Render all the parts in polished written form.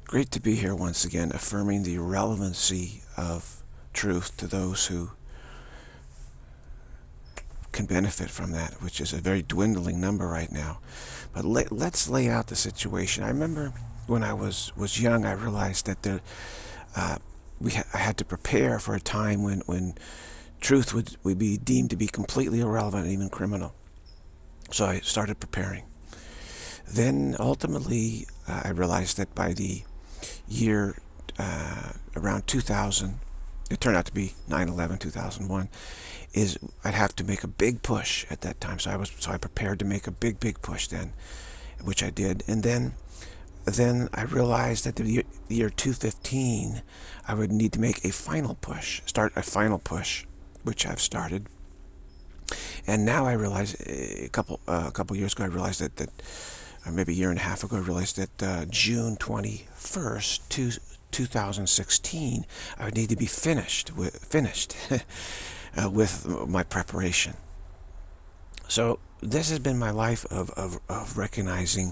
Great to be here once again, affirming the relevancy of truth to those who can benefit from that, which is a very dwindling number right now. But let's lay out the situation. I remember when I was young, I realized that I had to prepare for a time when truth would be deemed to be completely irrelevant and even criminal. So I started preparing. Then ultimately, I realized that by the year around 2000, it turned out to be 9/11, 2001, I'd have to make a big push at that time. So I prepared to make a big push then, which I did. And then I realized that the year 2015, I would need to make a final push, start a final push, which I've started. And now I realize a couple years ago, I realized that or maybe a year and a half ago, I realized that June 21st, 2016, I would need to be finished with my preparation. So this has been my life of recognizing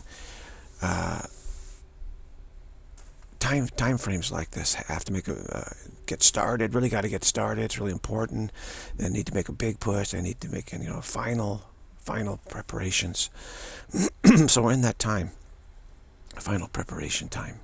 time frames like this. I have to make get started. Really got to get started. It's really important. Then need to make a big push. I need to make final preparations. So we're in that time, final preparation time.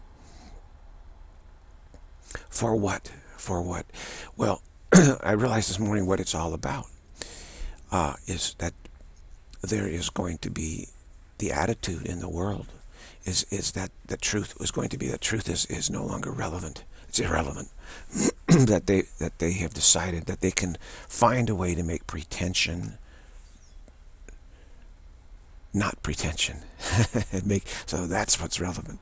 For what? Well, I realized this morning what it's all about. Is that there is going to be the attitude in the world is that the truth is going to be that truth is no longer relevant. It's irrelevant. that they have decided that they can find a way to make pretension not pretension. So that's what's relevant.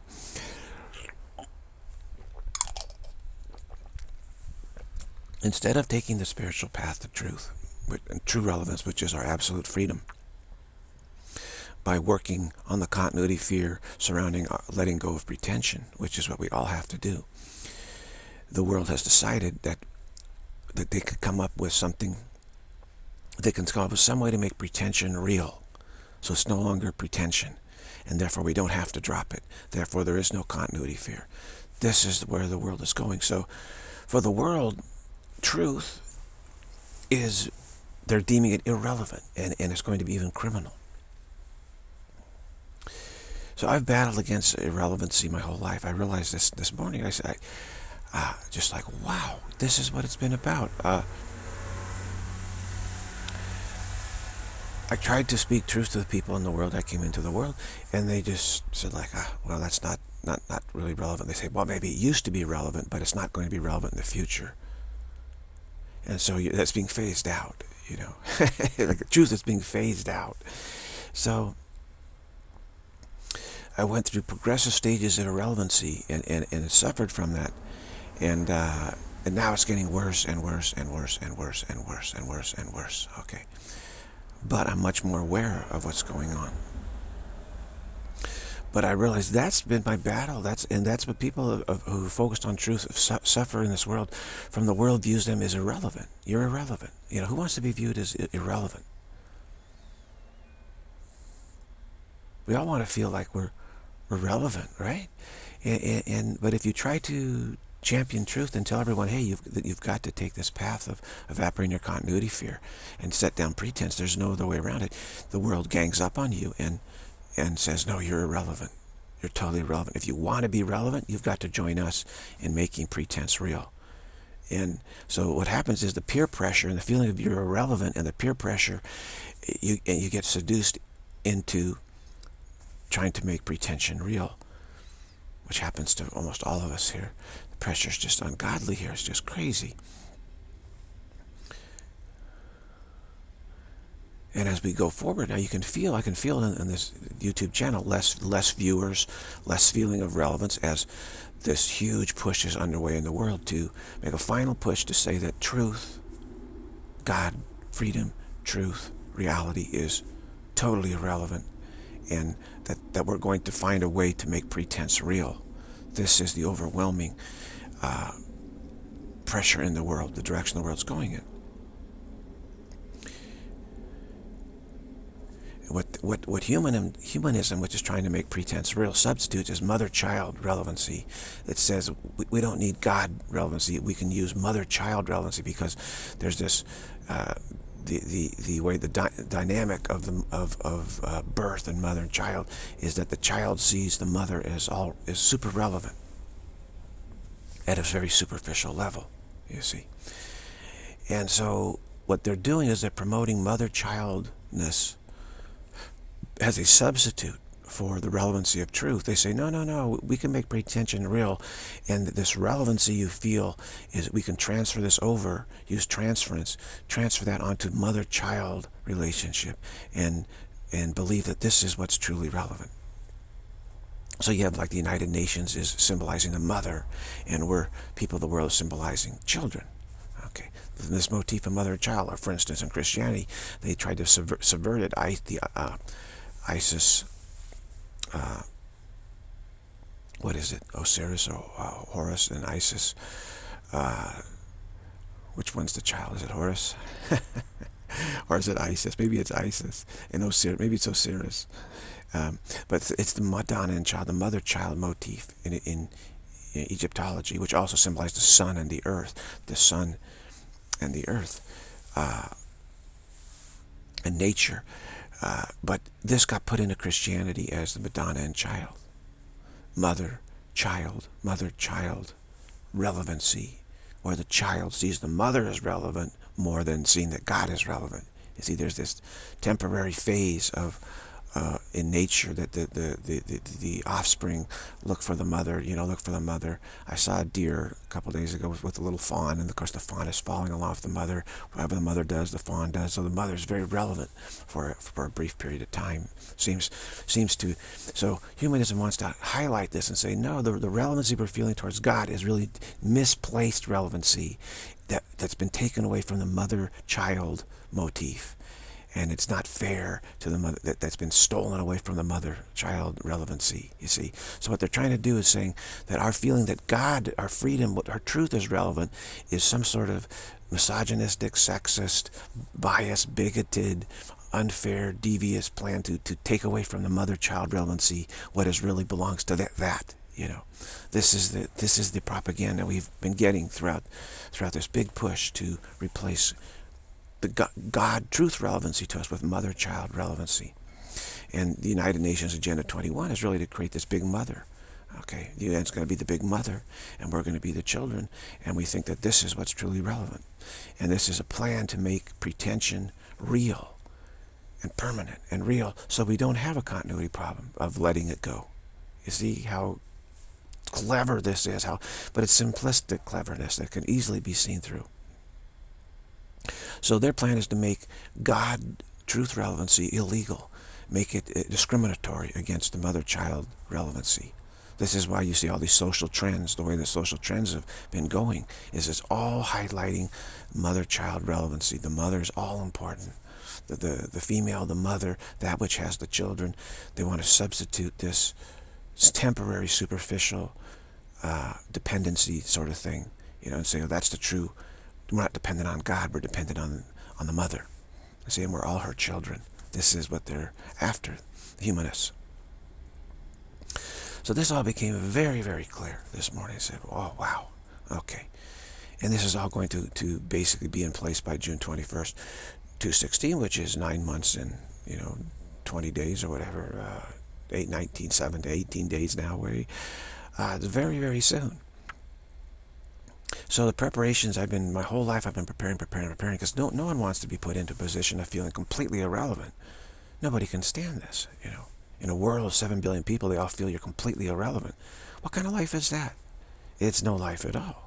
Instead of taking the spiritual path to truth, and true relevance, which is our absolute freedom, by working on the continuity fear surrounding letting go of pretension, which is what we all have to do, the world has decided that they could come up with something, they can come up with some way to make pretension real. So it's no longer pretension, and therefore we don't have to drop it. Therefore there is no continuity fear. This is where the world is going. So for the world, truth is, they're deeming it irrelevant, and it's going to be even criminal. So I've battled against irrelevancy my whole life. I realized this morning. I said, just like, wow, this is what it's been about. I tried to speak truth to the people in the world. I came into the world, and they just said like, well, that's not really relevant. They say, well, maybe it used to be relevant, but it's not going to be relevant in the future. And so that's being phased out, like the truth is being phased out. So I went through progressive stages of irrelevancy, and it suffered from that, and now it's getting worse and worse and worse and worse and worse and worse and worse. Okay. But I'm much more aware of what's going on. But I realize that's been my battle. That's what people who focused on truth suffer in this world. From the world views them as irrelevant. You're irrelevant. Who wants to be viewed as irrelevant? We all want to feel like we're relevant, right? But if you try to champion truth and tell everyone, hey, you've got to take this path of evaporating your continuity fear and set down pretense, there's no other way around it, the world gangs up on you and says, no, you're irrelevant. You're totally irrelevant. If you want to be relevant, you've got to join us in making pretense real. And so what happens is the peer pressure and the feeling of you're irrelevant and the peer pressure, you get seduced into trying to make pretension real, which happens to almost all of us here. Pressure's just ungodly here. It's just crazy. And as we go forward, now I can feel in this YouTube channel less viewers, less feeling of relevance as this huge push is underway in the world to make a final push to say that truth, God, freedom, truth, reality is totally irrelevant, and that we're going to find a way to make pretense real. This is the overwhelming pressure in the world, the direction the world's going in. what humanism, which is trying to make pretense real, substitutes is mother-child relevancy. It says we don't need God relevancy. We can use mother-child relevancy because there's this the way the dynamic of birth and mother and child is that the child sees the mother as super relevant at a very superficial level, you see. And so what they're doing is they're promoting mother-childness as a substitute for the relevancy of truth. They say, no, we can make pretension real, and this relevancy you feel is we can transfer this over, use transference, transfer that onto mother-child relationship, and believe that this is what's truly relevant. So you have like the United Nations is symbolizing the mother, and we're people of the world symbolizing children. Okay, this motif of mother and child, or for instance in Christianity, they tried to subvert it. Isis, what is it? Osiris or Horus and Isis. Which one's the child? Is it Horus? Or is it Isis? Maybe it's Isis. And Osiris, maybe it's Osiris. But it's the Madonna and child, the mother-child motif in Egyptology, which also symbolizes the sun and the earth. The sun and the earth. And nature. But this got put into Christianity as the Madonna and child. Mother-child relevancy, where the child sees the mother as relevant more than seeing that God is relevant. You see, there's this temporary phase of in nature that the offspring look for the mother, look for the mother. I saw a deer a couple days ago with a little fawn, and of course the fawn is falling off the mother. Whatever the mother does, the fawn does. So the mother is very relevant for a brief period of time. Seems to. So humanism wants to highlight this and say, no, the relevancy we're feeling towards God is really misplaced relevancy that's been taken away from the mother-child motif. And it's not fair to the mother, that's been stolen away from the mother-child relevancy, you see. So what they're trying to do is saying that our feeling that God, our freedom, our truth is relevant is some sort of misogynistic, sexist, biased, bigoted, unfair, devious plan to take away from the mother-child relevancy what is really belongs to that. This is the propaganda we've been getting throughout this big push to replace the God truth relevancy to us with mother-child relevancy. And the United Nations Agenda 21 is really to create this big mother. Okay, the UN's going to be the big mother, and we're going to be the children, and we think that this is what's truly relevant. And this is a plan to make pretension real and permanent and real, so we don't have a continuity problem of letting it go. You see how clever this is, but it's simplistic cleverness that can easily be seen through. So their plan is to make God truth relevancy illegal, make it discriminatory against the mother-child relevancy. This is why you see all these social trends, the way the social trends have been going, is it's all highlighting mother-child relevancy. The mother is all important. The female, the mother, that which has the children, they want to substitute this temporary, superficial dependency sort of thing, and say, oh, that's the true. We're not dependent on God, we're dependent on the mother. See, and we're all her children. This is what they're after, the humanists. So this all became very, very clear this morning. I said, oh, wow, okay. And this is all going to basically be in place by June 21st, 2016, which is 9 months and, 20 days or whatever, 7 to 18 days now. It's very, very soon. So the preparations, my whole life I've been preparing, because no one wants to be put into a position of feeling completely irrelevant. Nobody can stand this, In a world of 7 billion people, they all feel you're completely irrelevant. What kind of life is that? It's no life at all.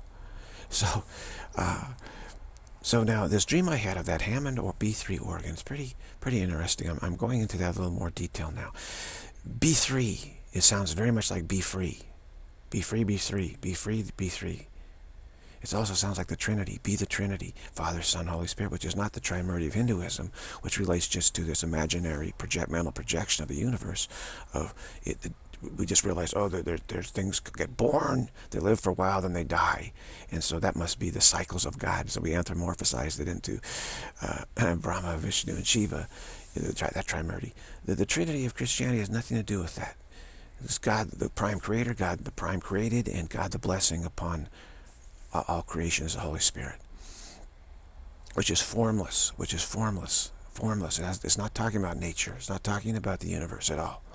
So now this dream I had of that Hammond or B3 organ is pretty interesting. I'm going into that a little more detail now. B3, it sounds very much like be free. Be free, be free, be free, be free. It also sounds like the Trinity, be the Trinity, Father, Son, Holy Spirit, which is not the Trimurti of Hinduism, which relates just to this imaginary mental projection of the universe. We just realize, oh, there's things get born, they live for a while, then they die. And so that must be the cycles of God. So we anthropomorphized it into Brahma, Vishnu, and Shiva that Trimurti. The Trinity of Christianity has nothing to do with that. It's God, the prime creator, God, the prime created, and God, the blessing upon all creation is the Holy Spirit, which is formless, formless. It's not talking about nature. It's not talking about the universe at all.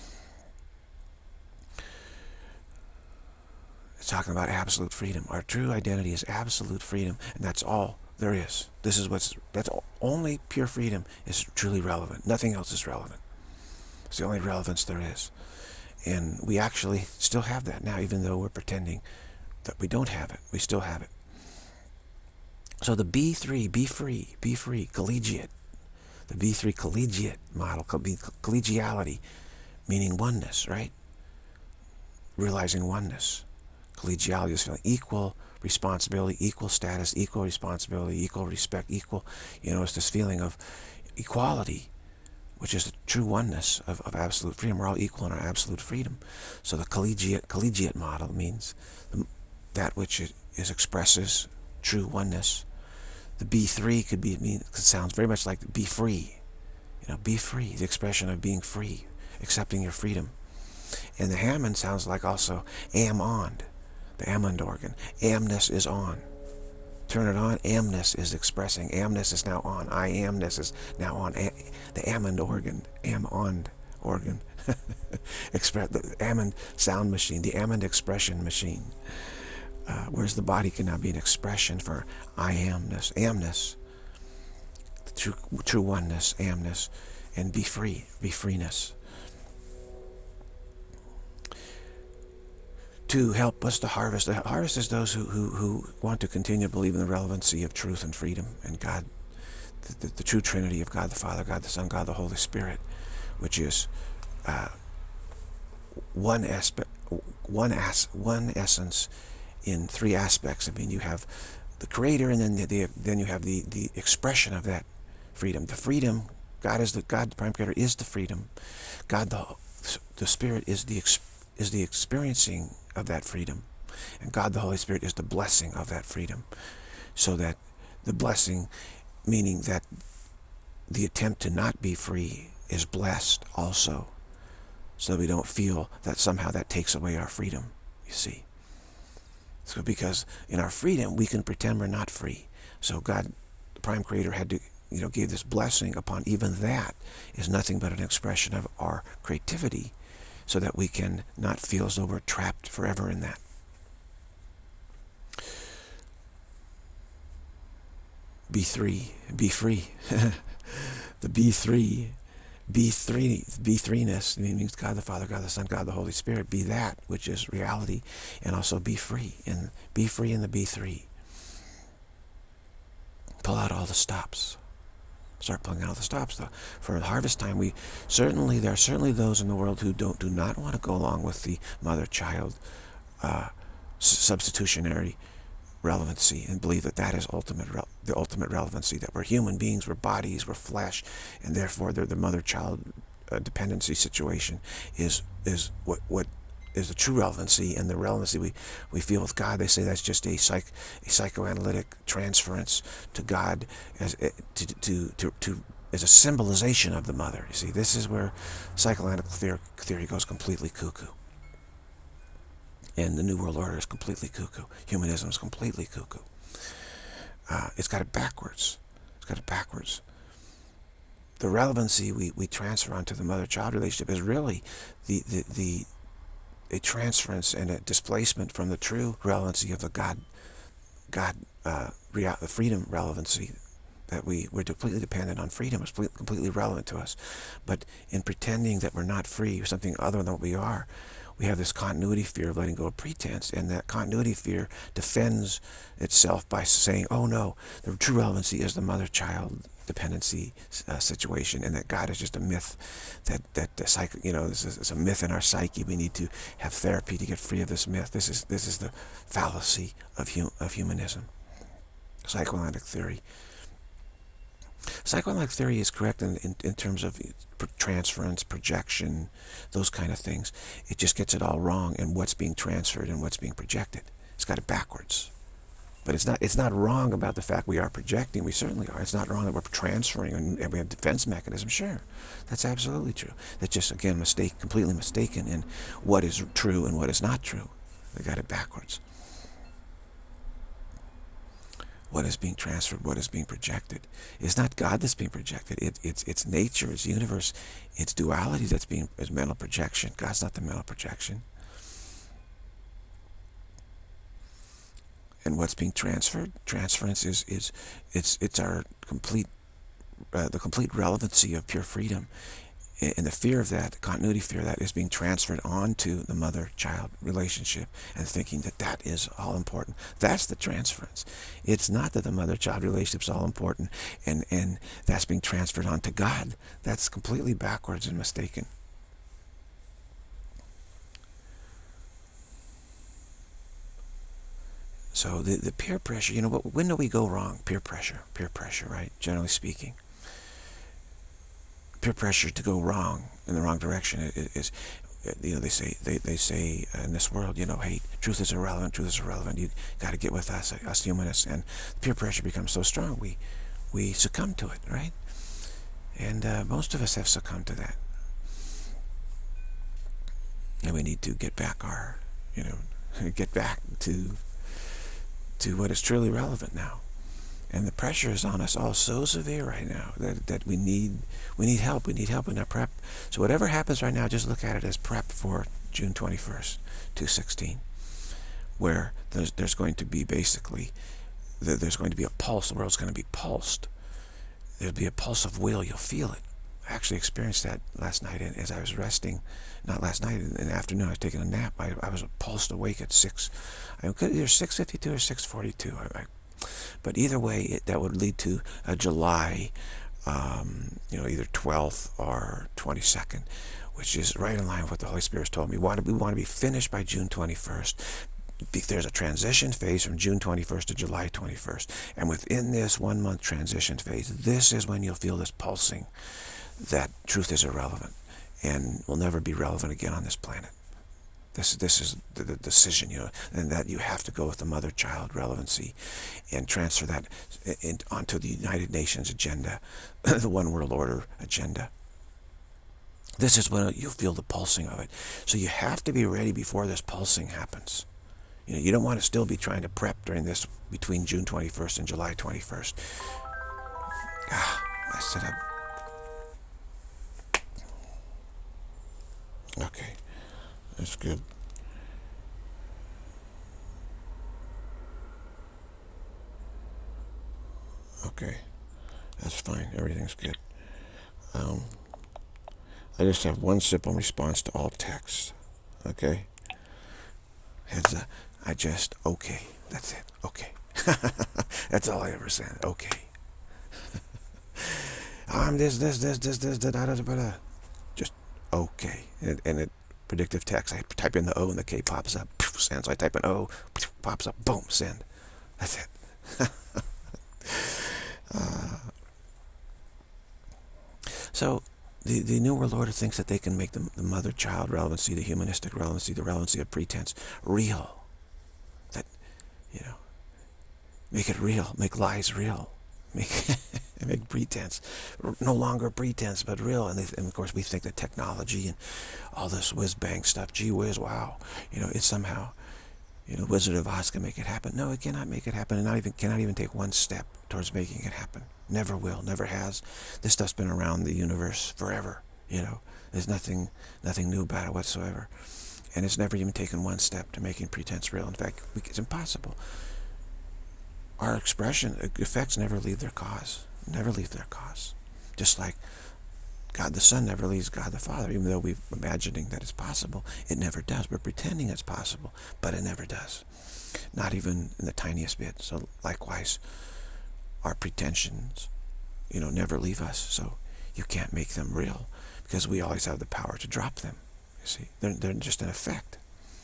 It's talking about absolute freedom. Our true identity is absolute freedom, and that's all there is. That's only pure freedom is truly relevant. Nothing else is relevant. It's the only relevance there is. And we actually still have that now, even though we're pretending that we don't have it. We still have it. So the B3, be free, collegiate. The B3 collegiate model, collegiality, meaning oneness, right? Realizing oneness. Collegiality is feeling equal responsibility, equal status, equal responsibility, equal respect, equal, it's this feeling of equality, which is the true oneness of absolute freedom. We're all equal in our absolute freedom. So the collegiate model means that which expresses true oneness. The B3 could sounds very much like be free. Be free, the expression of being free, accepting your freedom. And the Hammond sounds like also am-on, the Hammond organ. Amness is on. Turn it on. Amness is expressing. Amness is now on. I amness is now on. The Hammond organ. Am-on organ. The Hammond sound machine. The Hammond expression machine. Whereas the body can now be an expression for I amness. Amness. The true oneness. Amness. And be free. Be freeness. To help us to harvest. The harvest is those who want to continue to believe in the relevancy of truth and freedom and God, the true Trinity of God the Father, God the Son, God the Holy Spirit, which is one aspect, one essence in three aspects. I mean, you have the Creator, and then you have the expression of that freedom. The freedom, God, the prime Creator, is the freedom. God the Spirit is the experiencing of that freedom, and God the Holy Spirit is the blessing of that freedom. So that the blessing, meaning that the attempt to not be free, is blessed also, so that we don't feel that somehow that takes away our freedom, you see. So because in our freedom we can pretend we're not free. So God, the prime Creator, had to gave this blessing upon even that is nothing but an expression of our creativity, so that we can not feel as though we're trapped forever in that. B3, be free. The B3ness means God the Father, God the Son, God the Holy Spirit. Be that which is reality, and also be free. And be free in the B3. Pull out all the stops. Start pulling out the stops. For harvest time, there are certainly those in the world who do not want to go along with the mother-child substitutionary relevancy, and believe that is the ultimate relevancy, that we're human beings, we're bodies, we're flesh, and therefore the mother-child dependency situation is what is the true relevancy, and the relevancy we feel with God. They say that's just a psychoanalytic transference to God as a symbolization of the mother. You see, this is where psychoanalytic theory goes completely cuckoo. And the New World Order is completely cuckoo. Humanism is completely cuckoo. It's got it backwards. The relevancy we transfer onto the mother-child relationship is really a transference and a displacement from the true relevancy of the the freedom relevancy, that we're completely dependent on freedom. It's completely relevant to us. But in pretending that we're not free, or something other than what we are, we have this continuity fear of letting go of pretense, and that continuity fear defends itself by saying, oh no, the true relevancy is the mother-child dependency situation, and that God is just a myth, that the psyche, this is a myth in our psyche. We need to have therapy to get free of this myth. This is the fallacy of humanism. Psychoanalytic theory. Psychoanalytic theory is correct in terms of transference, projection, those kind of things. It just gets it all wrong in what's being transferred and what's being projected. It's got it backwards. But it's not wrong about the fact we are projecting. We certainly are. It's not wrong that we're transferring and we have defense mechanisms. Sure, that's absolutely true. That's just, again, completely mistaken in what is true and what is not true. They got it backwards. What is being transferred, what is being projected. It's not God that's being projected. It's nature, it's universe, it's duality is mental projection. God's not the mental projection. And what's being transferred? Transference it's our complete the complete relevancy of pure freedom. And the fear of that, the continuity fear of that, is being transferred onto the mother-child relationship and thinking that that is all important. That's the transference. It's not that the mother-child relationship is all important and that's being transferred onto God. That's completely backwards and mistaken. So the peer pressure, when do we go wrong? Peer pressure, right? Generally speaking. Peer pressure to go wrong in the wrong direction is they say in this world, hey, truth is irrelevant, you got to get with us humanists, and peer pressure becomes so strong we succumb to it, right? And most of us have succumbed to that, and we need to get back get back to what is truly relevant now. And the pressure is on us all so severe right now that we need help. We need help in our prep. So whatever happens right now, just look at it as prep for June 21st, 2016, where there's going to be basically, there's going to be a pulse. The world's going to be pulsed. There'll be a pulse of will. You'll feel it. I actually experienced that last night as I was resting. Not last night, in the afternoon, I was taking a nap. I was pulsed awake at 6. I could either 6:52 or 6:42. But either way, that would lead to a July, either 12th or 22nd, which is right in line with what the Holy Spirit told me. We want to be finished by June 21st. There's a transition phase from June 21st to July 21st. And within this 1-month transition phase, this is when you'll feel this pulsing that truth is irrelevant and will never be relevant again on this planet. This is the decision, and that you have to go with the mother-child relevancy and transfer that onto the United Nations agenda, the One World Order agenda. This is when you feel the pulsing of it. So you have to be ready before this pulsing happens. You don't want to still be trying to prep during this, between June 21st and July 21st. I set up. Okay. That's good. Okay, that's fine. Everything's good. I just have one simple response to all text. Okay? Okay. That's it. Okay. That's all I ever said. Okay. I'm this, just okay. And it predictive text. I type in the O and the K pops up. Send. So I type in O, pops up. Boom. Send. That's it. So the New World Order thinks that they can make the mother-child relevancy, the humanistic relevancy, the relevancy of pretense real. That, make it real. Make lies real. Make pretense no longer pretense but real. And of course we think that technology and all this whiz-bang stuff, gee whiz, wow, it's somehow, Wizard of Oz can make it happen. No, it cannot make it happen, and cannot even take one step towards making it happen. Never will, never has. This stuff's been around the universe forever. There's nothing new about it whatsoever, and it's never even taken one step to making pretense real. In fact, it's impossible. Our expression effects never leave their cause. Never leave their cause. Just like God the Son never leaves God the Father, even though we're imagining that it's possible. It never does. We're pretending it's possible, but it never does. Not even in the tiniest bit. So likewise, our pretensions, never leave us. So you can't make them real because we always have the power to drop them. You see, they're just an effect.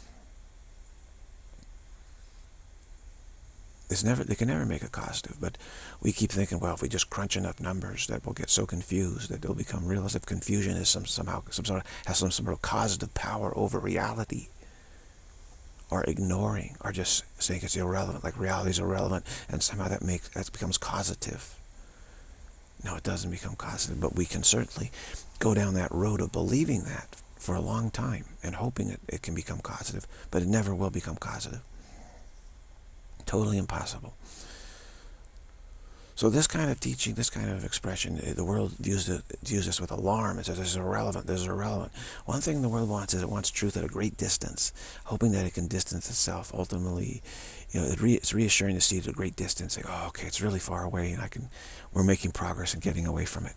They can never make a causative, but we keep thinking, well, if we just crunch enough numbers, that we'll get so confused that they'll become real, as if confusion is has some sort of causative power over reality, or ignoring, or just saying it's irrelevant, like reality is irrelevant, and somehow that becomes causative. No, it doesn't become causative, but we can certainly go down that road of believing that for a long time and hoping it can become causative, but it never will become causative. Totally impossible. So this kind of teaching, this kind of expression, the world views this with alarm. It says this is irrelevant, this is irrelevant. One thing the world wants is it wants truth at a great distance, hoping that it can distance itself. Ultimately, it's reassuring to see it at a great distance. Like, oh, okay, it's really far away, and we're making progress and getting away from it.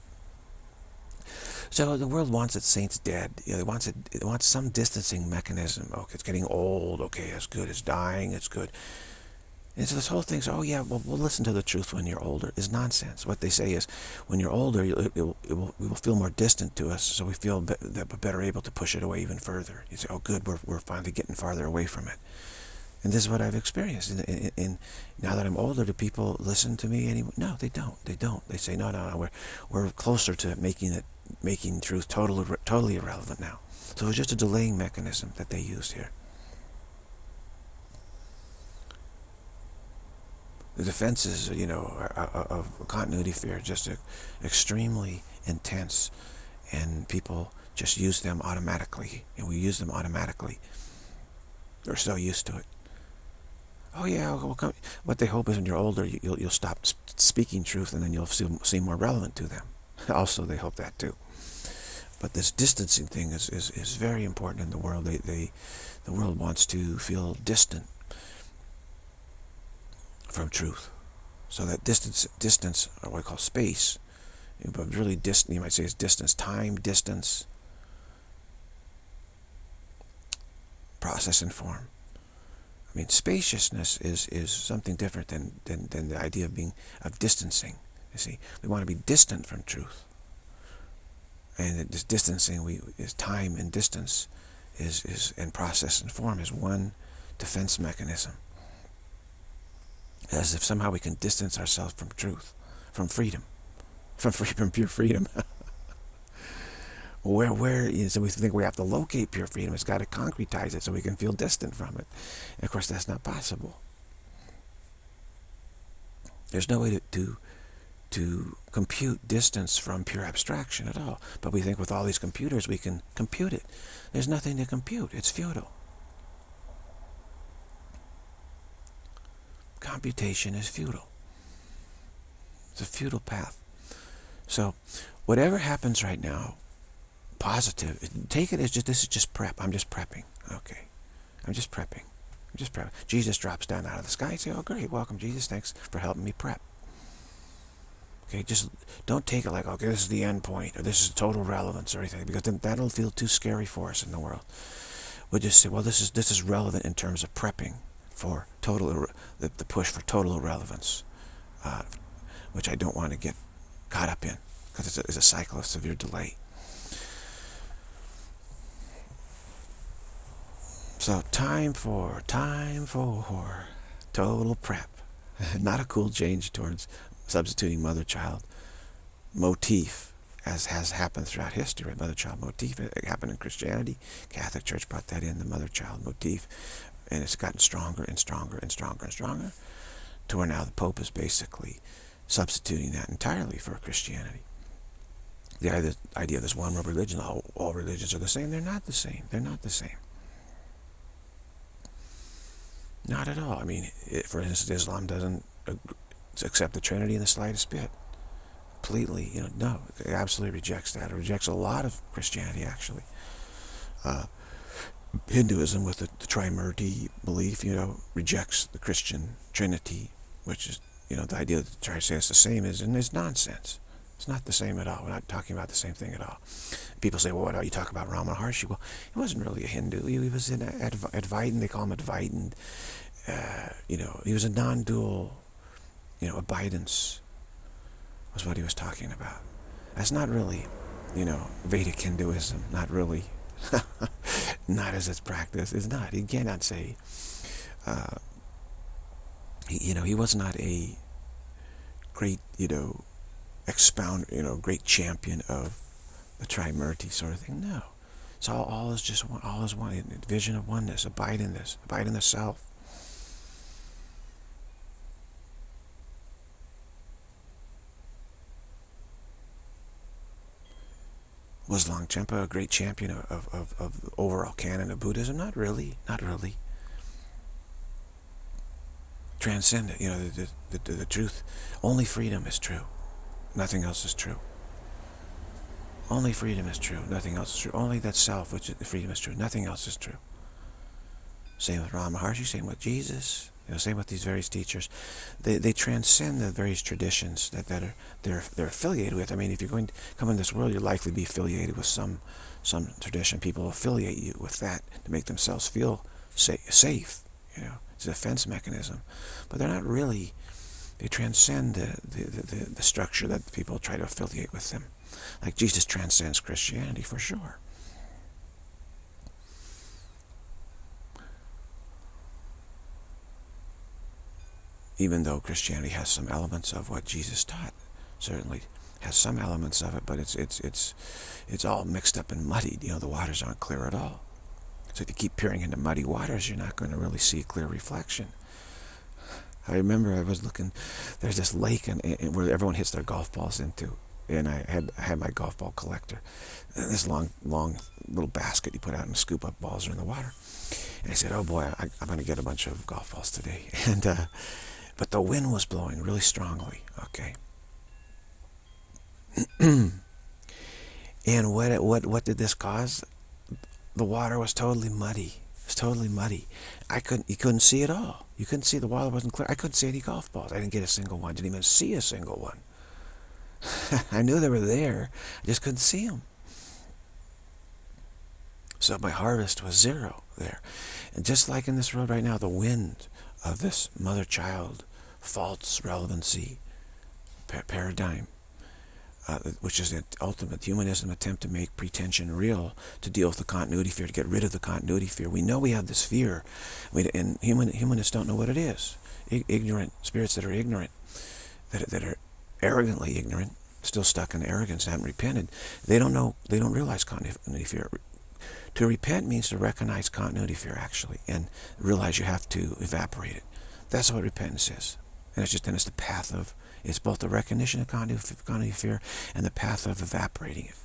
So the world wants its saints dead. It wants some distancing mechanism. Okay, it's getting old. Okay, it's good. It's dying. It's good. And so this whole thing is, oh yeah, well, we'll listen to the truth when you're older, is nonsense. What they say is, when you're older, we will feel more distant to us, so we feel that we're better able to push it away even further. You say, oh good, we're finally getting farther away from it. And this is what I've experienced. And now that I'm older, do people listen to me anymore? No, they don't. They don't. They say, no, we're closer to making truth totally irrelevant now. So it's just a delaying mechanism that they used here. The defenses, of continuity fear, just extremely intense, and people just use them automatically, and we use them automatically. They're so used to it. Oh yeah, what they hope is when you're older, you'll stop speaking truth, and then you'll seem more relevant to them. Also, they hope that too. But this distancing thing is very important in the world. The world wants to feel distant from truth. So that distance, or what I call space, but really distant, you might say it's distance, time, distance, process and form. I mean, spaciousness is something different than the idea of distancing. You see, we want to be distant from truth. And this distancing is time and distance and process and form is one defense mechanism. As if somehow we can distance ourselves from truth, from freedom, from pure freedom. So we think we have to locate pure freedom. It's got to concretize it so we can feel distant from it. And of course, that's not possible. There's no way to compute distance from pure abstraction at all. But we think with all these computers we can compute it. There's nothing to compute. It's futile. Computation is futile. It's a futile path. So whatever happens right now, positive, take it as this is just prep. I'm just prepping. Okay. I'm just prepping. Jesus drops down out of the sky and say, oh great, welcome Jesus, thanks for helping me prep. Okay, just don't take it like, okay, this is the end point, or this is total relevance or anything, because then that'll feel too scary for us in the world. We'll just say, well, this is relevant in terms of prepping for the push for total irrelevance, which I don't want to get caught up in, because it's a cycle of severe delay. So time for total prep. Not a cool change towards substituting mother-child motif, as has happened throughout history. Mother-child motif, it happened in Christianity. Catholic Church brought that in, the mother-child motif. And it's gotten stronger and stronger and stronger and stronger, to where now the Pope is basically substituting that entirely for Christianity. The idea of this one world religion, all religions are the same. They're not the same. They're not the same. Not at all. I mean, for instance, Islam doesn't accept the Trinity in the slightest bit. Completely, no, it absolutely rejects that. It rejects a lot of Christianity, actually. Hinduism, with the Trimurti belief, rejects the Christian Trinity, which is, the idea to try to say it's the same is nonsense. It's not the same at all. We're not talking about the same thing at all. People say, well, what are you talking about Ramana Maharshi? Well, he wasn't really a Hindu. He was in Advaitin. They call him Advaitin. He was a non-dual, abidance was what he was talking about. That's not really, Vedic Hinduism. Not really. Not as it's practiced. It's not. You cannot say, he was not a great, great champion of the Trimurti sort of thing. No. It's all is just one, all is one. Vision of oneness. Abide in this. Abide in the self. Was Longchenpa a great champion of the overall canon of Buddhism? Not really. Not really. Transcendent. You know, the truth. Only freedom is true. Nothing else is true. Only freedom is true. Nothing else is true. Only that self, which is freedom, is true. Nothing else is true. Same with Ramana Maharshi. Same with Jesus. You know, same with these various teachers. They transcend the various traditions that they're affiliated with. I mean, if you're going to come in this world, you'll likely be affiliated with some tradition. People affiliate you with that to make themselves feel safe. You know, it's a defense mechanism, but they're not really. They transcend the structure that people try to affiliate with them. Like Jesus transcends Christianity for sure. Even though Christianity has some elements of what Jesus taught, certainly has some elements of it, but it's all mixed up and muddied. You know, the waters aren't clear at all. So if you keep peering into muddy waters, you're not going to really see a clear reflection. I remember I was looking. There's this lake where everyone hits their golf balls into, and I had my golf ball collector, and this long little basket you put out and scoop up balls in the water. And I said, "Oh boy, I'm going to get a bunch of golf balls today." And but the wind was blowing really strongly. Okay. And what did this cause? The water was totally muddy. It was totally muddy. You couldn't see it all. You couldn't see, the water wasn't clear. I couldn't see any golf balls. I didn't get a single one. Didn't even see a single one. I knew they were there. I just couldn't see them. So my harvest was zero there. And just like in this world right now, the wind of this mother-child false relevancy paradigm, which is the ultimate humanism attempt to make pretension real, to deal with the continuity fear, to get rid of the continuity fear. We know we have this fear, and humanists don't know what it is. Ignorant spirits that are ignorant, that are arrogantly ignorant, still stuck in arrogance, haven't repented. They don't know. They don't realize continuity fear. To repent means to recognize continuity fear, actually, and realize you have to evaporate it. That's what repentance is. And it's the path of, it's both the recognition of continuity fear and the path of evaporating it.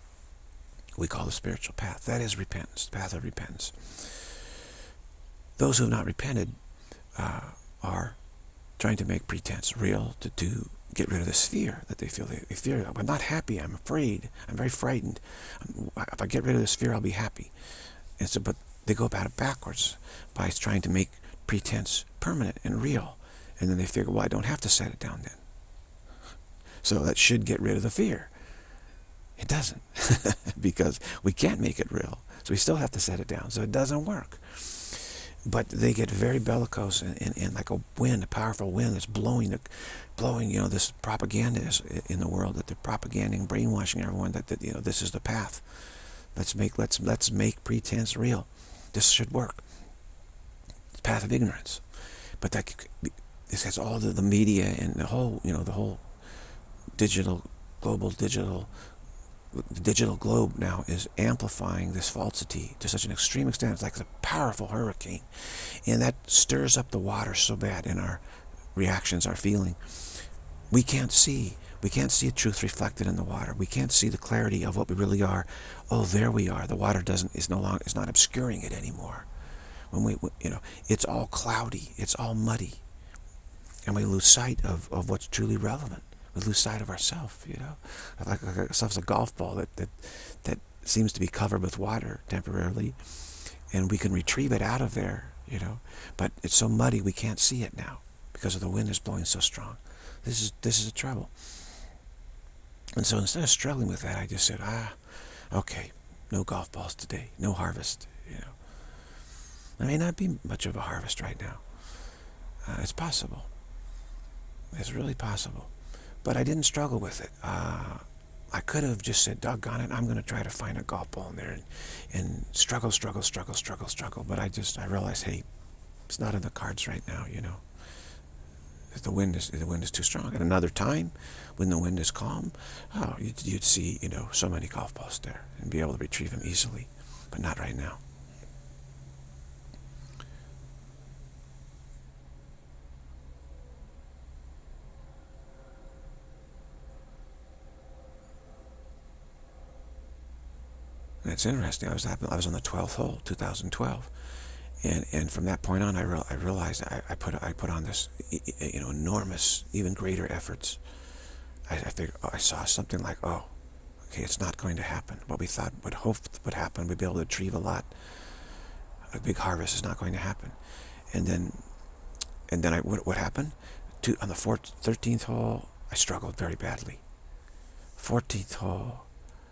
We call the spiritual path. That is repentance, the path of repentance. Those who have not repented are trying to make pretense real, to get rid of this fear that they feel. They fear, I'm not happy, I'm afraid, I'm very frightened. If I get rid of this fear, I'll be happy. And so, but they go about it backwards by trying to make pretense permanent and real. And then they figure, well, I don't have to set it down then. So that should get rid of the fear. It doesn't, because we can't make it real. So we still have to set it down. So it doesn't work. But they get very bellicose and like a wind, a powerful wind that's blowing, you know, this propaganda is in the world, that they're propaganding, brainwashing everyone that you know, this is the path. Let's make pretense real. This should work. It's the path of ignorance. But this has all the media and the whole, you know, the whole global digital globe now is amplifying this falsity to such an extreme extent. It's like a powerful hurricane, and that stirs up the water so bad in our reactions, our feeling. We can't see a truth reflected in the water. We can't see the clarity of what we really are. Oh, there we are. The water is not obscuring it anymore. When you know, it's all cloudy, it's all muddy, and we lose sight of what's truly relevant. We lose sight of ourselves, you know, like ourselves, a golf ball that seems to be covered with water temporarily, and we can retrieve it out of there, you know, but it's so muddy we can't see it now because of the wind is blowing so strong. This is a trouble. And so instead of struggling with that, I just said, okay, no golf balls today, no harvest, you know. There may not be much of a harvest right now. It's possible. It's really possible. But I didn't struggle with it. I could have just said, doggone it, I'm going to try to find a golf ball in there and struggle. But I realized, hey, it's not in the cards right now, you know. The wind is too strong. At another time, when the wind is calm, you'd see, you know, so many golf balls there and be able to retrieve them easily. but not right now. And it's interesting. I was on the 12th hole, 2012, and from that point on, I realized I put on this enormous, even greater efforts. I figured, I saw something like, oh, okay, it's not going to happen. What we thought would happen, we'd be able to achieve a lot. A big harvest is not going to happen. And then what happened? On the 13th hole, I struggled very badly. 14th hole,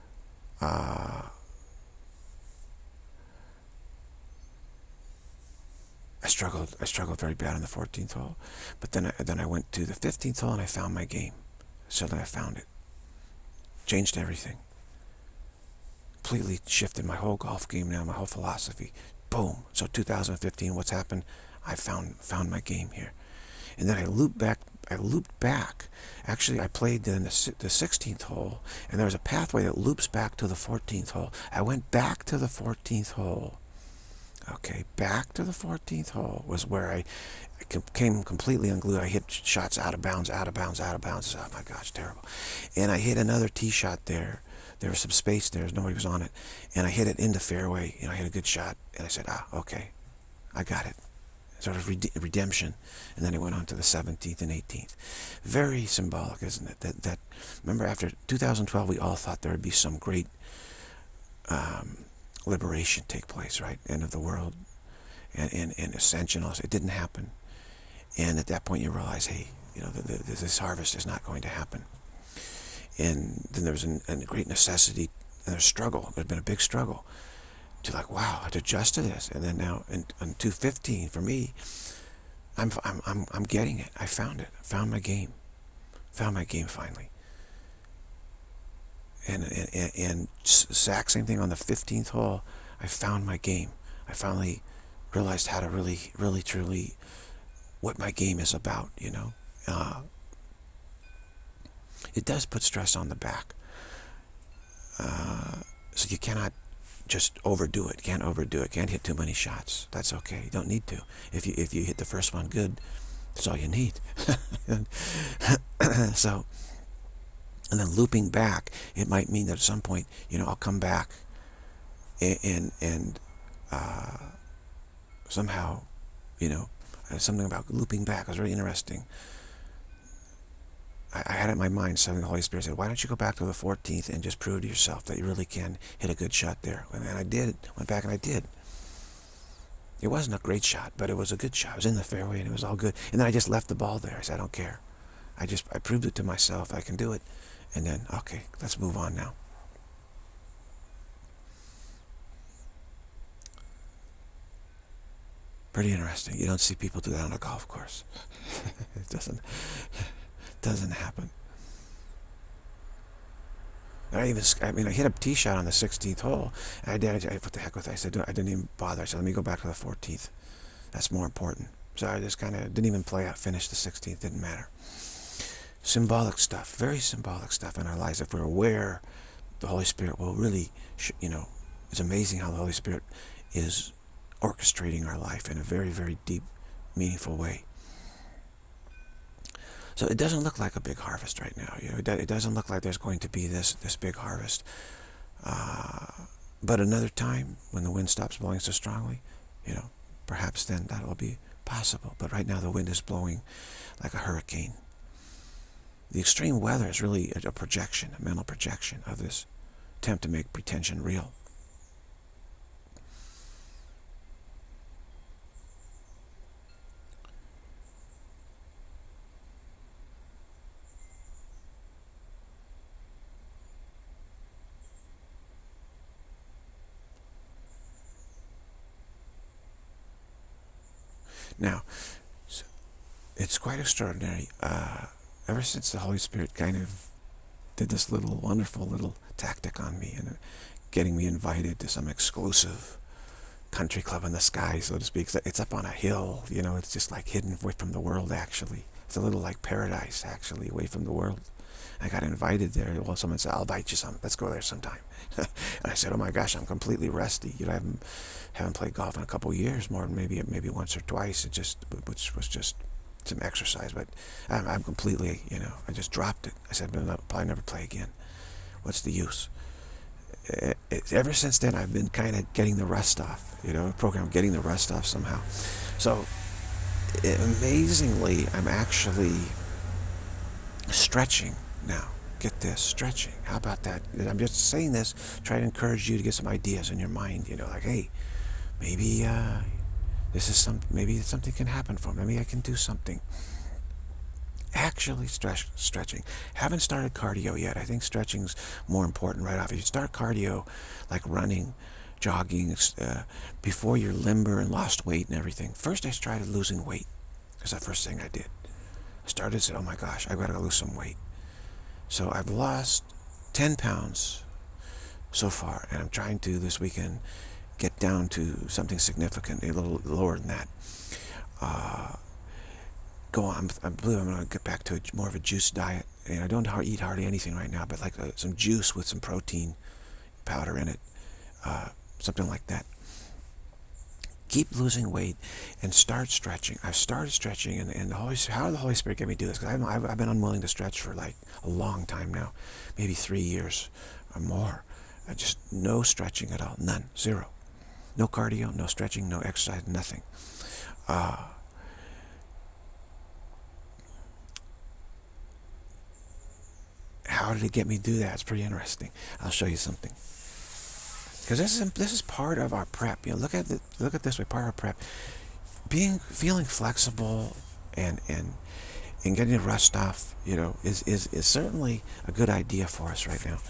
I struggled very bad on the 14th hole, but then I went to the 15th hole and I found my game. Suddenly I found it. Changed everything. Completely shifted my whole golf game now, my whole philosophy. Boom. So 2015, what's happened? I found my game here. And then I looped back. Actually, I played then the 16th hole, and there was a pathway that loops back to the 14th hole. I went back to the 14th hole. Okay, back to the 14th hole was where I came completely unglued. I hit shots out of bounds, out of bounds, out of bounds. Oh my gosh, terrible. And I hit another tee shot there. There was some space there. Nobody was on it. And I hit it into fairway. I hit a good shot. And I said, okay, I got it. Sort of redemption. And then it went on to the 17th and 18th. Very symbolic, isn't it? That remember, after 2012, we all thought there would be some great liberation take place, right? End of the world and ascension. Also, it didn't happen. And at that point, you realize, hey, this harvest is not going to happen. And then there was a great necessity and a struggle. There's been a big struggle to wow, I have to adjust to this. And then now in 2015, for me, I'm getting it. I found it. I found my game. Found my game finally. And exact same thing on the 15th hole. I found my game. I finally realized how to really, really, truly what my game is about. It does put stress on the back. So you cannot just overdo it. Can't overdo it. Can't hit too many shots. That's okay. You don't need to. If you hit the first one good, that's all you need. So. And then looping back, it might mean that at some point, I'll come back and somehow, something about looping back was really interesting. I had it in my mind, something the Holy Spirit said, why don't you go back to the 14th and just prove to yourself that you really can hit a good shot there? And I did. Went back and I did. It wasn't a great shot, but it was a good shot. It was in the fairway and it was all good. And then I just left the ball there. I said, I don't care. I proved it to myself. I can do it. And then, okay, let's move on now. Pretty interesting. You don't see people do that on a golf course. It doesn't happen. I hit a tee shot on the 16th hole. And I what the heck with it? I said, I didn't even bother. I said, let me go back to the 14th. That's more important. So I just kind of didn't even finish the 16th. Didn't matter. Symbolic stuff, very symbolic stuff in our lives. If we're aware, the Holy Spirit will really, it's amazing how the Holy Spirit is orchestrating our life in a very, very deep, meaningful way. So it doesn't look like a big harvest right now. It doesn't look like there's going to be this big harvest. But another time, when the wind stops blowing so strongly, perhaps then that will be possible. But right now the wind is blowing like a hurricane. The extreme weather is really a projection, a mental projection of this attempt to make pretension real. Now, it's quite extraordinary. Ever since the Holy Spirit kind of did this wonderful little tactic on me and getting me invited to some exclusive country club in the sky, so to speak. It's up on a hill, it's just like hidden away from the world, actually. It's a little like paradise, actually, away from the world. I got invited there. Well, someone said, I'll invite you some. Let's go there sometime. And I said, oh my gosh, I'm completely rusty. I haven't played golf in a couple of years, more than maybe once or twice. Which was just some exercise, but I'm completely, I just dropped it. I said, I'll probably never play again. What's the use? Ever since then, I've been kind of getting the rust off, program getting the rust off somehow. So amazingly, I'm actually stretching now. Get this, stretching. How about that? I'm just saying this, try to encourage you to get some ideas in your mind, like, hey, maybe maybe something can happen for me. Maybe I can do something. Actually stretching. Haven't started cardio yet. I think stretching's more important right off. If you start cardio, like running, jogging, before you're limber and lost weight and everything. First I started losing weight. That's the first thing I did. I started to say, oh my gosh, I've got to lose some weight. So I've lost 10 pounds so far, and I'm trying to, this weekend, get down to something significant, a little lower than that. I believe I'm going to get back to more of a juice diet. And I don't eat hardly anything right now, but like some juice with some protein powder in it, something like that. Keep losing weight and start stretching. I've started stretching, and how did the Holy Spirit get me to do this? Because I've been unwilling to stretch for like a long time now, maybe 3 years or more. Just no stretching at all, none, zero. No cardio, no stretching, no exercise, nothing. How did it get me to do that? It's pretty interesting. I'll show you something. Because this is part of our prep. Look at this way. Part of our prep, feeling flexible and getting the rust off. Is certainly a good idea for us right now.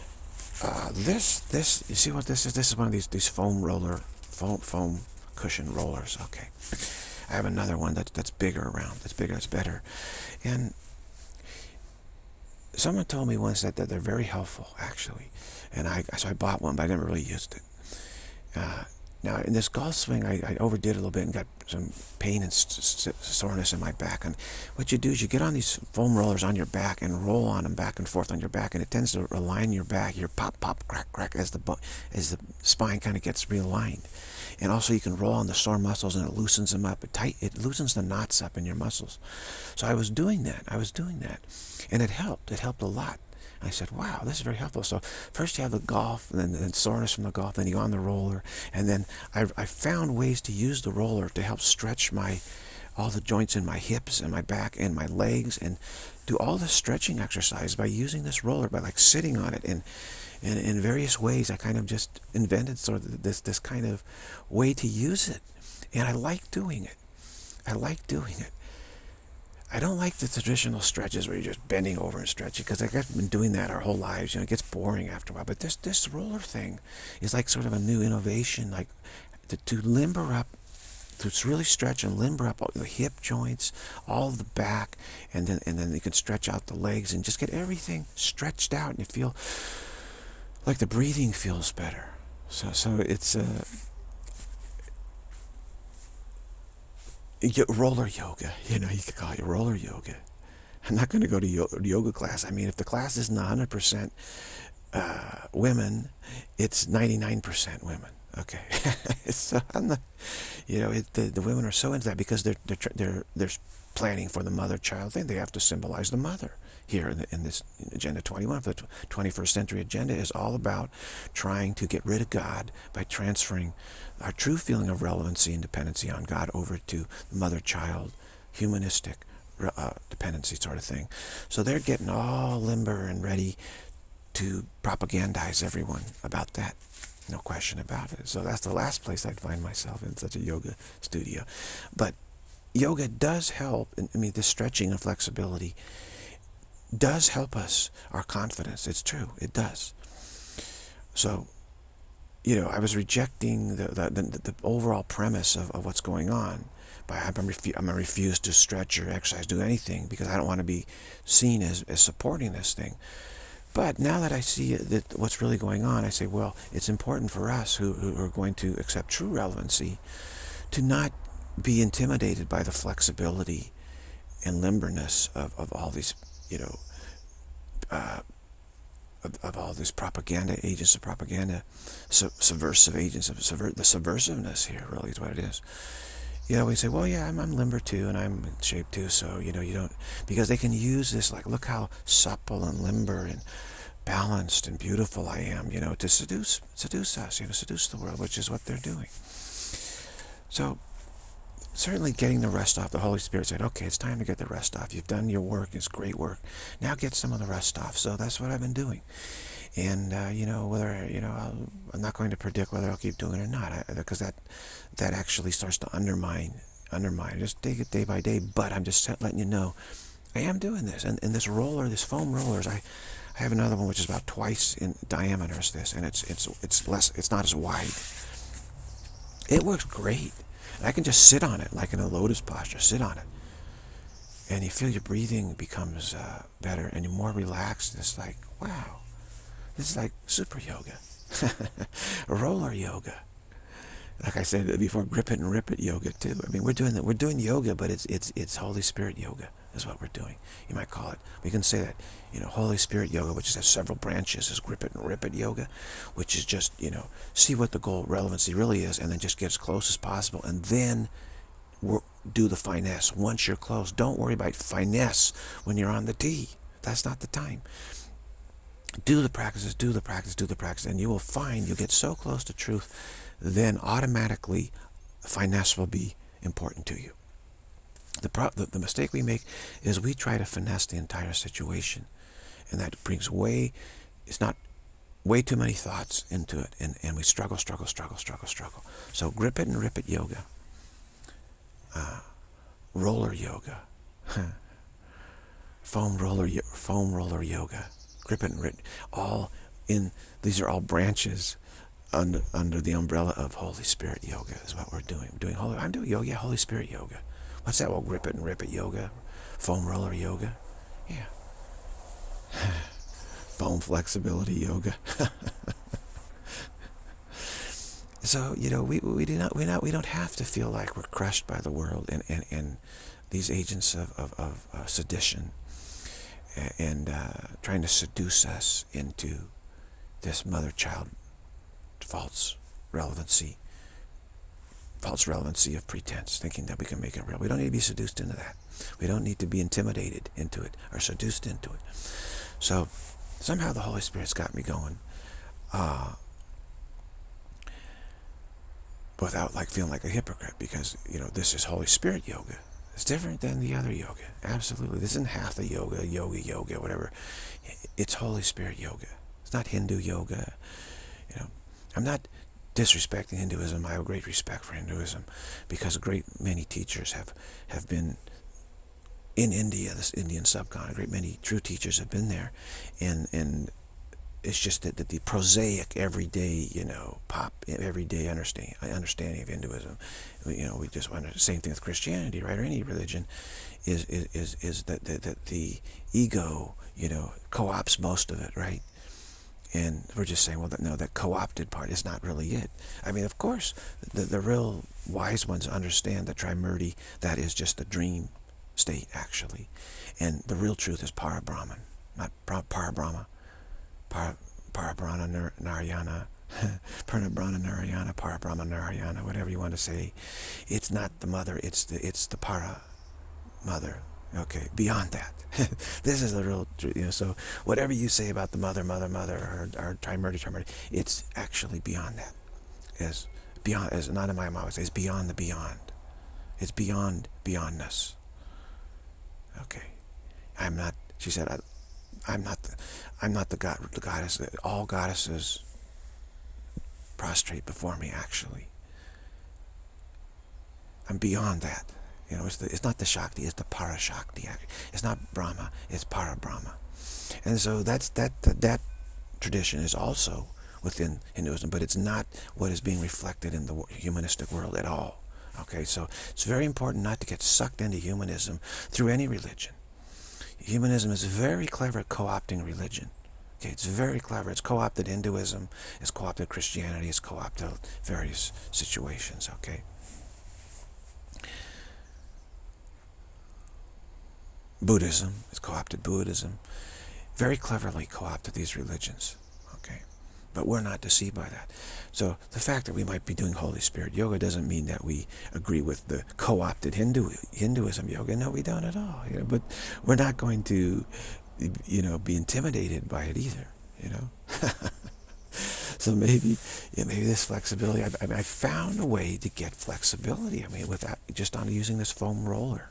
This you see what this is? This is one of these foam cushion rollers. Okay, I have another one that's bigger around. That's bigger. That's better, and someone told me once that they're very helpful, actually, and so I bought one, but I never really used it. Now, in this golf swing, I overdid it a little bit and got some pain and soreness in my back. And what you do is you get on these foam rollers on your back and roll on them back and forth on your back, and it tends to align your back. Your pop, pop, crack, crack as the spine kind of gets realigned. And also you can roll on the sore muscles, and it loosens them up. It loosens the knots up in your muscles. So I was doing that. And it helped. It helped a lot. I said, wow, this is very helpful. So first you have the golf, and then soreness from the golf, then you go on the roller, and then I found ways to use the roller to help stretch all the joints in my hips and my back and my legs, and do all the stretching exercise by using this roller, by like sitting on it, and in various ways. I kind of just invented sort of this kind of way to use it, and I like doing it. I don't like the traditional stretches where you're just bending over and stretching, because I've been doing that our whole lives. It gets boring after a while. But this roller thing is like sort of a new innovation, like to limber up, to really stretch and limber up all the hip joints, all of the back, and then you can stretch out the legs and just get everything stretched out, and you feel like the breathing feels better. So it's roller yoga, you could call it roller yoga. I'm not going to go to yoga class. I mean, if the class isn't 100% women, it's 99% women. Okay, so I'm not, the women are so into that because they're planning for the mother-child thing. They have to symbolize the mother here in this Agenda 21. The 21st Century Agenda is all about trying to get rid of God by transferring our true feeling of relevancy and dependency on God over to the mother-child, humanistic dependency sort of thing. So they're getting all limber and ready to propagandize everyone about that. No question about it. So that's the last place I'd find myself, in such a yoga studio. But yoga does help. I mean, this stretching and flexibility does help us, our confidence. It's true. It does. So, I was rejecting the overall premise of what's going on. I'm going to refuse to stretch or exercise, do anything, because I don't want to be seen as supporting this thing. But now that I see that what's really going on, I say, well, it's important for us who are going to accept true relevancy to not be intimidated by the flexibility and limberness of all these, of all these propaganda agents of propaganda, subversive agents of the subversiveness here really is what it is. We say, well, yeah, I'm limber too, and I'm in shape too, so, you don't, because they can use this, like, look how supple and limber and balanced and beautiful I am, to seduce us, seduce the world, which is what they're doing. So, certainly getting the rest off, the Holy Spirit said, okay, it's time to get the rest off. You've done your work, it's great work. Now get some of the rest off. So that's what I've been doing. And, whether, I'm not going to predict whether I'll keep doing it or not, because that actually starts to undermine, just take it day by day. But I'm just letting you know, I am doing this. And this roller, this foam rollers, I have another one which is about twice in diameter as this, and it's not as wide. It works great. And I can just sit on it, like in a lotus posture, sit on it. And you feel your breathing becomes better, and you're more relaxed. It's like, wow. This is like super yoga, roller yoga. Like I said before, grip it and rip it yoga too. I mean, we're doing yoga, but it's Holy Spirit yoga is what we're doing. You might call it. We can say that, Holy Spirit yoga, which has several branches, is grip it and rip it yoga, which is just, see what the goal relevancy really is, and then just get as close as possible, and then do the finesse. Once you're close, don't worry about finesse when you're on the tee. That's not the time. Do the practices, do the practice, do the practice, and you will find you'll get so close to truth, then automatically finesse will be important to you. The mistake we make is we try to finesse the entire situation, and that brings it's not way too many thoughts into it, and we struggle. So grip it and rip it yoga, roller yoga, foam roller yoga. Grip it and rip, these are all branches under the umbrella of Holy Spirit yoga is what we're doing. I'm doing yoga, yeah, Holy Spirit yoga. What's that? Well, grip it and rip it yoga, foam roller yoga, yeah, foam flexibility yoga. So we don't have to feel like we're crushed by the world and these agents of sedition. And trying to seduce us into this mother-child false relevancy of pretense, thinking that we can make it real. We don't need to be seduced into that. We don't need to be intimidated into it or seduced into it. So somehow the Holy Spirit's got me going without feeling like a hypocrite, because this is Holy Spirit yoga. It's different than the other yoga. Absolutely. This isn't half the yoga, yoga, whatever. It's Holy Spirit yoga. It's not Hindu yoga. I'm not disrespecting Hinduism. I have great respect for Hinduism, because a great many teachers have been in India, this Indian subcontinent. A great many true teachers have been there. And it's just that the prosaic, everyday, everyday understanding of Hinduism, we just want the same thing with Christianity, right, or any religion, is that the ego, co-opts most of it, right? And we're just saying, well, that co-opted part is not really it. I mean, of course, the real wise ones understand that Trimurti, that is just the dream state, actually, and the real truth is Parabrahman, not Parabrahma. Parabrahma Narayana, Purnabrahma Narayana, Parabrahma Narayana, whatever you want to say. It's not the mother, it's the para mother. Okay, beyond that. This is the real truth. So whatever you say about the mother, or Trimurti, it's actually beyond that. As Nana Maya would say, it's beyond the beyond. It's beyond beyondness. Okay. She said, I'm not the goddess. All goddesses prostrate before me, actually. I'm beyond that. It's not the Shakti, it's the Parashakti. It's not Brahma, it's Parabrahma. And so that tradition is also within Hinduism, but it's not what is being reflected in the humanistic world at all. Okay, so it's very important not to get sucked into humanism through any religion. Humanism is very clever at co-opting religion. Okay, it's very clever. It's co-opted Hinduism, it's co-opted Christianity, it's co-opted various situations, okay? Buddhism, it's co-opted Buddhism. very cleverly co-opted these religions, okay? But we're not deceived by that. So the fact that we might be doing Holy Spirit yoga doesn't mean that we agree with the co-opted Hinduism yoga. No, we don't at all. You know, but we're not going to, you know, be intimidated by it either. You know. So maybe, yeah, maybe this flexibility. I mean, I found a way to get flexibility. I mean, without just on using this foam roller.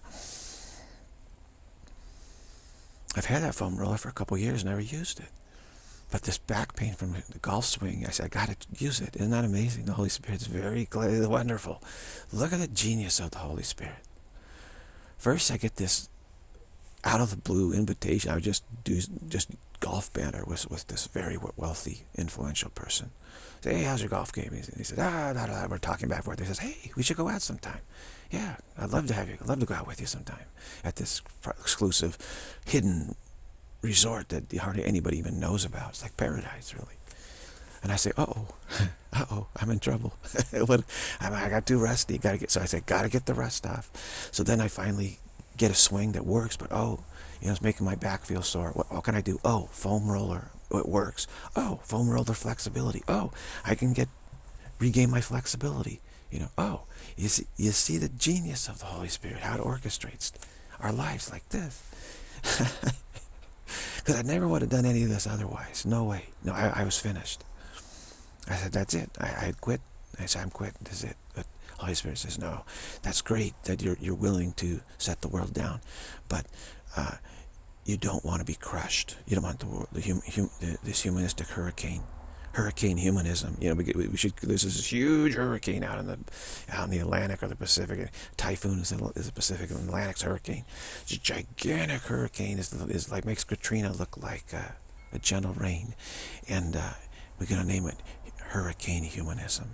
I've had that foam roller for a couple of years, never used it. But this back pain from the golf swing, I said, I got to use it. Isn't that amazing? The Holy Spirit's very wonderful. Look at the genius of the Holy Spirit. First, I get this out of the blue invitation. I would just golf banter with this very wealthy, influential person. Say, hey, how's your golf game? He said, we're talking back and forth. He says, hey, we should go out sometime. Yeah, I'd love to have you. I'd love to go out with you sometime at this exclusive, hidden resort that hardly anybody even knows about. It's like paradise, really. And I say, uh-oh, I'm in trouble. I got too rusty. So I say, gotta get the rust off. So then I finally get a swing that works, but it's making my back feel sore. What can I do? Oh, foam roller. It works. Oh, foam roller flexibility. Oh, I can regain my flexibility. You see the genius of the Holy Spirit, how it orchestrates our lives like this. Because I never would have done any of this otherwise. No way. No, I was finished. I said, that's it. I had quit. I said, I'm quit. That's it. But Holy Spirit says, no, that's great that you're willing to set the world down, but you don't want to be crushed. You don't want this humanistic hurricane humanism. We should. There's this huge hurricane out in the Atlantic or the Pacific. Typhoon is the Pacific, and the Atlantic's hurricane. It's a gigantic hurricane. Is like makes Katrina look like a gentle rain, and we're gonna name it Hurricane Humanism.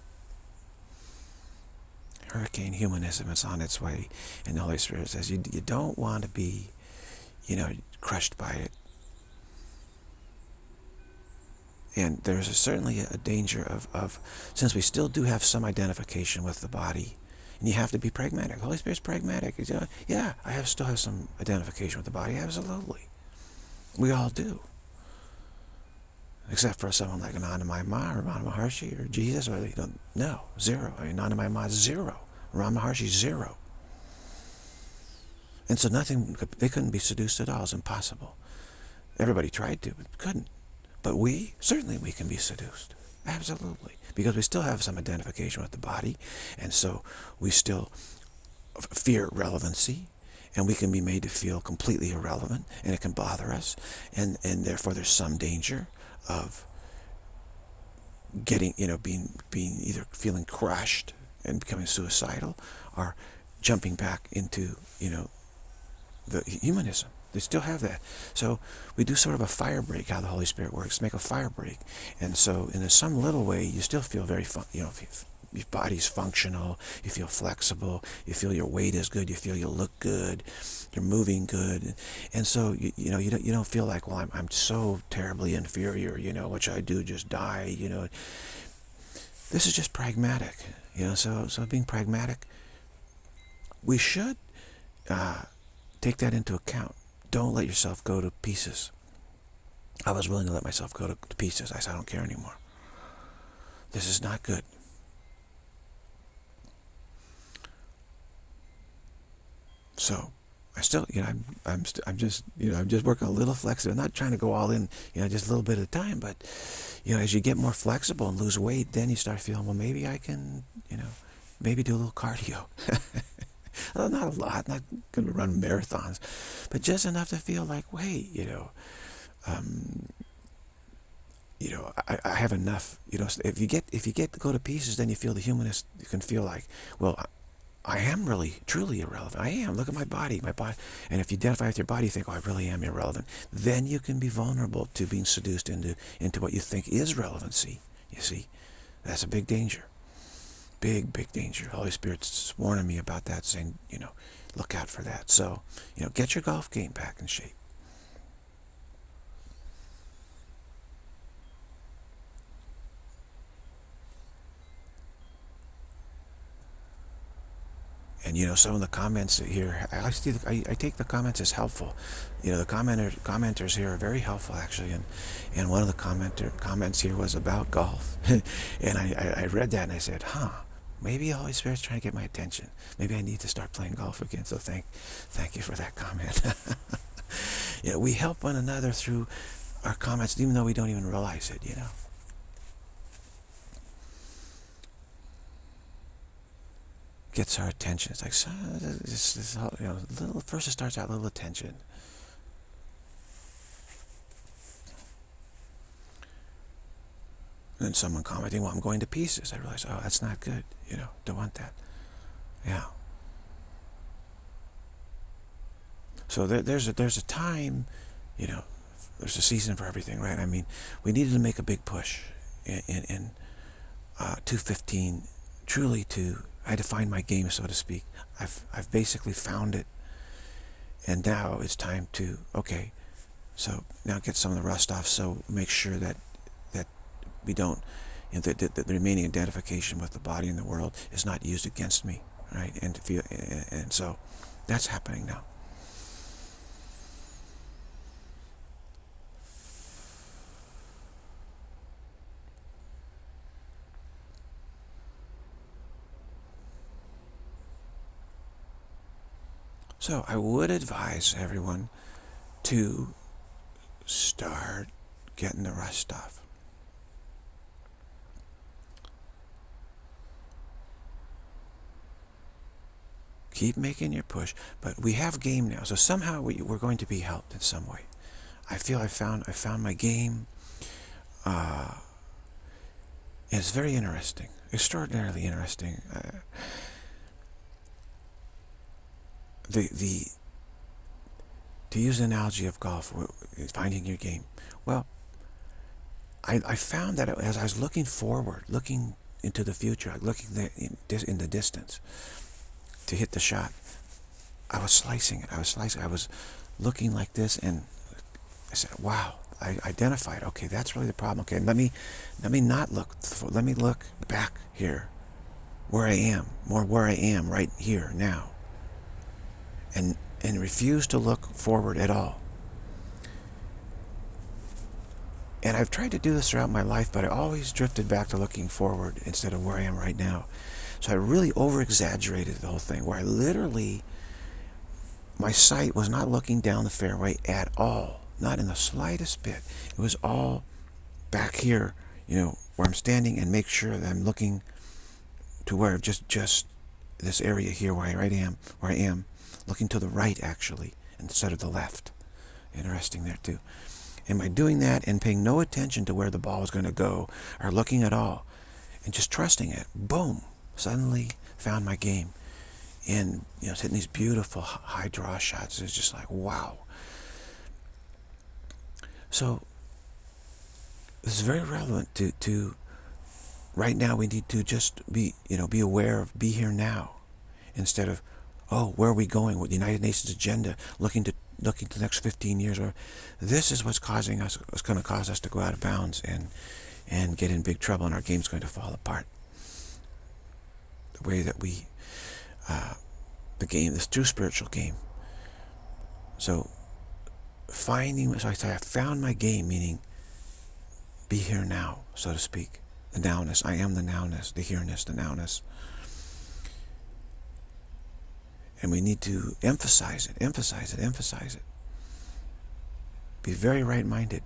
Hurricane humanism is on its way, and the Holy Spirit says you don't want to be, crushed by it. And there's certainly a danger of, since we still do have some identification with the body, and you have to be pragmatic. The Holy Spirit's pragmatic. Yeah, still have some identification with the body. Absolutely, we all do. Except for someone like Ananda Mayama or Ramana Maharshi or Jesus, or no, zero. I mean, Ananda Mayama is zero. Ramana Maharshi is zero. And so they couldn't be seduced at all. It's impossible. Everybody tried to, but couldn't. But certainly we can be seduced. Absolutely. Because we still have some identification with the body, and so we still fear relevancy, and we can be made to feel completely irrelevant, and it can bother us, and therefore there's some danger of getting, being either feeling crushed and becoming suicidal, or jumping back into, the humanism. They still have that. So we do sort of a fire break, how the Holy Spirit works, make a fire break. And so in some little way, you still feel very, your body's functional, you feel flexible, you feel your weight is good, you feel you look good, you're moving good. And so, you don't feel like, well, I'm so terribly inferior, what should I do, just die, This is just pragmatic, so being pragmatic, we should take that into account. Don't let yourself go to pieces. I was willing to let myself go to pieces. I said, I don't care anymore. This is not good. So I still, I'm just working a little flexible. I'm not trying to go all in, just a little bit at a time. But, as you get more flexible and lose weight, then you start feeling, well, maybe I can, maybe do a little cardio. Well, not a lot, not going to run marathons, but just enough to feel like, wait, I have enough. If you get to go to pieces, then you feel the humanist. You can feel like, well, I am really, truly irrelevant. I am. Look at my body. And if you identify with your body, you think, oh, I really am irrelevant. Then you can be vulnerable to being seduced into what you think is relevancy. You see, that's a big danger. Big, big danger. The Holy Spirit's warning me about that, saying, look out for that. So, get your golf game back in shape. And you know, some of the comments here, I take the comments as helpful. You know, the commenters here are very helpful actually. And one of the comments here was about golf, and I read that and I said, huh. Maybe the Holy Spirit's trying to get my attention. Maybe I need to start playing golf again. So thank you for that comment. You know, we help one another through our comments, even though we don't even realize it. You know. Gets our attention. It's like, you know, first it starts out little attention. And then someone commenting, well, I'm going to pieces. I realize, oh, that's not good. You know, don't want that. Yeah. So there's a time, you know, there's a season for everything, right? I mean, we needed to make a big push in 215, truly I had to find my game, so to speak. I've basically found it, and now it's time to, okay, so now get some of the rust off, so make sure that we don't, you know, the remaining identification with the body and the world is not used against me, right? And to feel, and so that's happening now. So I would advise everyone to start getting the rust off. Keep making your push, but we have game now, so somehow we're going to be helped in some way. I feel I found my game. It's very interesting, extraordinarily interesting. To use the analogy of golf, finding your game. Well, I found that as I was looking forward, looking into the future, looking in the distance to hit the shot, I was slicing it. I was looking like this, and I said, wow, I identified, okay, that's really the problem. Okay, let me not look, let me look back here, where I am, more where I am right here now, and refuse to look forward at all. And I've tried to do this throughout my life, but I always drifted back to looking forward instead of where I am right now. So I really over-exaggerated the whole thing, where I literally, my sight was not looking down the fairway at all, not in the slightest bit. It was all back here, you know, where I'm standing, and make sure that I'm looking to where just this area here where I am, looking to the right actually instead of the left. Interesting there too. And by doing that and paying no attention to where the ball is going to go, or looking at all, and just trusting it, boom, suddenly found my game. And, you know, hitting these beautiful high draw shots is just like, wow. So this is very relevant to right now. We need to just be aware of, be here now, instead of, oh, where are we going with the United Nations agenda, looking to the next 15 years, or this is what's going to cause us to go out of bounds and get in big trouble, and our game's going to fall apart. The way that we, the game, this true spiritual game. So so I say I found my game, meaning be here now, so to speak. The nowness, I am the nowness, the here-ness, the nowness. And we need to emphasize it. Be very right-minded.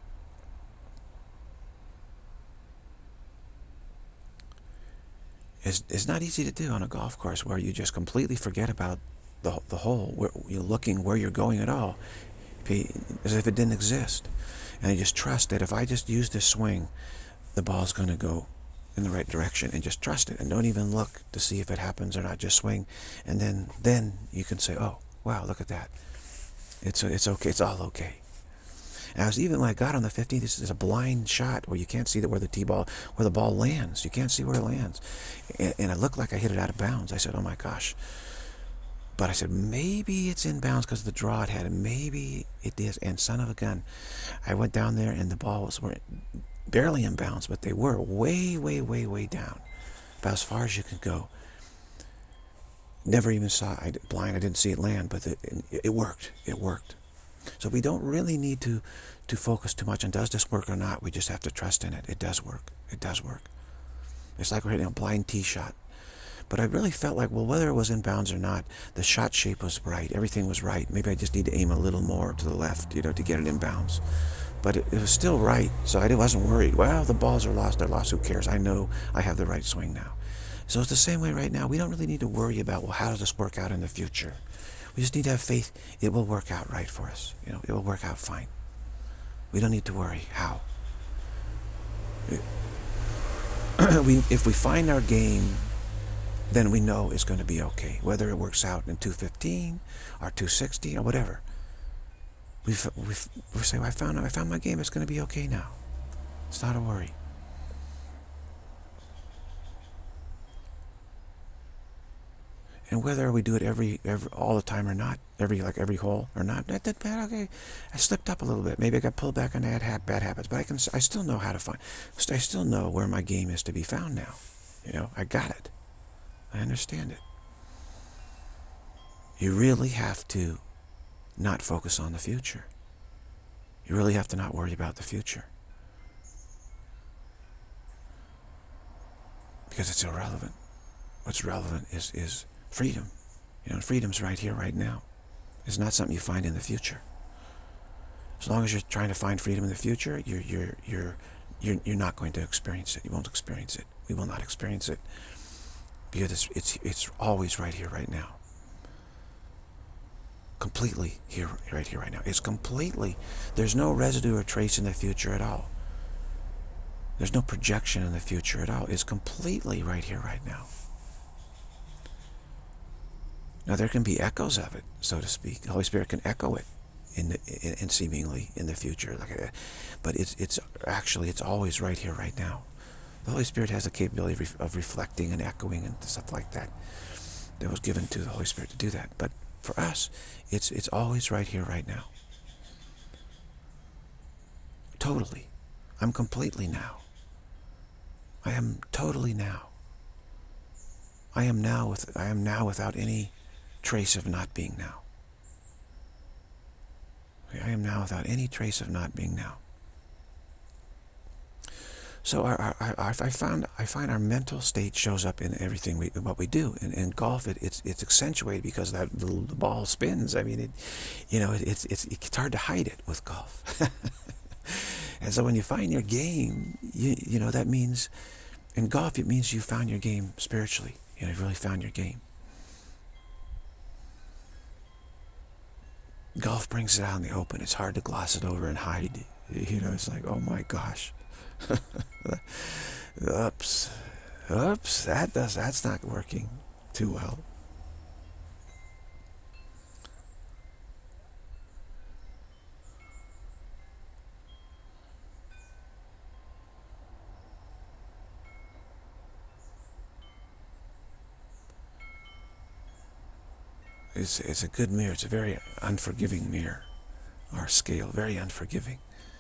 It's not easy to do on a golf course where you just completely forget about the hole, where you're looking where you're going at all, as if it didn't exist. And I just trust that if I just use this swing, the ball's going to go in the right direction, and just trust it, and don't even look to see if it happens or not. Just swing, and then you can say, oh wow, look at that, it's okay, it's all okay. And I was, even when I got on the 15th, this is a blind shot where you can't see where the ball lands. You can't see where it lands, and it looked like I hit it out of bounds. I said, oh my gosh. But I said, maybe it's in bounds because of the draw it had, and maybe it is. And son of a gun, I went down there and the balls were barely in bounds, but they were way, way, way, way down, about as far as you could go. Never even saw, blind, I didn't see it land, but it worked. It worked. So we don't really need to focus too much on does this work or not. We just have to trust in it. It does work. It does work. It's like we're hitting a blind tee shot. But I really felt like, well, whether it was in bounds or not, the shot shape was right. Everything was right. Maybe I just need to aim a little more to the left, you know, to get it in bounds. But it was still right, so I wasn't worried. Well, the balls are lost. They're lost. Who cares? I know I have the right swing now. So it's the same way right now. We don't really need to worry about, well, how does this work out in the future? We just need to have faith. It will work out right for us. You know, it will work out fine. We don't need to worry how. If we find our game, then we know it's going to be okay. Whether it works out in 215 or 260 or whatever. We say, well, I found my game. It's going to be okay now. It's not a worry. And whether we do it every all the time or not, every hole or not, that bad. Okay, I slipped up a little bit. Maybe I got pulled back on bad habits, but I still know how to find. I still know where my game is to be found now. You know, I got it. I understand it. You really have to not focus on the future. You really have to not worry about the future. Because it's irrelevant. What's relevant is freedom. You know, freedom's right here, right now. It's not something you find in the future. As long as you're trying to find freedom in the future, you're not going to experience it. You won't experience it. We will not experience it. Because it's always right here, right now. Completely here, right here, right now. It's completely, there's no residue or trace in the future at all. There's no projection in the future at all. It's completely right here, right now. Now there can be echoes of it, so to speak. The Holy Spirit can echo it in seemingly in the future, but it's actually always right here, right now. The Holy Spirit has the capability of reflecting and echoing and stuff like that. That was given to the Holy Spirit to do that. But for us, it's always right here, right now. Totally. I'm completely now. I am totally now. I am now without any trace of not being now. I am now without any trace of not being now. So I find our mental state shows up in everything what we do. In golf, it's accentuated because the ball spins. I mean, it's hard to hide it with golf. And so when you find your game, you know that means in golf it means you found your game spiritually. You know, you've really found your game. Golf brings it out in the open. It's hard to gloss it over and hide. You know, it's like, oh my gosh. Oops, that's not working too well. It's a good mirror. It's a very unforgiving mirror. Our scale, very unforgiving.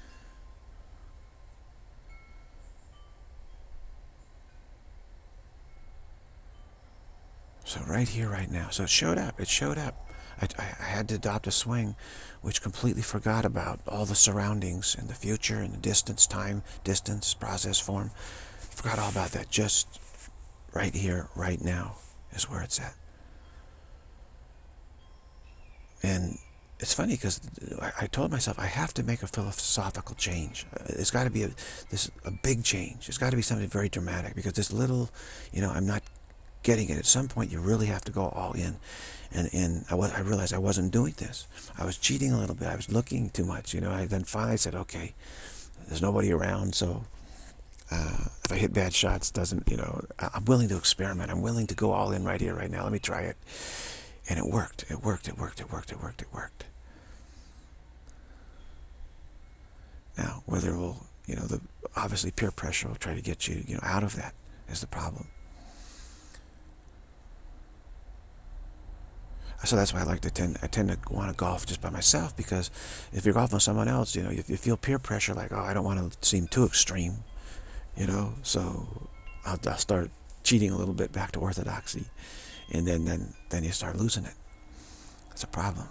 So right here, right now. So it showed up. It showed up. I had to adopt a swing which completely forgot about all the surroundings and the future and the distance, time, distance, process, form. Forgot all about that. Just right here, right now is where it's at. And it's funny because I told myself I have to make a philosophical change. It's got to be a big change. It's got to be something very dramatic because this little, you know, I'm not getting it. At some point, you really have to go all in. And I realized I wasn't doing this. I was cheating a little bit. I was looking too much. You know, then finally I said, okay, there's nobody around, so if I hit bad shots, I'm willing to experiment. I'm willing to go all in right here, right now. Let me try it. And it worked. It worked. It worked. It worked. It worked. It worked. Now, whether it will, you know, obviously peer pressure will try to get you, you know, out of that is the problem. So that's why I tend to want to golf just by myself, because if you're golfing with someone else, you know, you feel peer pressure, like, oh, I don't want to seem too extreme, you know, so I'll start cheating a little bit back to orthodoxy. and then you start losing it. That's a problem.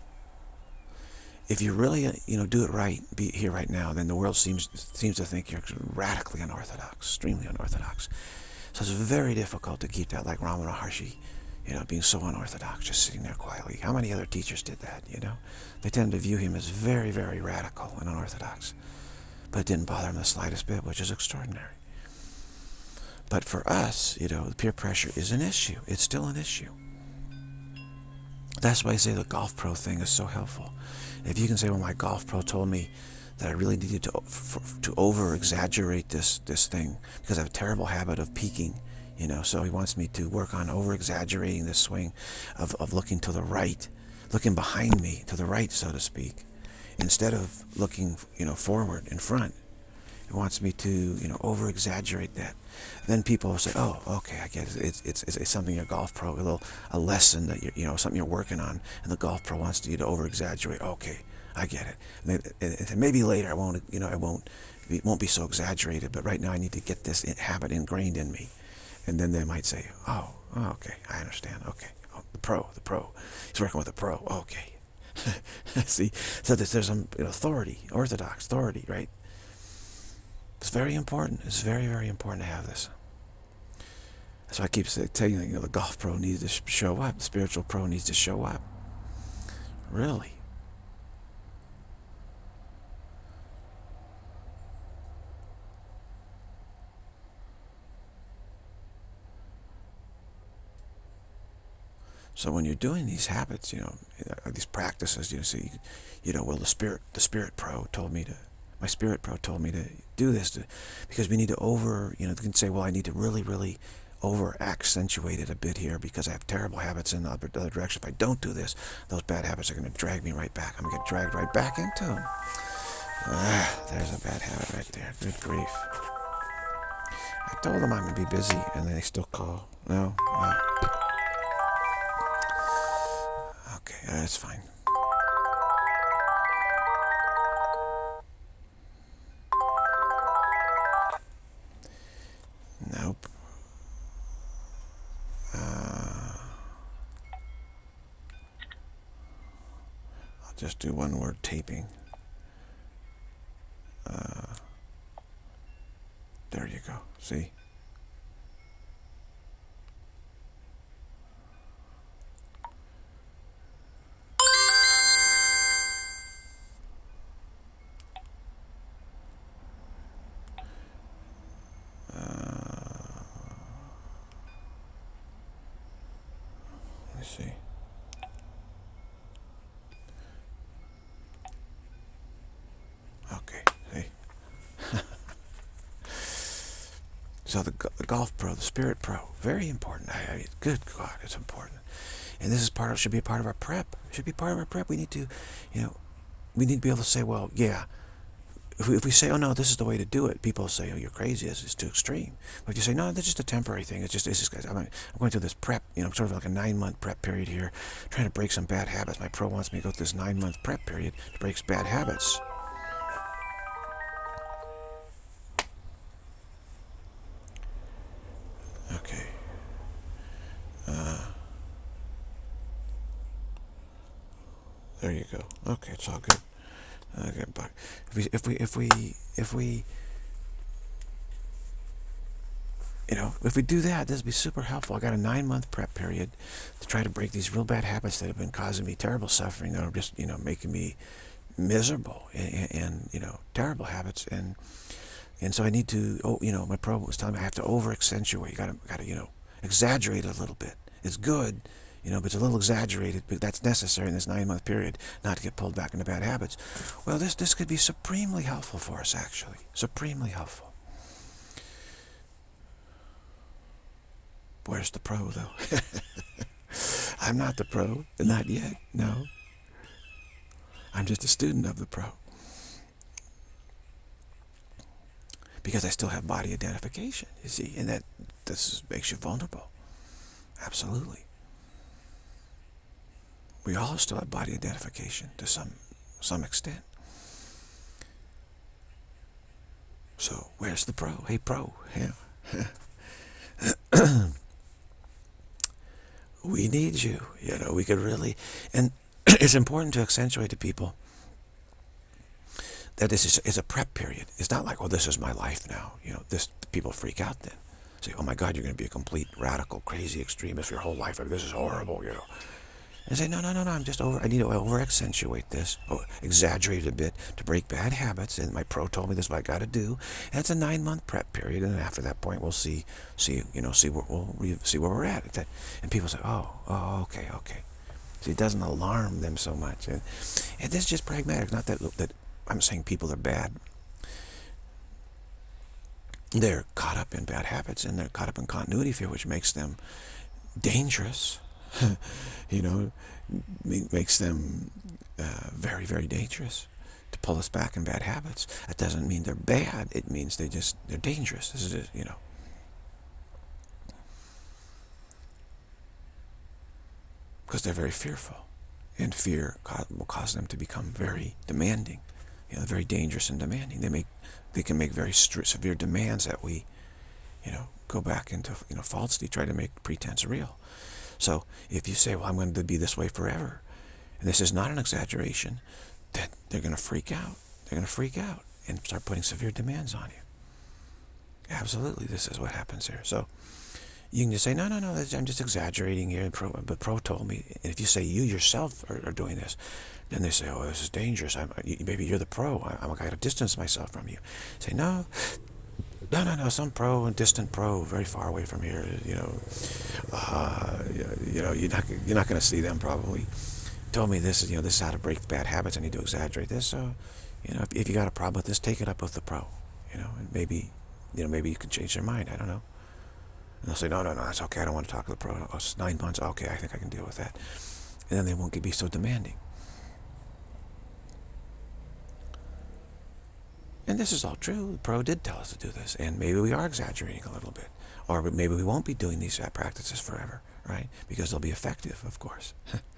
If you really, do it right, be here right now, then the world seems to think you're radically unorthodox, extremely unorthodox. So it's very difficult to keep that, like Ramana Maharshi, being so unorthodox, just sitting there quietly. How many other teachers did that, They tend to view him as very, very radical and unorthodox. But it didn't bother him the slightest bit, which is extraordinary. But for us, the peer pressure is an issue. It's still an issue. That's why I say the golf pro thing is so helpful. If you can say, well, my golf pro told me that I really needed to over-exaggerate this thing because I have a terrible habit of peaking, so he wants me to work on over-exaggerating this swing of looking to the right, looking behind me, to the right, so to speak, instead of looking, forward, in front. He wants me to, over-exaggerate that. Then people will say, oh, okay, I get it. It's something your golf pro, a lesson that something you're working on, and the golf pro wants you to over-exaggerate. Okay, I get it. And maybe later it won't be so exaggerated, but right now I need to get this habit ingrained in me. And then they might say, oh, okay, I understand. Okay, oh, the pro. He's working with the pro. Okay. See, so there's some authority, orthodox authority, right? It's very important. It's very, very important to have this. That's why I keep telling you, the golf pro needs to show up. The spiritual pro needs to show up. Really. So when you're doing these habits, these practices, well, the spirit pro told me to. My spirit pro told me to do this because we need to you can say, well, I need to really, really over-accentuate it a bit here because I have terrible habits in the other direction. If I don't do this, those bad habits are going to drag me right back. I'm going to get dragged right back into them. There's a bad habit right there. Good grief. I told them I'm going to be busy, and they still call. No? Okay, that's fine. Nope. I'll just do one word taping. There you go. See? Let me see. Okay, see? So the golf pro, the spirit pro, very important. Good God, it's important. And this is should be a part of our prep. Should be part of our prep. We need to, we need to be able to say, well, yeah. If we say, oh no, this is the way to do it, people say, oh, you're crazy. It's too extreme. But if you say, no, that's just a temporary thing. It's just guys. I'm going through this prep, sort of like a 9-month prep period here, trying to break some bad habits. My pro wants me to go through this 9-month prep period to break bad habits. Okay. There you go. Okay, it's all good. Okay, but if we do that, this would be super helpful. I got a 9-month prep period to try to break these real bad habits that have been causing me terrible suffering, that are just making me miserable and terrible habits. And so I need to. My pro was telling me I have to over-accentuate. Got to exaggerate a little bit. It's good. But it's a little exaggerated, but that's necessary in this 9-month period not to get pulled back into bad habits. Well, this could be supremely helpful for us, actually. Supremely helpful. Where's the pro, though? I'm not the pro. Not yet, no. I'm just a student of the pro. Because I still have body identification, you see, and this makes you vulnerable. Absolutely. We all still have body identification to some extent. So where's the pro? Hey, pro. Yeah. We need you. You know, we could really, and it's important to accentuate to people that this is a prep period. It's not like, oh, this is my life now. You know, this people freak out then. Say, oh my God, you're going to be a complete radical, crazy extremist for your whole life. This is horrible, you know. And say, no, no, no, no, I need to over-accentuate this, exaggerate it a bit to break bad habits. And my pro told me this is what I got to do. And it's a 9-month prep period. And after that point, we'll see where we're at. And people say, oh, okay. So it doesn't alarm them so much. And this is just pragmatic. Not that I'm saying people are bad. They're caught up in bad habits, and they're caught up in continuity fear, which makes them dangerous. You know, makes them very, very dangerous to pull us back in bad habits. That doesn't mean they're bad. It means they're dangerous. This is it, you know. Because they're very fearful, and fear will cause them to become very demanding. You know, very dangerous and demanding. They can make very severe demands that we, you know, go back into, you know, falsity, try to make pretense real. So if you say, well, I'm going to be this way forever, and this is not an exaggeration, then they're going to freak out. They're going to freak out and start putting severe demands on you. Absolutely, this is what happens here. So you can just say, no, I'm just exaggerating here, but Pro told me. And if you say you yourself are doing this, then they say, oh, this is dangerous. Maybe you're the Pro. I got to distance myself from you. Say, no, some Pro and distant Pro, very far away from here. You know, you're not going to see them probably. Told me this is, you know, this is how to break bad habits. I need to exaggerate this. So, you know, if you got a problem with this, take it up with the Pro. You know, and maybe you can change their mind. I don't know. And they'll say, no, that's okay. I don't want to talk to the Pro. Oh, it's 9 months. Okay, I think I can deal with that. And then they won't be so demanding. And this is all true. The Pro did tell us to do this. And maybe we are exaggerating a little bit. Or maybe we won't be doing these practices forever, right? Because they'll be effective, of course.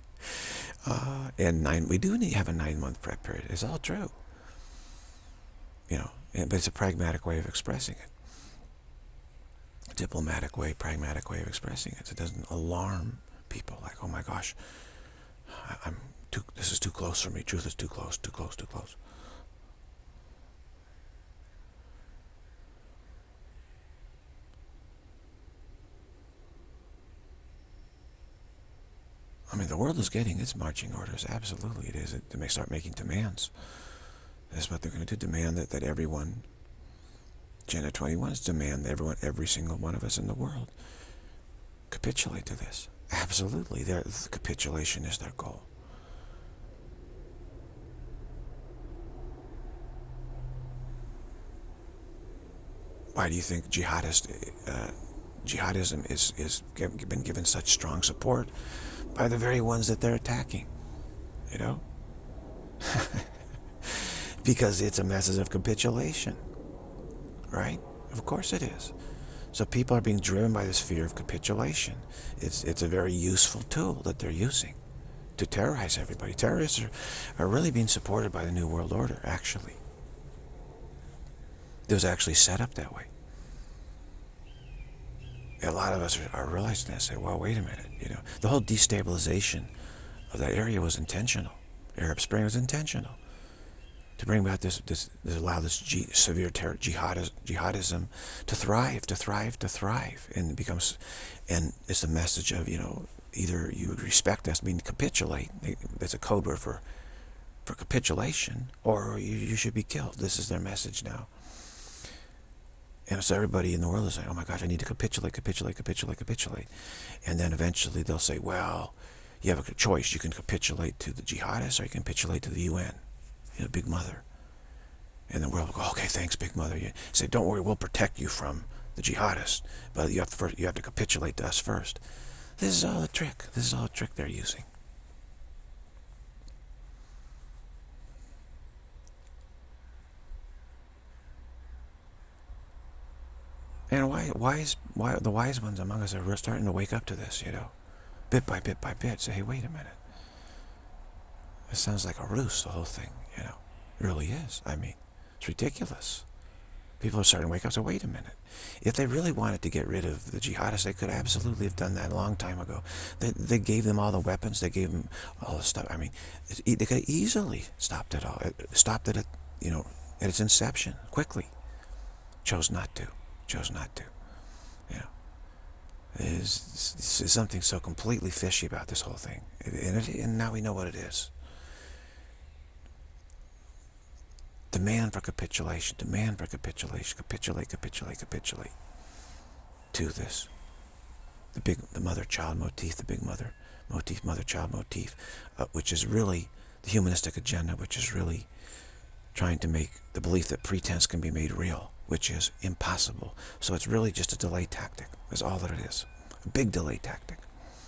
We do need to have a 9-month prep period. It's all true. You know, but it's a pragmatic way of expressing it. A diplomatic way, pragmatic way of expressing it. So it doesn't alarm people like, oh my gosh, this is too close for me. Truth is too close, too close, too close. I mean, the world is getting its marching orders. Absolutely it is. They may start making demands. That's what they're going to do. Demand that everyone, Agenda 21's demand that every single one of us in the world capitulate to this. Absolutely. The capitulation is their goal. Why do you think jihadism is been given such strong support by the very ones that they're attacking? You know? Because it's a message of capitulation. Right? Of course it is. So people are being driven by this fear of capitulation. It's a very useful tool that they're using to terrorize everybody. Terrorists are really being supported by the New World Order, actually. It was actually set up that way. A lot of us are realizing that. Say, well, wait a minute. You know, the whole destabilization of that area was intentional. Arab Spring was intentional to bring about allow this severe jihadism to thrive, and it becomes, and it's a message of, you know, either you respect us, meaning capitulate. That's a code word for capitulation, or you should be killed. This is their message now. And so everybody in the world is like, oh my gosh, I need to capitulate. And then eventually they'll say, well, you have a choice. You can capitulate to the jihadists, or you can capitulate to the UN, you know, Big Mother. And the world will go, okay, thanks, Big Mother. You say, don't worry, we'll protect you from the jihadists, but you have to capitulate to us first. This is all a trick. This is all a trick they're using. And why the wise ones among us are starting to wake up to this, you know, bit by bit by bit. Say, hey, wait a minute. It sounds like a ruse, the whole thing, you know. It really is. I mean, it's ridiculous. People are starting to wake up. So wait a minute. If they really wanted to get rid of the jihadists, they could absolutely have done that a long time ago. They gave them all the weapons. They gave them all the stuff. I mean, they could have easily stopped it all. Stopped it at, at its inception, quickly. Chose not to. Chose not to. There's something so completely fishy about this whole thing. And now we know what it is. Demand for capitulation, demand for capitulation, capitulate, capitulate, capitulate to this. The mother-child motif, the big mother motif, mother-child motif, which is really the humanistic agenda, which is really trying to make the belief that pretense can be made real, which is impossible. So it's really just a delay tactic, is all that it is. A big delay tactic.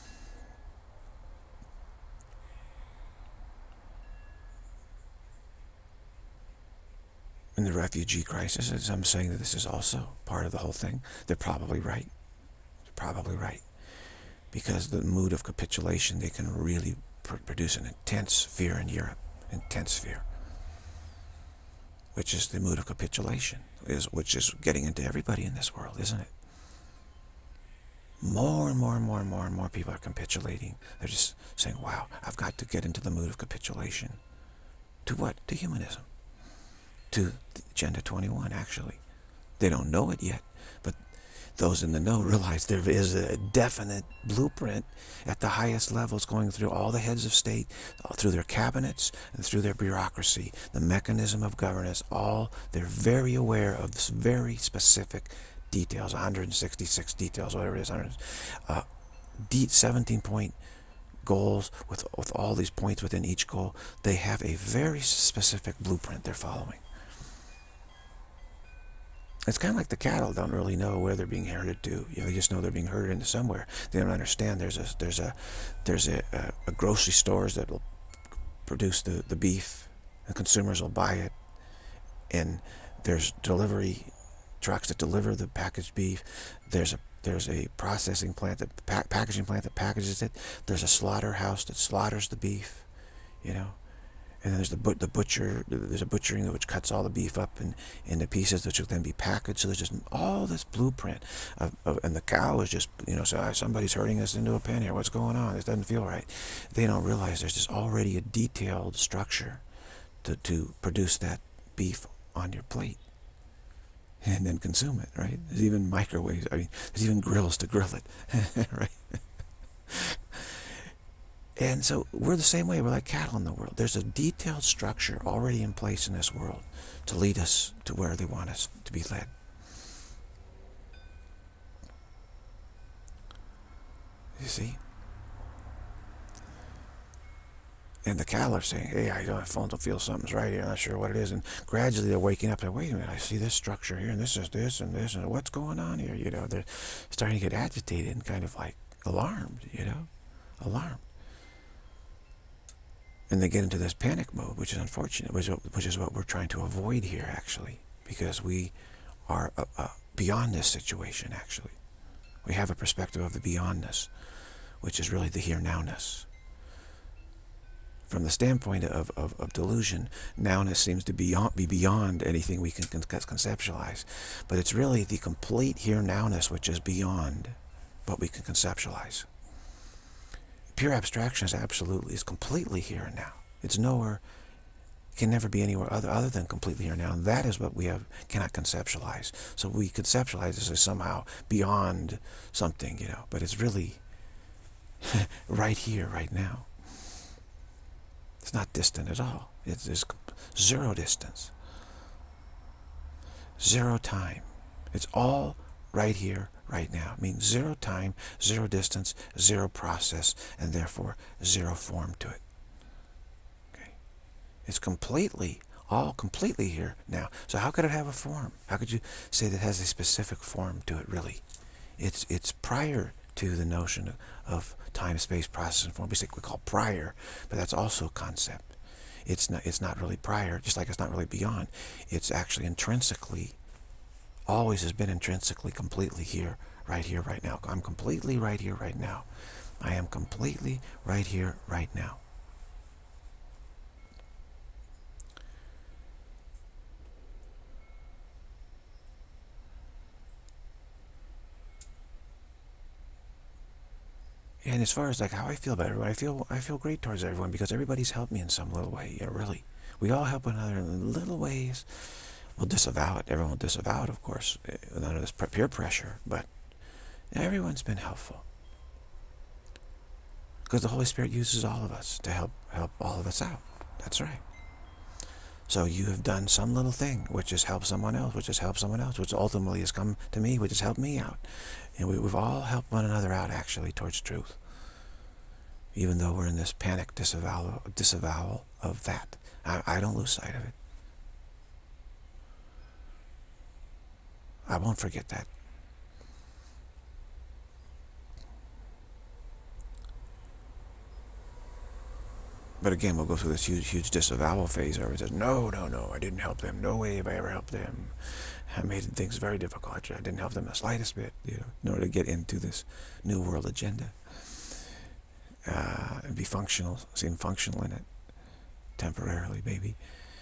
In the refugee crisis, as I'm saying that this is also part of the whole thing, they're probably right. They're probably right. Because the mood of capitulation, they can really produce an intense fear in Europe. Intense fear. Which is the mood of capitulation, which is getting into everybody in this world, isn't it? More and more and more and more and more people are capitulating. They're just saying, wow, I've got to get into the mood of capitulation. To what? To humanism. To Agenda 21, actually. They don't know it yet, but those in the know realize there is a definite blueprint at the highest levels going through all the heads of state, through their cabinets and through their bureaucracy, the mechanism of governance, they're very aware of this very specific details, 166 details, whatever it is, 17-point goals with all these points within each goal. They have a very specific blueprint they're following. It's kind of like the cattle don't really know where they're being herded to. They just know they're being herded into somewhere. They don't understand there's a grocery stores that will produce the beef, and consumers will buy it, and there's delivery trucks that deliver the packaged beef. There's a processing plant, packaging plant that packages it. There's a slaughterhouse that slaughters the beef, And then there's the butcher. There's a butchering which cuts all the beef up into pieces which will then be packaged. So there's just all this blueprint and the cow is just, so somebody's herding us into a pen here. What's going on? This doesn't feel right. They don't realize there's just already a detailed structure to produce that beef on your plate and then consume it, right? There's even microwaves. I mean, there's even grills to grill it, right? And so we're the same way. We're like cattle in the world. There's a detailed structure already in place in this world to lead us to where they want us to be led. You see? And the cattle are saying, hey, I don't feel something's right here. I'm not sure what it is. And gradually they're waking up. They're, wait a minute, I see this structure here, and this is this, and this, and what's going on here? They're starting to get agitated and kind of like alarmed, alarmed. And they get into this panic mode, which is unfortunate, which is what we're trying to avoid here, actually, because we are beyond this situation, actually. We have a perspective of the beyondness, which is really the here-nowness. From the standpoint of delusion, nowness seems to be beyond anything we can conceptualize. But it's really the complete here-nowness which is beyond what we can conceptualize. Pure abstraction is completely here and now. It's nowhere, it can never be anywhere other than completely here and now. And that is what we cannot conceptualize. So we conceptualize this as somehow beyond something, but it's really right here, right now. It's not distant at all. It's zero distance. Zero time. It's all right here, right now. It means zero time, zero distance, zero process, and therefore zero form to it. Okay? It's all completely here now. So how could it have a form? How could you say that it has a specific form to it, really? It's prior to the notion of time, space, process, and form. We call prior, but that's also a concept. It's not really prior, just like it's not really beyond. It's actually intrinsically, always has been intrinsically, completely here, right now. I'm completely right here, right now. I am completely right here, right now. And as far as like how I feel about everyone, I feel great towards everyone because everybody's helped me in some little way. Yeah, really. We all help one another in little ways. We'll disavow it. Everyone will disavow it, of course, under this peer pressure. But everyone's been helpful because the Holy Spirit uses all of us to help all of us out. That's right. So you have done some little thing which has helped someone else, which has helped someone else, which ultimately has come to me, which has helped me out. And we've all helped one another out, actually, towards truth. Even though we're in this panic disavowal of that. I don't lose sight of it. I won't forget that. But again, we'll go through this huge disavowal phase where it says, no, I didn't help them. No way have I ever helped them. I made things very difficult. I didn't help them the slightest bit, in order to get into this New World agenda. And be functional, seem functional in it. Temporarily, maybe.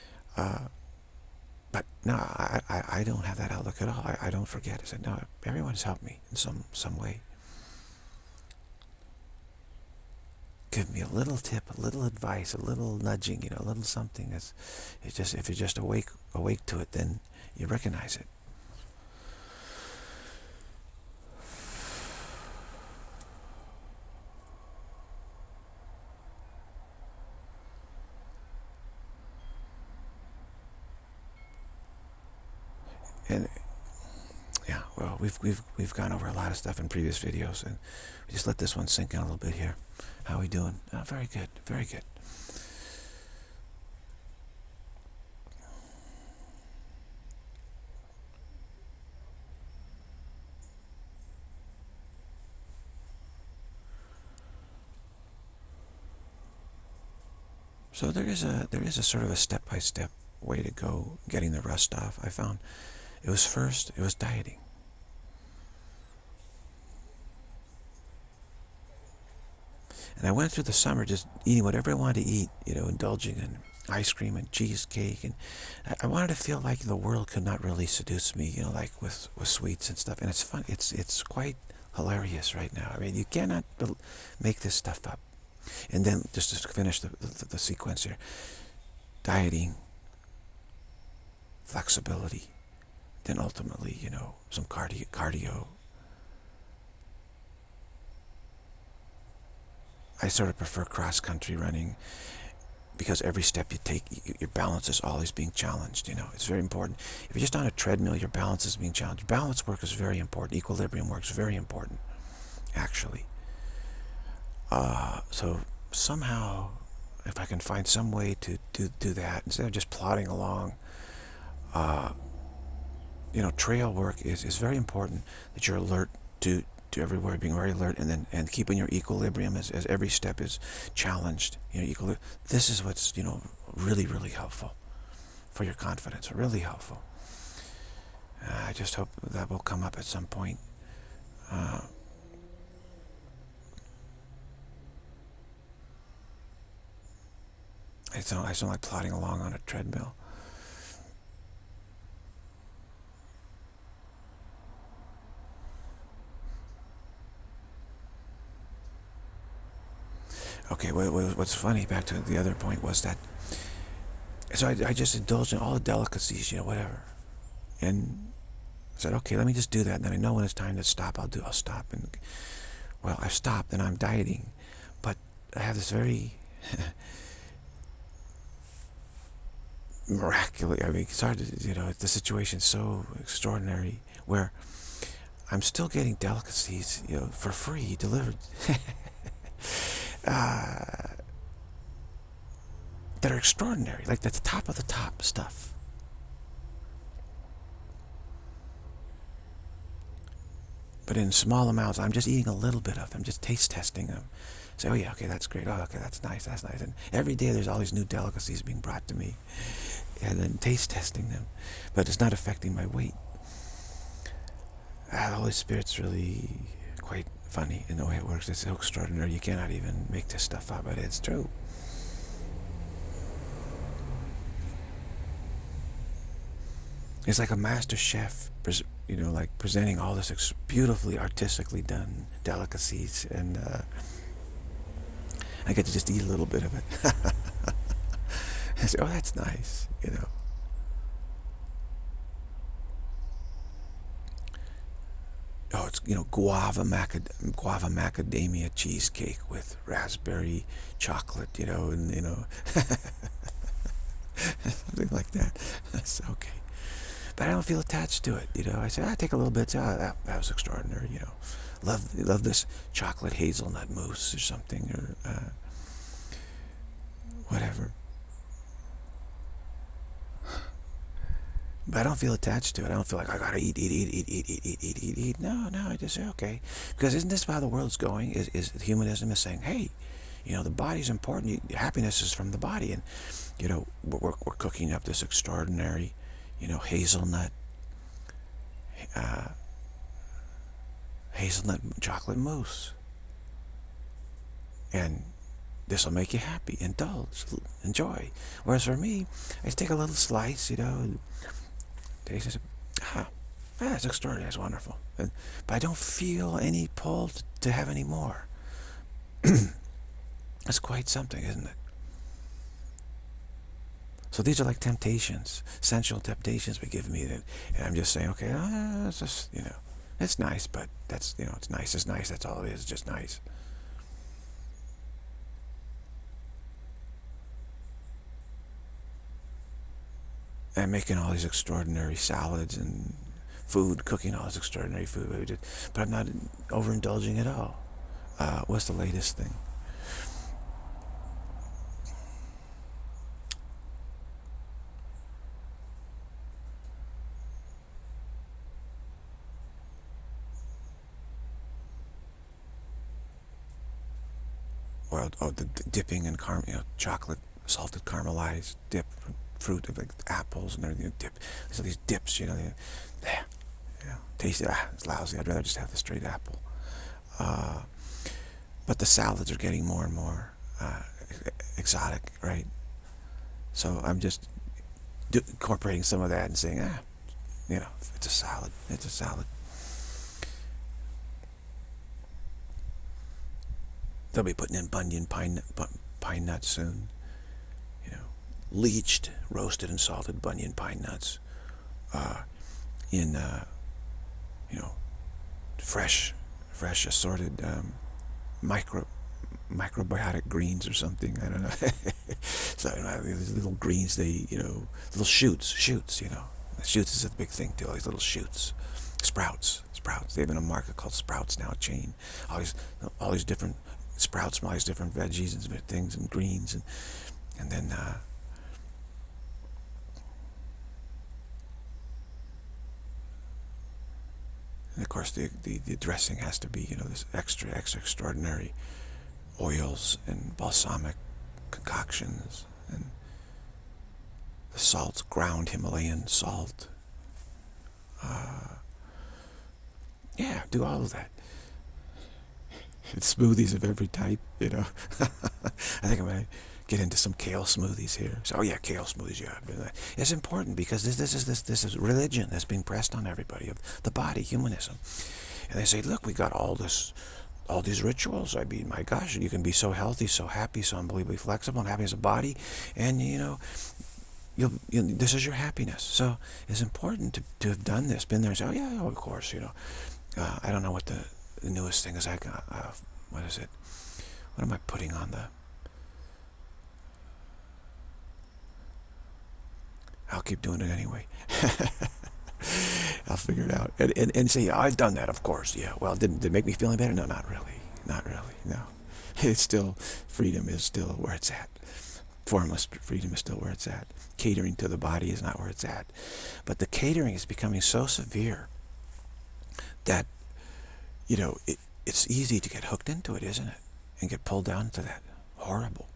But no, I don't have that outlook at all. I don't forget. I said, no, everyone has helped me in some way. Give me a little tip, a little advice, a little nudging, a little something. It's just, if you're just awake to it, then you recognize it. And yeah, well, we've gone over a lot of stuff in previous videos, and we just let this one sink in a little bit here. How are we doing? Oh, very good, very good. So there is a sort of a step-by-step way to go getting the rust off. I found it was dieting. And I went through the summer just eating whatever I wanted to eat, indulging in ice cream and cheesecake. And I wanted to feel like the world could not really seduce me, like with sweets and stuff. And it's fun. It's quite hilarious right now. I mean, you cannot make this stuff up. And then, just to finish the sequence here, dieting, flexibility, then ultimately, some cardio. I sort of prefer cross-country running because every step you take, your balance is always being challenged, It's very important. If you're just on a treadmill, your balance is being challenged. Balance work is very important. Equilibrium work is very important, actually. So somehow, if I can find some way to do that, instead of just plodding along, trail work is very important, that you're alert to everywhere, being very alert, and keeping your equilibrium as every step is challenged. This is what's really, really helpful for your confidence. Really helpful. I just hope that will come up at some point. I don't like plodding along on a treadmill. Okay, what's funny, back to the other point, was that, so I just indulged in all the delicacies, whatever. And I said, okay, let me just do that. And then I know when it's time to stop, I'll stop. And, well, I've stopped and I'm dieting. But I have this very miraculous, it's hard to, the situation's so extraordinary where I'm still getting delicacies, for free, delivered. That are extraordinary, like the top of the top stuff. But in small amounts, I'm just eating a little bit of them, just taste testing them. Say, oh yeah, okay, that's great. Oh, okay, that's nice, that's nice. And every day there's all these new delicacies being brought to me, and then taste testing them. But it's not affecting my weight. The Holy Spirit's really quite funny in the way it works. It's so extraordinary. You cannot even make this stuff up, but it's true. It's like a master chef, like presenting all this beautifully artistically done delicacies, and I get to just eat a little bit of it. I say, oh, that's nice, you know. Oh, it's, you know, guava macadamia cheesecake with raspberry chocolate, you know, and, you know, something like that. That's okay. But I don't feel attached to it, you know. I say, I take a little bit, that was extraordinary, you know. Love this chocolate hazelnut mousse or something, or whatever. But I don't feel attached to it. I don't feel like I gotta eat. No, I just say okay, because isn't this how the world's going? Is humanism is saying, hey, you know, the body's important. Happiness is from the body, and you know, we're cooking up this extraordinary, you know, hazelnut chocolate mousse, and this will make you happy. Indulge, enjoy. Whereas for me, I just take a little slice, you know, and taste it. That's extraordinary. That's wonderful. But I don't feel any pull to have any more. That's quite something, isn't it? So these are like temptations, sensual temptations we give me, and I'm just saying, okay, it's just, you know, it's nice, but that's, you know, it's nice, that's all it is, just nice. And making all these extraordinary salads and food, cooking all this extraordinary food, but I'm not overindulging at all. What's the latest thing? Or the dipping in you know, chocolate, salted caramelized dip, fruit like apples and everything. Dip. So these dips, you know, yeah, tasty. It's lousy. I'd rather just have the straight apple. But the salads are getting more and more exotic, right? So I'm just incorporating some of that and saying, you know, it's a salad. It's a salad. They'll be putting in Bunyan pine nuts soon. You know, leached, roasted, and salted Bunyan pine nuts. In you know, fresh assorted microbiotic greens or something. I don't know. So you know, these little greens, they, you know, little shoots. You know, shoots is a big thing too. All these little shoots, sprouts. They have in a market called Sprouts now, a chain. All these different sprouts, all these different veggies and things and greens, and then and of course the dressing has to be, you know, this extra extraordinary oils and balsamic concoctions and the salt, ground Himalayan salt. Yeah, do all of that. Smoothies of every type, you know. I think I'm going to get into some kale smoothies here. So, oh yeah, kale smoothies, yeah. It's important because this is religion that's being pressed on everybody, of the body, humanism. And they say, look, we got all these rituals. I mean, my gosh, you can be so healthy, so happy, so unbelievably flexible and happy as a body, and you know, this is your happiness. So it's important to have done this, been there, and say, oh yeah, of course, you know. I don't know what the newest thing is. What is it? What am I putting on the? I'll keep doing it anyway. I'll figure it out and say, yeah, I've done that, of course. Yeah. Well, did it make me feel any better? No, not really. Not really. No. It's still, freedom is still where it's at. Formless freedom is still where it's at. Catering to the body is not where it's at. But the catering is becoming so severe that, you know, it's easy to get hooked into it, isn't it? And get pulled down to that. Horrible.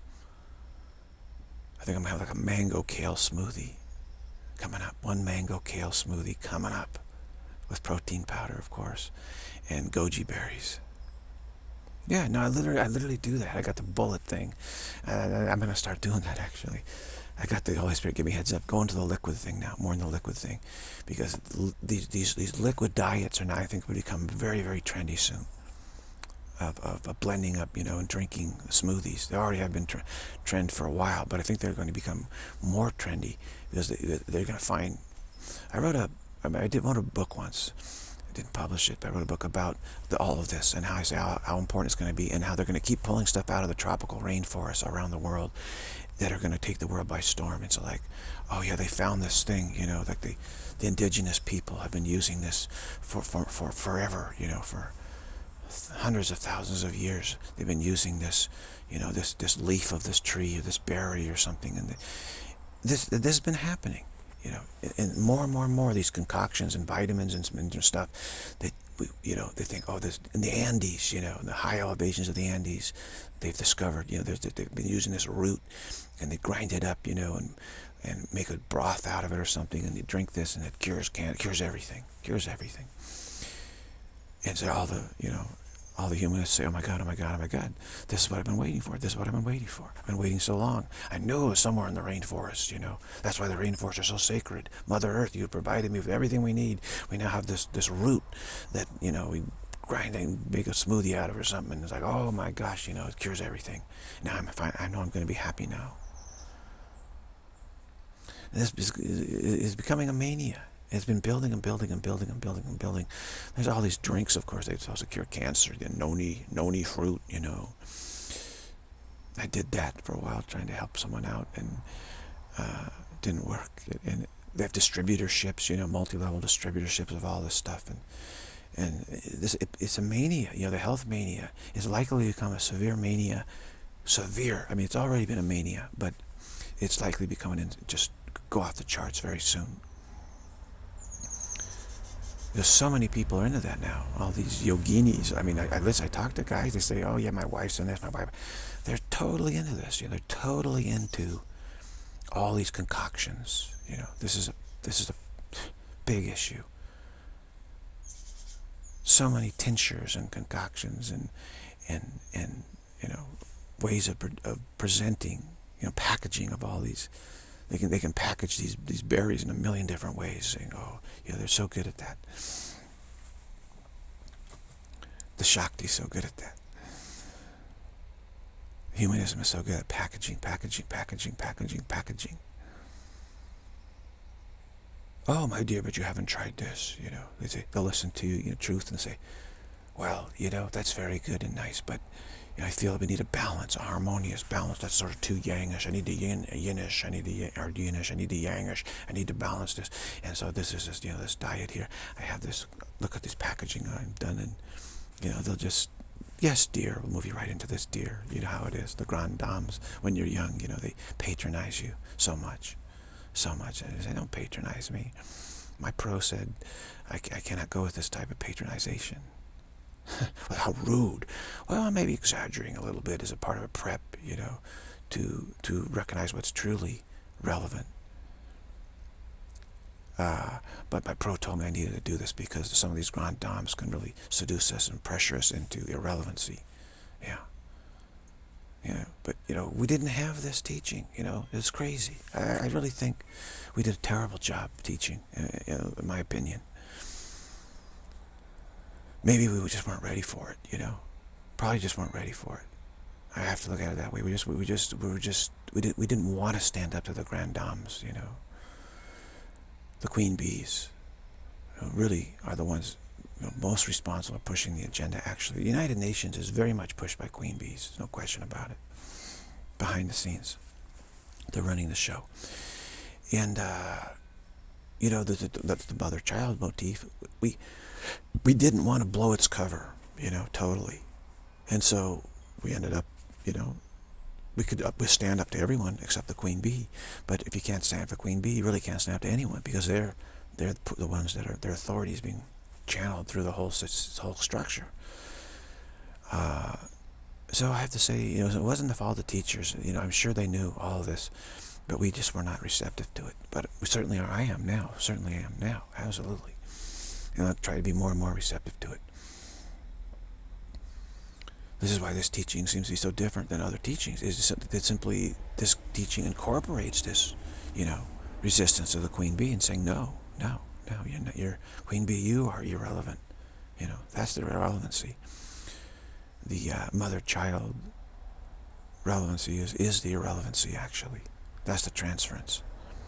I think I'm going to have like a mango kale smoothie coming up. One mango kale smoothie coming up. With protein powder, of course. And goji berries. Yeah, no, I literally do that. I got the bullet thing. I'm going to start doing that, actually. I got the Holy Spirit give me heads up. Go into the liquid thing now, more in the liquid thing. Because these liquid diets are now, I think, will become very, very trendy soon. of blending up, and drinking smoothies. They already have been trend for a while, but I think they're going to become more trendy because they're going to find. I did wrote a book once. I didn't publish it, but I wrote a book about all of this and how important it's going to be, and how they're going to keep pulling stuff out of the tropical rainforests around the world that are going to take the world by storm. It's like, oh yeah, they found this thing, like the indigenous people have been using this for forever, for hundreds of thousands of years. They've been using this, this leaf of this tree or this berry or something, and this has been happening, and more and more and more of these concoctions and vitamins and stuff that they think, oh, this in the Andes, in the high elevations of the Andes, they've discovered, they've been using this root, and they grind it up, and make a broth out of it or something, and you drink this, and it cures everything, And so all the humanists say, oh my God, oh my God, oh my God, this is what I've been waiting for. This is what I've been waiting for. I've been waiting so long. I knew it was somewhere in the rainforest, That's why the rainforests are so sacred. Mother Earth, you provided me with everything we need. We now have this root that, we grind and make a smoothie out of or something. And it's like, oh my gosh, it cures everything. Now I'm fine. I know I'm going to be happy now. And this is becoming a mania. It's been building and building and building and building and building. There's all these drinks, of course, they're supposed to cure cancer, the noni fruit, I did that for a while, trying to help someone out, and it didn't work. And they have distributorships, multi-level distributorships of all this stuff, and it's a mania. The health mania is likely to become a severe mania. Severe. I mean, it's already been a mania, but it's likely becoming just go off the charts very soon. There's so many people are into that now. All these yoginis. I mean, I talk to guys. They say, "Oh yeah, my wife's in this. My wife." They're totally into this. They're totally into all these concoctions. This is a big issue. So many tinctures and concoctions and ways of presenting, packaging of all these. They can package these berries in a million different ways, saying, oh, they're so good at that. The Shakti's so good at that. Humanism is so good at packaging. Oh, my dear, but you haven't tried this, They'll listen to you, truth, and say, well, that's very good and nice, but I feel we need a balance, a harmonious balance. That's sort of too yangish. I need the yinish. I need the yinish. I need the yangish. I need to balance this. And so this is this diet here. I have this. Look at this packaging I've done, and they'll just, yes, dear. We'll move you right into this, dear. You know how it is. The grand dames, when you're young, they patronize you so much. And they say, don't patronize me. My pro said, I cannot go with this type of patronization. Well, how rude. Well, I'm maybe exaggerating a little bit as a part of a prep, to recognize what's truly relevant. But my pro told me I needed to do this because some of these grand dames can really seduce us and pressure us into irrelevancy. But we didn't have this teaching. It's crazy. I really think we did a terrible job teaching, in my opinion. Maybe we just weren't ready for it, Probably just weren't ready for it. I have to look at it that way. We didn't want to stand up to the grand dames, The queen bees, really are the ones most responsible for pushing the agenda. Actually, the United Nations is very much pushed by queen bees. There's no question about it. Behind the scenes, they're running the show, and the mother-child motif. We didn't want to blow its cover, totally. And so we ended up, we could stand up to everyone except the queen bee. But if you can't stand up to the queen bee, you really can't stand up to anyone, because they're the ones that are, their authority is being channeled through the whole structure. So I have to say, it wasn't the fault of the teachers. I'm sure they knew all of this, but we just were not receptive to it. But we certainly are. I am now. Certainly am now. Absolutely. And I'll try to be more and more receptive to it. This is why this teaching seems to be so different than other teachings. Is that simply this teaching incorporates this, resistance of the queen bee and saying, no, you're queen bee, you are irrelevant. That's the irrelevancy. the mother-child relevancy is the irrelevancy, actually. That's the transference.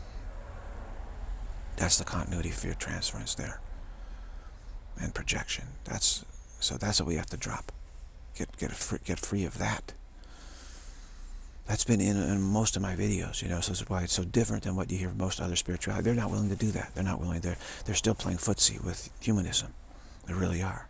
That's the continuity field transference there. And projection. So that's what we have to drop. Get free of that. That's been in most of my videos, so this is why it's so different than what you hear from most other spirituality. They're not willing to do that. They're not willing. They're still playing footsie with humanism. They really are.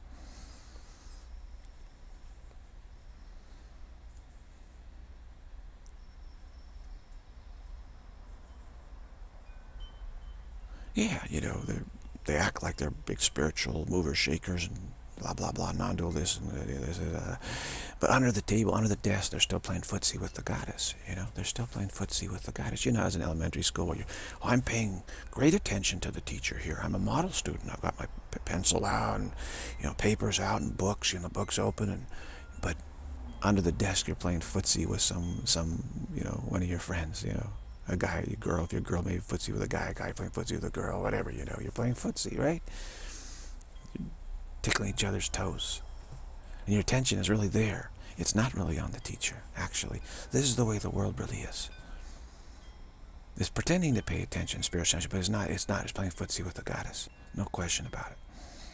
Yeah, they act like they're big spiritual movers, shakers, and blah, blah, blah, non-dual this and this. But under the table, under the desk, they're still playing footsie with the goddess, They're still playing footsie with the goddess. As an elementary school, where I'm paying great attention to the teacher here. I'm a model student. I've got my pencil out and, papers out and books, books open. But under the desk, you're playing footsie with some one of your friends, A guy, a girl, if you're a girl, maybe footsie with a guy playing footsie with a girl, whatever, You're playing footsie, right? Tickling each other's toes. And your attention is really there. It's not really on the teacher, actually. This is the way the world really is. It's pretending to pay attention, spiritual attention, but it's not. It's not. It's playing footsie with the goddess. No question about it.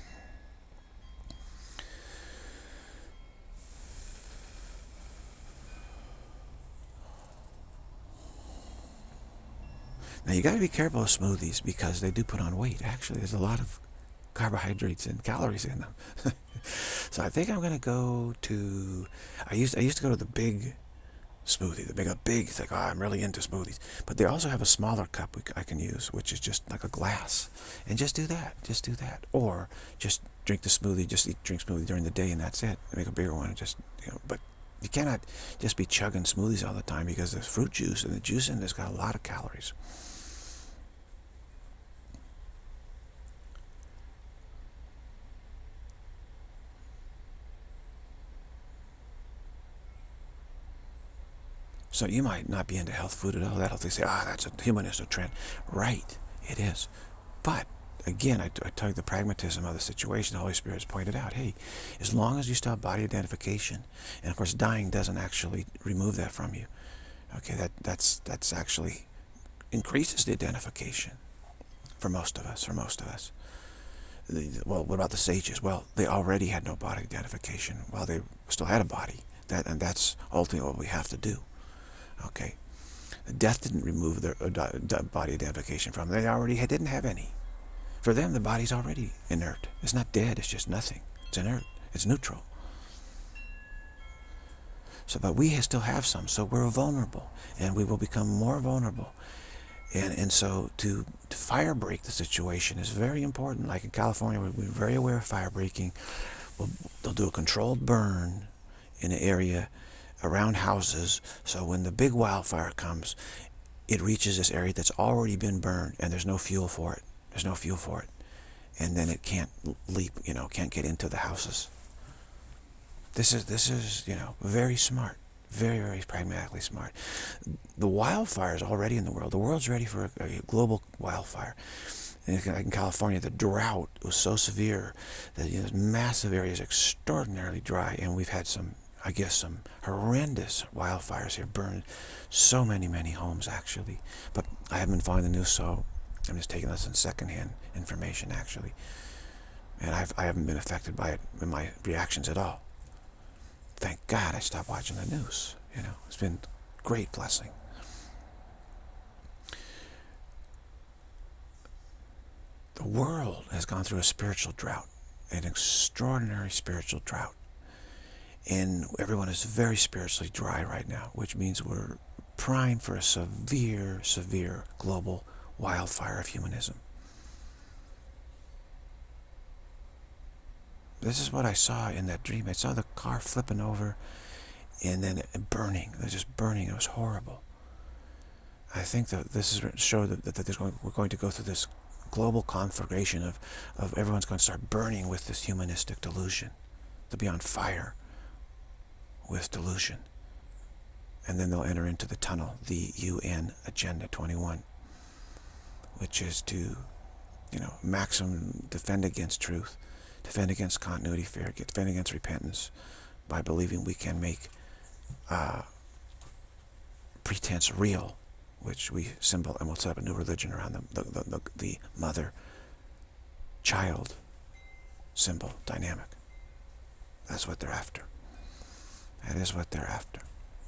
Now, you got to be careful of smoothies because they do put on weight. Actually, there's a lot of carbohydrates and calories in them. So I think I'm going to go to... I used to go to the big smoothie, the big, it's like, I'm really into smoothies. But they also have a smaller cup I can use, which is just like a glass. And just do that. Or just drink the smoothie, drink smoothie during the day and that's it. Make a bigger one and just, but you cannot just be chugging smoothies all the time because there's fruit juice, and the juice in there's got a lot of calories. So you might not be into health food at all. That'll they say, that's a humanistic trend. Right, it is. But again, I tell you the pragmatism of the situation. The Holy Spirit has pointed out, hey, as long as you still have body identification, and of course dying doesn't actually remove that from you. Okay, that's actually increases the identification for most of us. Well, what about the sages? Well, they already had no body identification while they still had a body. And that's ultimately what we have to do. Okay, death didn't remove their body identification from them. They already didn't have any. For them, the body's already inert. It's not dead. It's just nothing. It's inert. It's neutral. So, but we still have some. So we're vulnerable, and we will become more vulnerable. And so to fire break the situation is very important. Like in California, we're very aware of fire breaking. They'll do a controlled burn in an area around houses, so when the big wildfire comes, it reaches this area that's already been burned, and there's no fuel for it. And then it can't leap, can't get into the houses. This is very smart, very, very pragmatically smart. The wildfire is already in the world. The world's ready for a global wildfire. And in California, the drought was so severe that massive areas extraordinarily dry, and we've had some horrendous wildfires here, burned so many homes, actually. But I haven't been following the news, so I'm just taking this in secondhand information, actually. And I haven't been affected by it in my reactions at all. Thank God I stopped watching the news. It's been a great blessing. The world has gone through a spiritual drought, an extraordinary spiritual drought. And everyone is very spiritually dry right now, which means we're primed for a severe, severe global wildfire of humanism. This is what I saw in that dream. I saw the car flipping over and then burning. It was just burning. It was horrible. I think that this is show that we're going to go through this global conflagration of everyone's going to start burning with this humanistic delusion. They'll be on fire with delusion. And then they'll enter into the tunnel, the UN Agenda 21, which is to, maximum defend against truth, defend against continuity fear, defend against repentance, by believing we can make pretense real, which we symbol, and we'll set up a new religion around the mother-child symbol dynamic. That's what they're after. That is what they're after.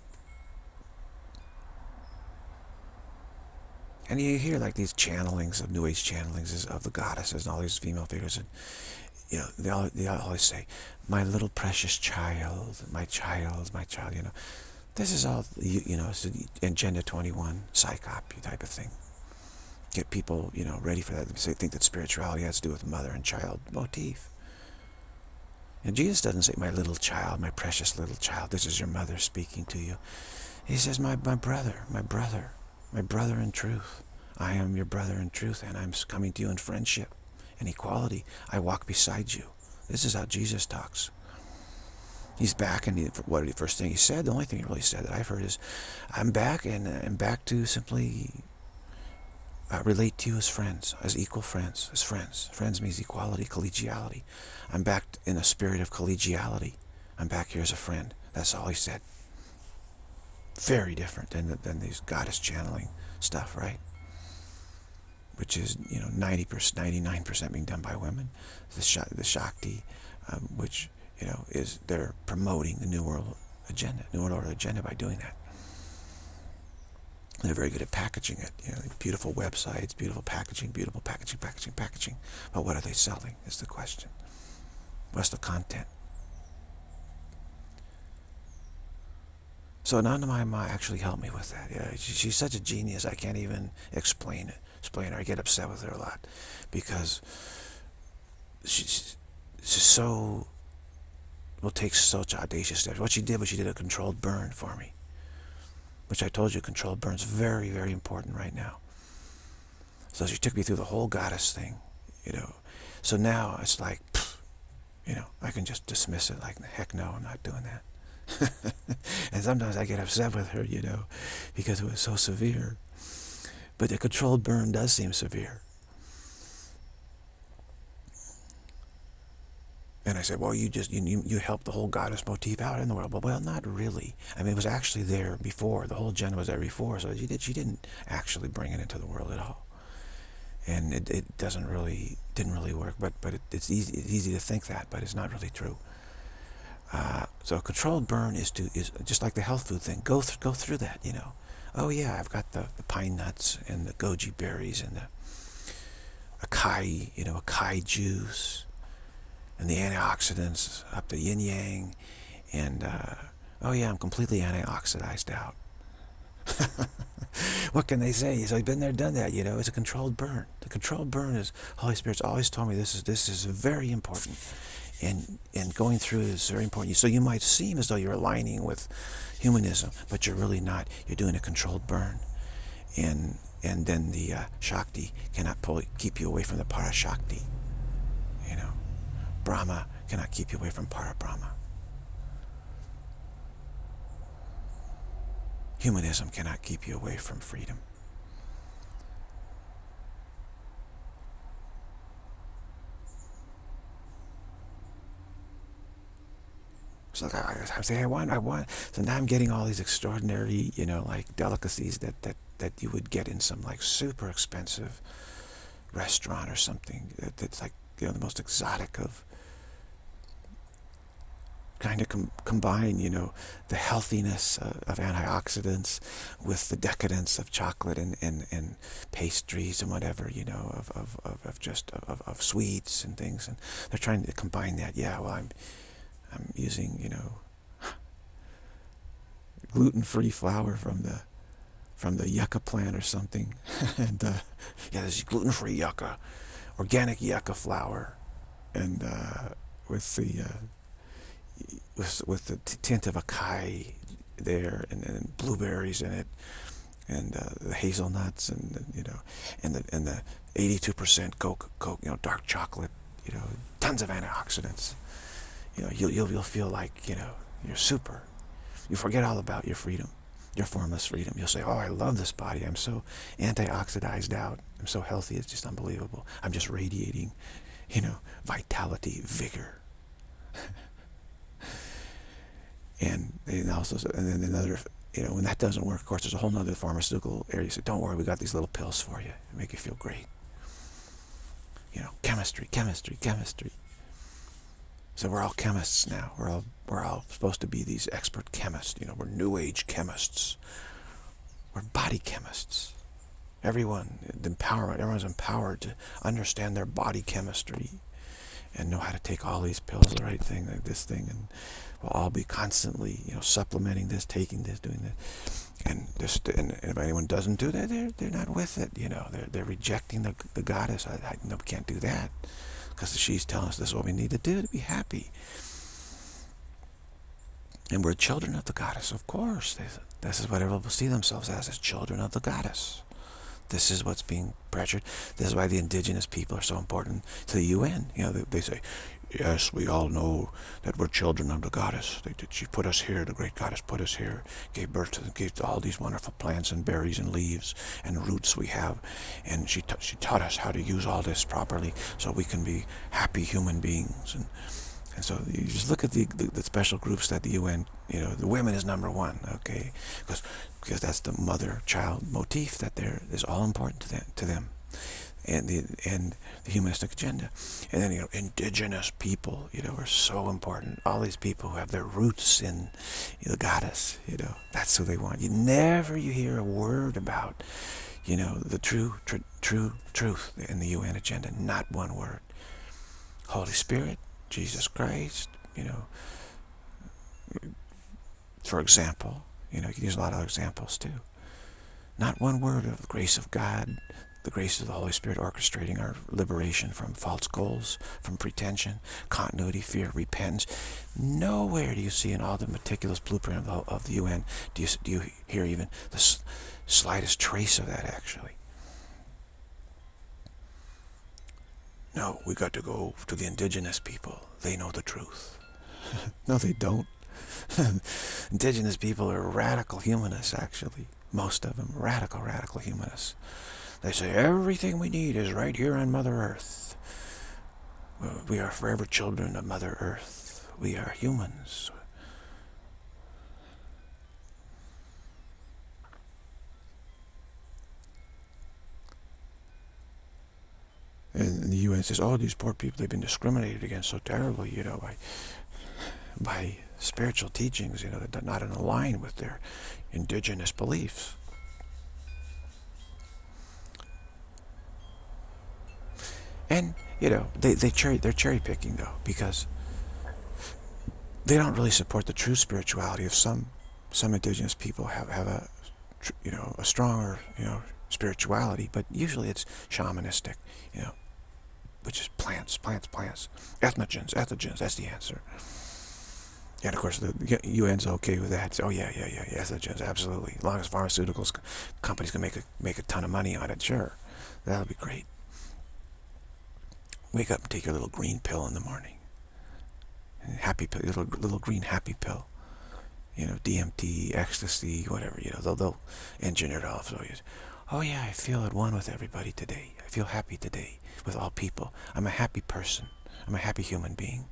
And you hear like these channelings of New Age channelings of the goddesses and all these female figures, and you know, they always say, "My little precious child, my child, my child." You know, this is all it's an Agenda 21 psyop type of thing. Get people, you know, ready for that. They think that spirituality has to do with mother and child motif. And Jesus doesn't say, "My little child, my precious little child, this is your mother speaking to you." He says, my brother in truth. I am your brother in truth, and I'm coming to you in friendship and equality. I walk beside you. This is how Jesus talks. He's back, and what did the first thing he said? The only thing he really said that I've heard is, "I'm back, and I'm back to simply relate to you as friends, as equal friends, as friends." Friends means equality, collegiality. I'm back in a spirit of collegiality. I'm back here as a friend. That's all he said. Very different than these goddess channeling stuff, right? Which is, you know, 90%, 99% being done by women. The Shakti, which, you know, they're promoting the New World Agenda, New World Order agenda by doing that. They're very good at packaging it. You know, beautiful websites, beautiful packaging, packaging. But what are they selling is the question. What's the content? So Nanda Mahima actually helped me with that. Yeah, she's such a genius, I can't even explain her. I get upset with her a lot because she's so, will take such audacious steps. What she did was she did a controlled burn for me, which I told you, controlled burn is very, very important right now. So she took me through the whole goddess thing, you know. So now it's like, you know, I can just dismiss it like, heck no, I'm not doing that. And sometimes I get upset with her, you know, because it was so severe. But the controlled burn does seem severe. And I said, well, you helped the whole goddess motif out in the world. But, well, not really. I mean, it was actually there before. The whole agenda was there before. So she didn't actually bring it into the world at all. And it didn't really work. But it's easy to think that, but it's not really true. So a controlled burn is just like the health food thing. Go through that, you know. Oh yeah, I've got the pine nuts and the goji berries and the acai, you know, acai juice and the antioxidants up to yin yang, and oh yeah, I'm completely antioxidized out. What can they say? So I've been there, done that, you know. It's a controlled burn. The controlled burn is, Holy Spirit's always told me this is very important. And going through it is very important. So you might seem as though you're aligning with humanism, but you're really not. You're doing a controlled burn. And then the Shakti cannot keep you away from the Parashakti. You know, Brahma cannot keep you away from Parabrahma. Humanism cannot keep you away from freedom. So I say, I want. So now I'm getting all these extraordinary, you know, like delicacies that you would get in some like super expensive restaurant or something. That's like, you know, the most exotic of kind of combine, you know, the healthiness of antioxidants with the decadence of chocolate and pastries and whatever, you know, of sweets and things, and they're trying to combine that. Yeah, well, I'm using, you know, gluten-free flour from the yucca plant or something, and yeah, there's gluten-free yucca, organic yucca flour, and with the tint of acai there, and blueberries in it, and the hazelnuts, and you know, and the 82% coke, you know, dark chocolate, you know, tons of antioxidants. You know, you'll feel like, you know, you're super. You forget all about your freedom, your formless freedom. You'll say, oh, I love this body. I'm so antioxidized out. I'm so healthy. It's just unbelievable. I'm just radiating, you know, vitality, vigor. And they also, and then another, when that doesn't work, of course, there's a whole other pharmaceutical area. So don't worry, we got these little pills for you to make you feel great. Chemistry, chemistry, chemistry. So we're all chemists now. We're all supposed to be these expert chemists. We're new age chemists. We're body chemists. Everyone's empowered to understand their body chemistry and know how to take all these pills, the right thing, like this thing, and we'll all be constantly, supplementing this, taking this, doing this. And if anyone doesn't do that, they're not with it. They're rejecting the goddess. No, we can't do that, because she's telling us this is what we need to do to be happy. And we're children of the goddess, of course. This is what everyone will see themselves as children of the goddess. This is what's being pressured. This is why the indigenous people are so important to the UN. They say, yes, we all know that we're children of the goddess. She put us here, the great goddess put us here, gave birth to all these wonderful plants and berries and leaves and roots we have. And she taught us how to use all this properly so we can be happy human beings. And so you just look at the special groups that the UN, the women is number one, okay? Because that's the mother-child motif that is all important to them. And the humanistic agenda. And then, indigenous people, are so important. All these people who have their roots in the goddess, that's who they want. You hear a word about, the true truth in the UN agenda. Not one word. Holy Spirit, Jesus Christ, for example, you can use a lot of other examples too. Not one word of the grace of God, the grace of the Holy Spirit orchestrating our liberation from false goals, from pretension, continuity, fear, repentance. Nowhere do you see in all the meticulous blueprint of the UN do you hear even the slightest trace of that, actually. No, we got to go to the indigenous people. They know the truth. No, they don't. Indigenous people are radical humanists, actually. Most of them, radical humanists. They say everything we need is right here on Mother Earth. We are forever children of Mother Earth. We are humans. And the UN says, oh, these poor people, they've been discriminated against so terribly, by spiritual teachings, that are not in line with their indigenous beliefs. And, they're cherry picking, though, because they don't really support the true spirituality of some indigenous people have a stronger, spirituality, but usually it's shamanistic, which is plants. Ethnogens, that's the answer. And of course, the UN's okay with that. Oh yeah, ethnogens, absolutely. As long as pharmaceuticals companies can make a ton of money on it, sure, that'll be great. Wake up and take your little green pill in the morning. Happy pill, little green happy pill. DMT, ecstasy, whatever. They'll engineer it all. So oh yeah, I feel at one with everybody today. I feel happy today with all people. I'm a happy person. I'm a happy human being.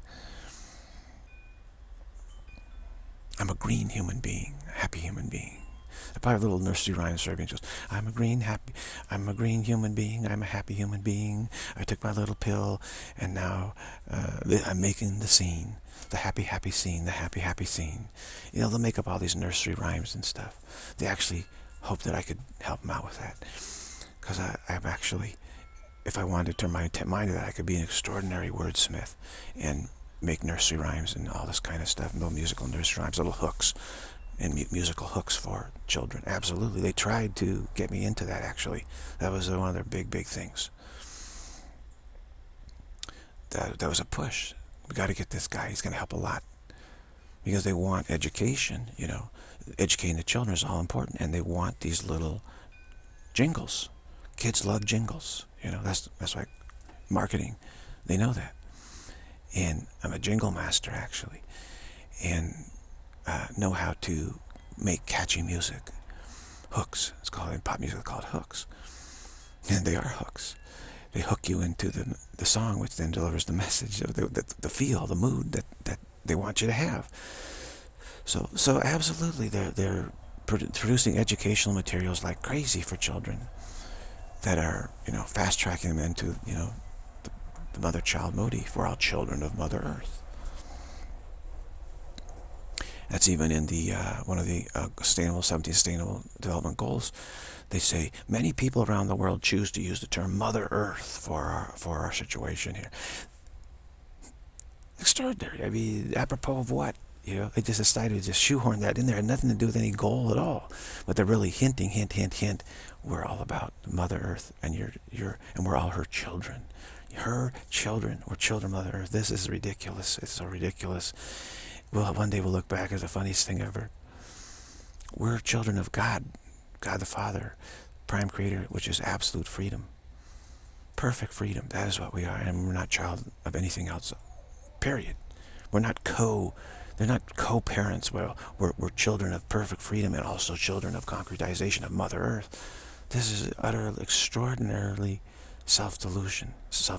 I'm a green human being, a happy human being. I probably have a little nursery rhyme Serbian goes, I'm a green human being, I'm a happy human being. I took my little pill, and now I'm making the scene. The happy scene, the happy scene. They'll make up all these nursery rhymes and stuff. They actually hope that I could help them out with that. Because I'm actually, if I wanted to turn my mind to that, I could be an extraordinary wordsmith and make nursery rhymes and all this kind of stuff, little musical nursery rhymes, little hooks, and musical hooks for children. Absolutely. They tried to get me into that, actually. That was one of their big things. That was a push. We got to get this guy. He's going to help a lot. Because they want education, Educating the children is all important, and they want these little jingles. Kids love jingles. That's like marketing. They know that. And I'm a jingle master, actually, and know how to make catchy music. Hooks. It's called, in pop music, it's called hooks. And they are hooks. They hook you into the song, which then delivers the message, of the feel, the mood that they want you to have. So absolutely, they're producing educational materials like crazy for children that are, fast tracking them into, the mother-child motif. We're all children of Mother Earth. That's even in the one of the 17 Sustainable Development Goals. They say many people around the world choose to use the term Mother Earth for our situation here. Extraordinary. I mean, apropos of what? They just decided to just shoehorn that in there. It had nothing to do with any goal at all. But they're really hinting, hint. We're all about Mother Earth, and and we're all her children. Her children. We're children of Mother Earth. This is ridiculous. It's so ridiculous. Well, one day we'll look back as the funniest thing ever. We're children of God. God the Father, Prime Creator, which is absolute freedom. Perfect freedom. That is what we are. And we're not child of anything else. Period. We're not they're not co-parents. We're children of perfect freedom and also children of concretization of Mother Earth. This is utterly, extraordinarily self-deluding.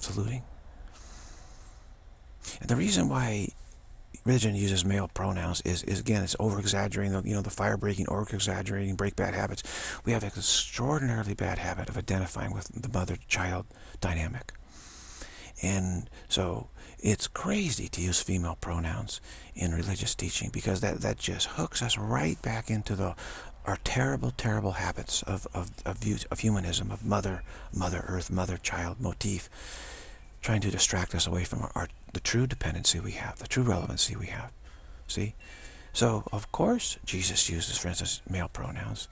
And the reason why religion uses male pronouns is again, it's over-exaggerating, the fire-breaking, over-exaggerating, break bad habits. We have an extraordinarily bad habit of identifying with the mother-child dynamic. And so it's crazy to use female pronouns in religious teaching, because that just hooks us right back into our terrible habits of humanism, of mother earth, mother child motif, trying to distract us away from the true dependency we have, the true relevancy we have. See? So, of course, Jesus uses, for instance, male pronouns.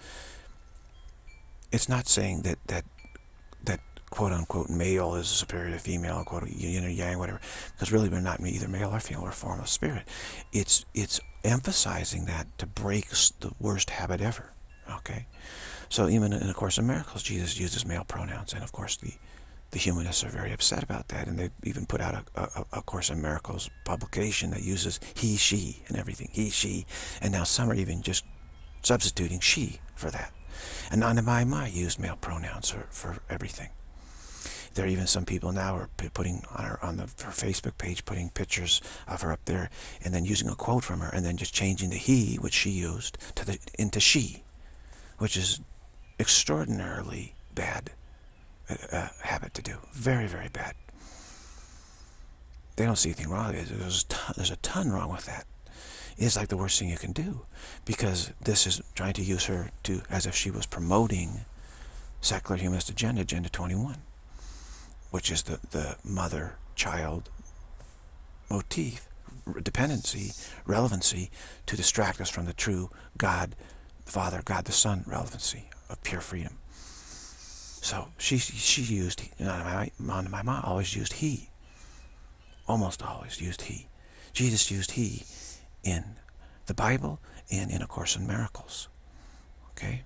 It's not saying that quote-unquote male is superior to female, quote, yin or yang, whatever, because really we're not either male or female, we're a form of spirit. It's emphasizing that to break the worst habit ever, okay? So even in A Course in Miracles, Jesus uses male pronouns, and of course the humanists are very upset about that, and they even put out a Course in Miracles publication that uses he, she, and everything, he, she, and now some are even just substituting she for that. And Nanda Ma used male pronouns for everything. There are even some people now are putting on her Facebook page, putting pictures of her up there, and then using a quote from her, and then just changing the he, which she used, into she, which is extraordinarily bad habit to do. Very, very bad. They don't see anything wrong with it. There's a ton wrong with that. It's like the worst thing you can do, because this is trying to use her as if she was promoting secular humanist agenda, Agenda 21. Which is the mother-child motif, dependency, relevancy, to distract us from the true God the Father, God the Son relevancy of pure freedom. So she used, my mom always used he. Almost always used he. Jesus used he in the Bible and in A Course in Miracles. Okay?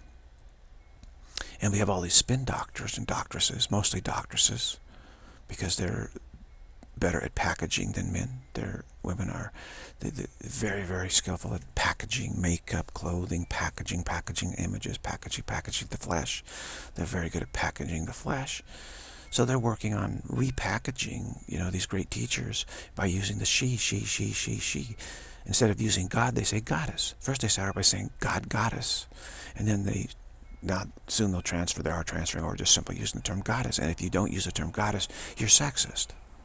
And we have all these spin doctors and doctresses, mostly doctresses, because they're better at packaging than men. Women are very, very skillful at packaging makeup, clothing, packaging images, packaging the flesh. They're very good at packaging the flesh. So they're working on repackaging, these great teachers by using the she. Instead of using God, they say goddess. First they start by saying God, goddess. And then soon they'll transfer, they are transferring, or just simply using the term goddess. And if you don't use the term goddess, you're sexist.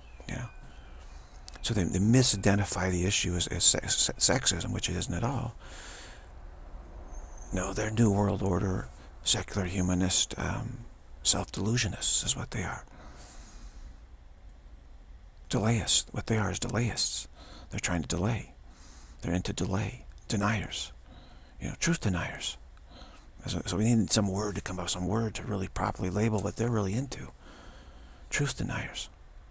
So they misidentify the issue as sexism, which it isn't at all. No, they're New World Order, secular humanist, self-delusionists is what they are. Delayists. What they are is delayists. They're trying to delay. They're into delay. Deniers. Truth deniers. So we need some word to come up, some word to really properly label what they're really into. Truth deniers.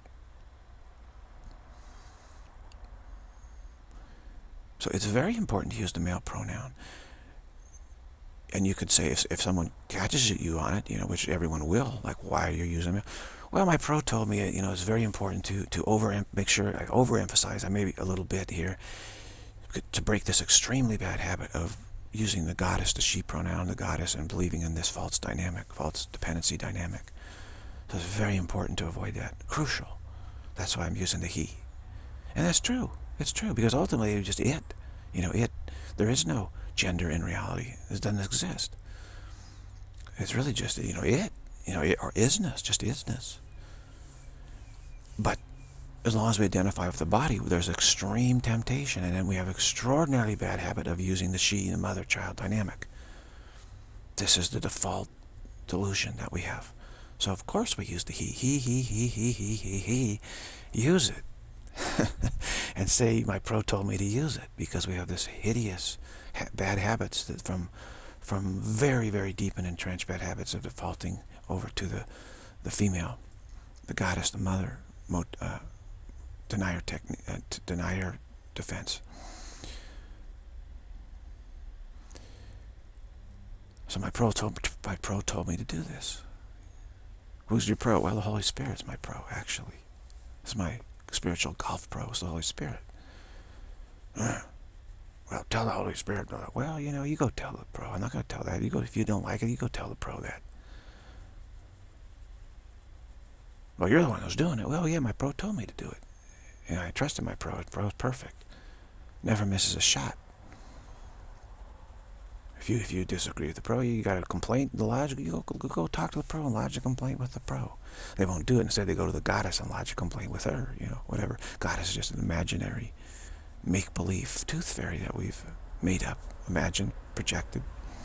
So it's very important to use the male pronoun. And you could say, if someone catches you on it, which everyone will, like, why are you using it? Well, my pro told me, it's very important to make sure I overemphasize, maybe a little bit here, to break this extremely bad habit of using the goddess, the she pronoun, the goddess, and believing in this false dependency dynamic. So it's very important to avoid that. Crucial. That's why I'm using the he. And that's true. It's true, because ultimately it's just it. You know, there is no gender in reality. It doesn't exist. It's really just, you know, it, or isness, just isness. But as long as we identify with the body, there's extreme temptation, and then we have extraordinarily bad habit of using the she and mother-child dynamic. This is the default delusion that we have. So of course we use the he. Use it. And say my pro told me to use it, because we have this hideous bad habits that from very, very deep and entrenched bad habits of defaulting over to the female, the goddess, the mother, denier defense. So my pro told me to do this. Who's your pro? Well, the Holy Spirit's my pro, actually. It's my spiritual golf pro, is the Holy Spirit. Well, tell the Holy Spirit. Well, you know, you go tell the pro. I'm not going to tell that. You go, if you don't like it, you go tell the pro that. Well, you're the one who's doing it. Well, yeah, my pro told me to do it. And I trusted my pro. The pro is perfect. Never misses a shot. If you disagree with the pro, you got a complaint, the logic, you go talk to the pro and lodge a complaint with the pro. They won't do it. Instead, they go to the goddess and lodge a complaint with her, you know, whatever. Goddess is just an imaginary, make-believe tooth fairy that we've made up, imagined, projected.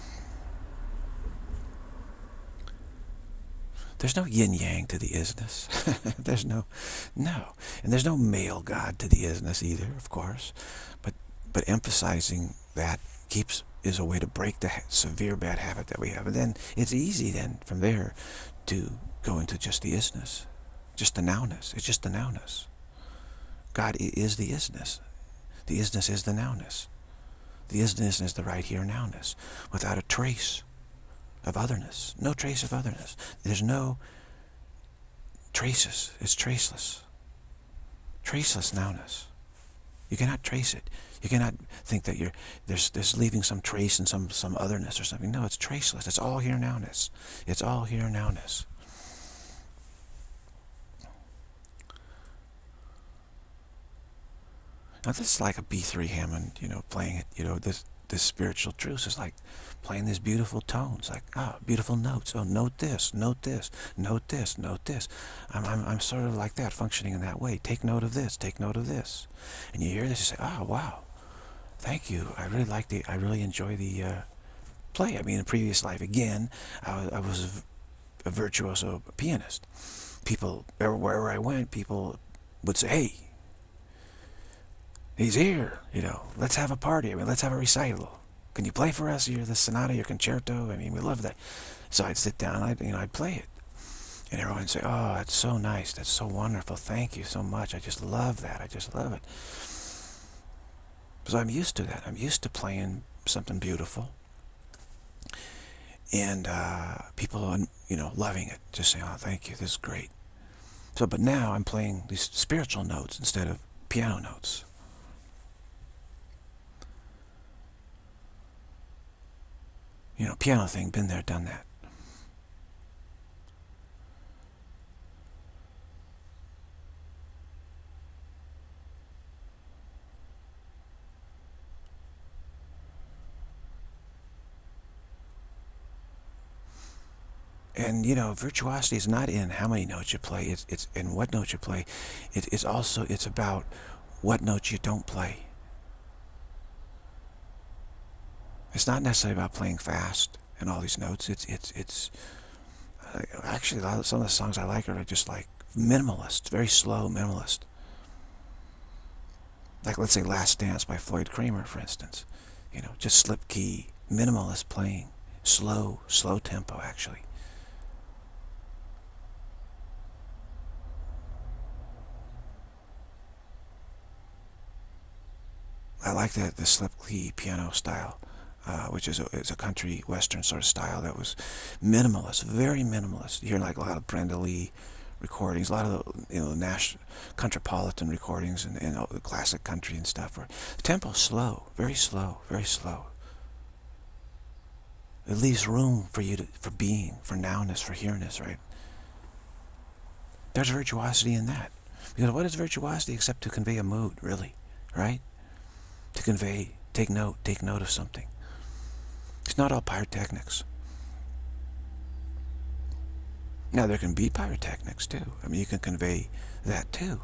There's no yin-yang to the isness. There's no. And there's no male god to the isness either, of course. But emphasizing that is a way to break the severe bad habit that we have. And then it's easy then from there to go into just the isness, just the nowness. It's just the nowness. God is the isness. The isness is the nowness. The isness is the right here nowness, without a trace of otherness. No trace of otherness. There's no traces. It's traceless. Traceless nowness. You cannot trace it. You cannot think that there's leaving some trace in some otherness or something. No, it's traceless. It's all here nowness. It's all here nowness. Now this is like a B3 Hammond, you know, playing it. You know, this spiritual truth is like playing these beautiful tones, like beautiful notes. Oh, note this, note this, note this, note this. I'm sort of like that, functioning in that way. Take note of this, take note of this, and you hear this, you say, oh wow, thank you. I really enjoy the play. I mean, in a previous life, again, I was a virtuoso pianist. People, wherever I went, people would say, hey, he's here, you know, let's have a party. I mean, let's have a recital. Can you play for us your sonata, your concerto? I mean, we love that. So I'd sit down, I'd play it. And everyone would say, oh, that's so nice, that's so wonderful, thank you so much. I just love that, I just love it. So I'm used to that. I'm used to playing something beautiful. And people, you know, loving it, just saying, oh, thank you, this is great. So, but now I'm playing these spiritual notes instead of piano notes. You know, piano thing, been there, done that. And, you know, virtuosity is not in how many notes you play, it's in what notes you play. It's also, it's about what notes you don't play. It's not necessarily about playing fast and all these notes. It's actually, some of the songs I like are just like minimalist, very slow minimalist. Like, let's say Last Dance by Floyd Kramer, for instance. You know, just slip key, minimalist playing, slow tempo, actually. I like the slip key piano style, which is a country western sort of style that was minimalist, very minimalist. You hear like a lot of Brenda Lee recordings, a lot of the, you know, national countrypolitan recordings and the classic country and stuff. Where the tempo's slow, very slow, very slow. It leaves room for you for being, for nowness, for here-ness, right? There's virtuosity in that. Because what is virtuosity except to convey a mood, really, right? To convey Take note of something. It's not all pyrotechnics. Now, there can be pyrotechnics too. I mean, you can convey that too.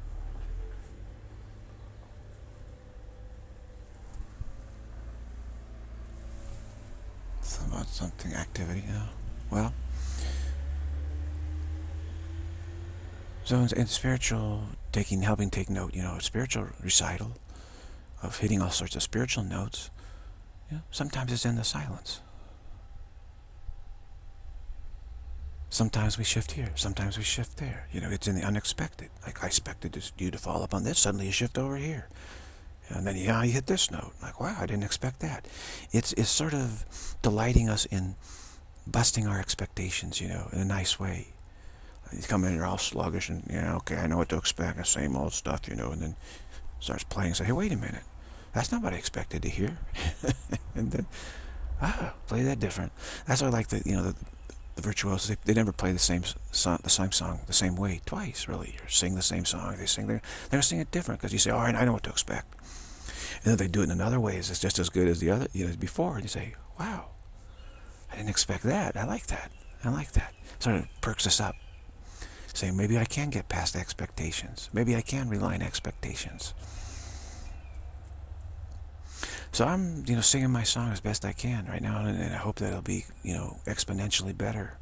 About something, activity, yeah. Well, so in spiritual, helping take note, spiritual recital of hitting all sorts of spiritual notes, sometimes it's in the silence. Sometimes we shift here, sometimes we shift there. It's in the unexpected. Like, I expected you to fall up on this, suddenly you shift over here. And then, you hit this note. Like, wow, I didn't expect that. It's sort of delighting us in busting our expectations, in a nice way. You come in, you're all sluggish, and, okay, I know what to expect, the same old stuff, and then starts playing and say, hey, wait a minute. That's not what I expected to hear. And then, play that different. That's why I like the virtuosos. They never play the same song the same way twice, really. You sing the same song, they're going to sing it different, because you say, all right, I know what to expect. And then they do it in another way, it's just as good as the other, before, and you say, wow, I didn't expect that. I like that. Sort of perks us up. Saying, maybe I can get past expectations. Maybe I can realign expectations. So I'm, singing my song as best I can right now, and I hope that it'll be, exponentially better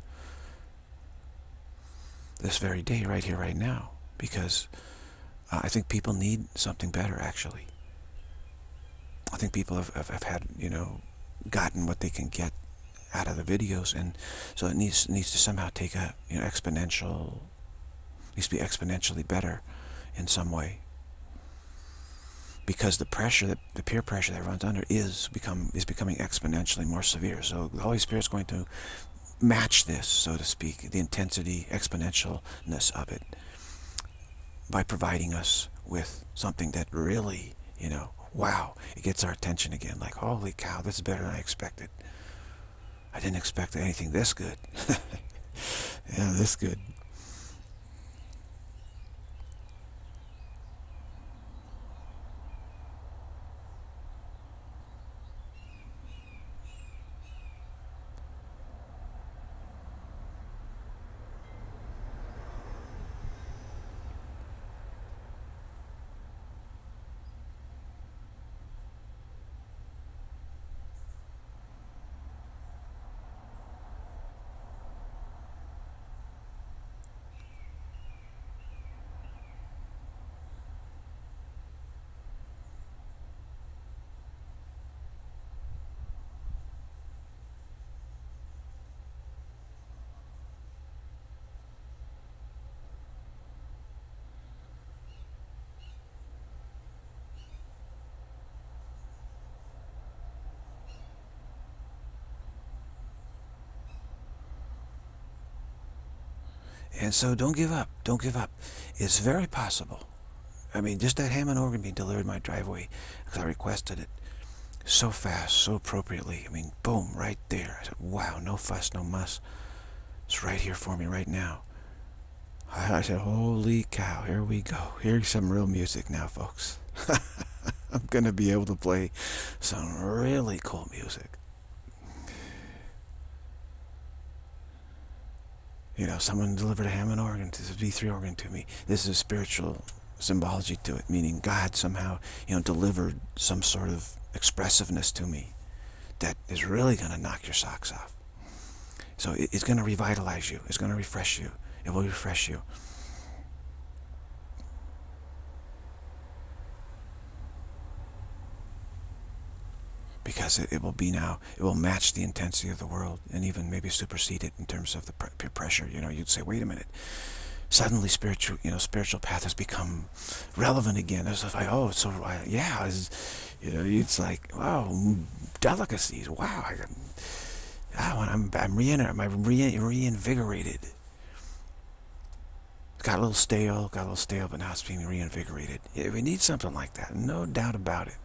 this very day, right here, right now, because I think people need something better, actually. I think people have had, gotten what they can get out of the videos, and so it needs to somehow take a, needs to be exponentially better in some way. Because the pressure, the peer pressure that runs under is becoming exponentially more severe. So the Holy Spirit's going to match this, so to speak, the intensity, exponentialness of it, by providing us with something that really, wow, it gets our attention again. Like, holy cow, this is better than I expected. I didn't expect anything this good. Yeah, this good. And so don't give up. Don't give up. It's very possible. I mean, just that Hammond organ being delivered in my driveway, because I requested it so fast, so appropriately. I mean, boom, right there. I said, wow, no fuss, no muss. It's right here for me right now. I said, holy cow, here we go. Here's some real music now, folks. I'm going to be able to play some really cool music. Someone delivered a Hammond organ, this is a V3 organ to me. This is a spiritual symbology to it, meaning God somehow, delivered some sort of expressiveness to me that is really going to knock your socks off. So it's going to revitalize you. It's going to refresh you. It will refresh you. Because it will be now, it will match the intensity of the world, and even maybe supersede it in terms of the peer pressure. You'd say, wait a minute. Suddenly spiritual path has become relevant again. It's like, oh, so yeah, it's like, wow, delicacies. Wow, I'm reinvigorated. Got a little stale, but now it's being reinvigorated. Yeah, we need something like that, no doubt about it.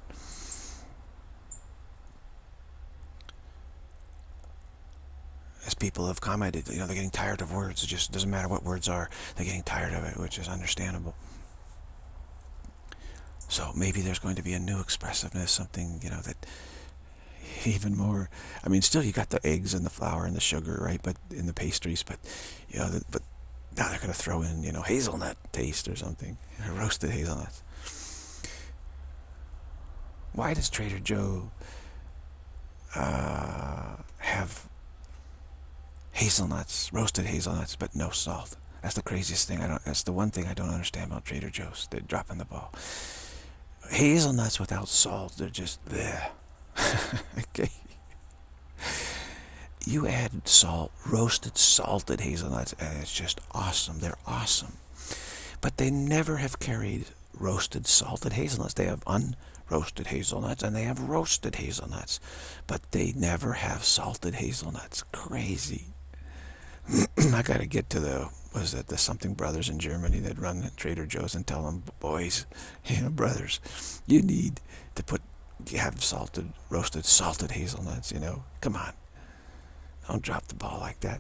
As people have commented, they're getting tired of words. It just doesn't matter what words are. They're getting tired of it, which is understandable. So maybe there's going to be a new expressiveness, something, that even more. I mean, still you got the eggs and the flour and the sugar, right? But in the pastries, but but now they're going to throw in, hazelnut taste or something, roasted hazelnuts. Why does Trader Joe have hazelnuts, roasted hazelnuts, but no salt? That's the craziest thing. That's the one thing I don't understand about Trader Joe's. They're dropping the ball. Hazelnuts without salt, they're just there. Okay. You add salt, roasted, salted hazelnuts, and it's just awesome. They're awesome. But they never have carried roasted, salted hazelnuts. They have unroasted hazelnuts, and they have roasted hazelnuts. But they never have salted hazelnuts. Crazy. I got to get to the something brothers in Germany that run Trader Joe's and tell them, boys, brothers, you need to have roasted, salted hazelnuts, Come on. Don't drop the ball like that.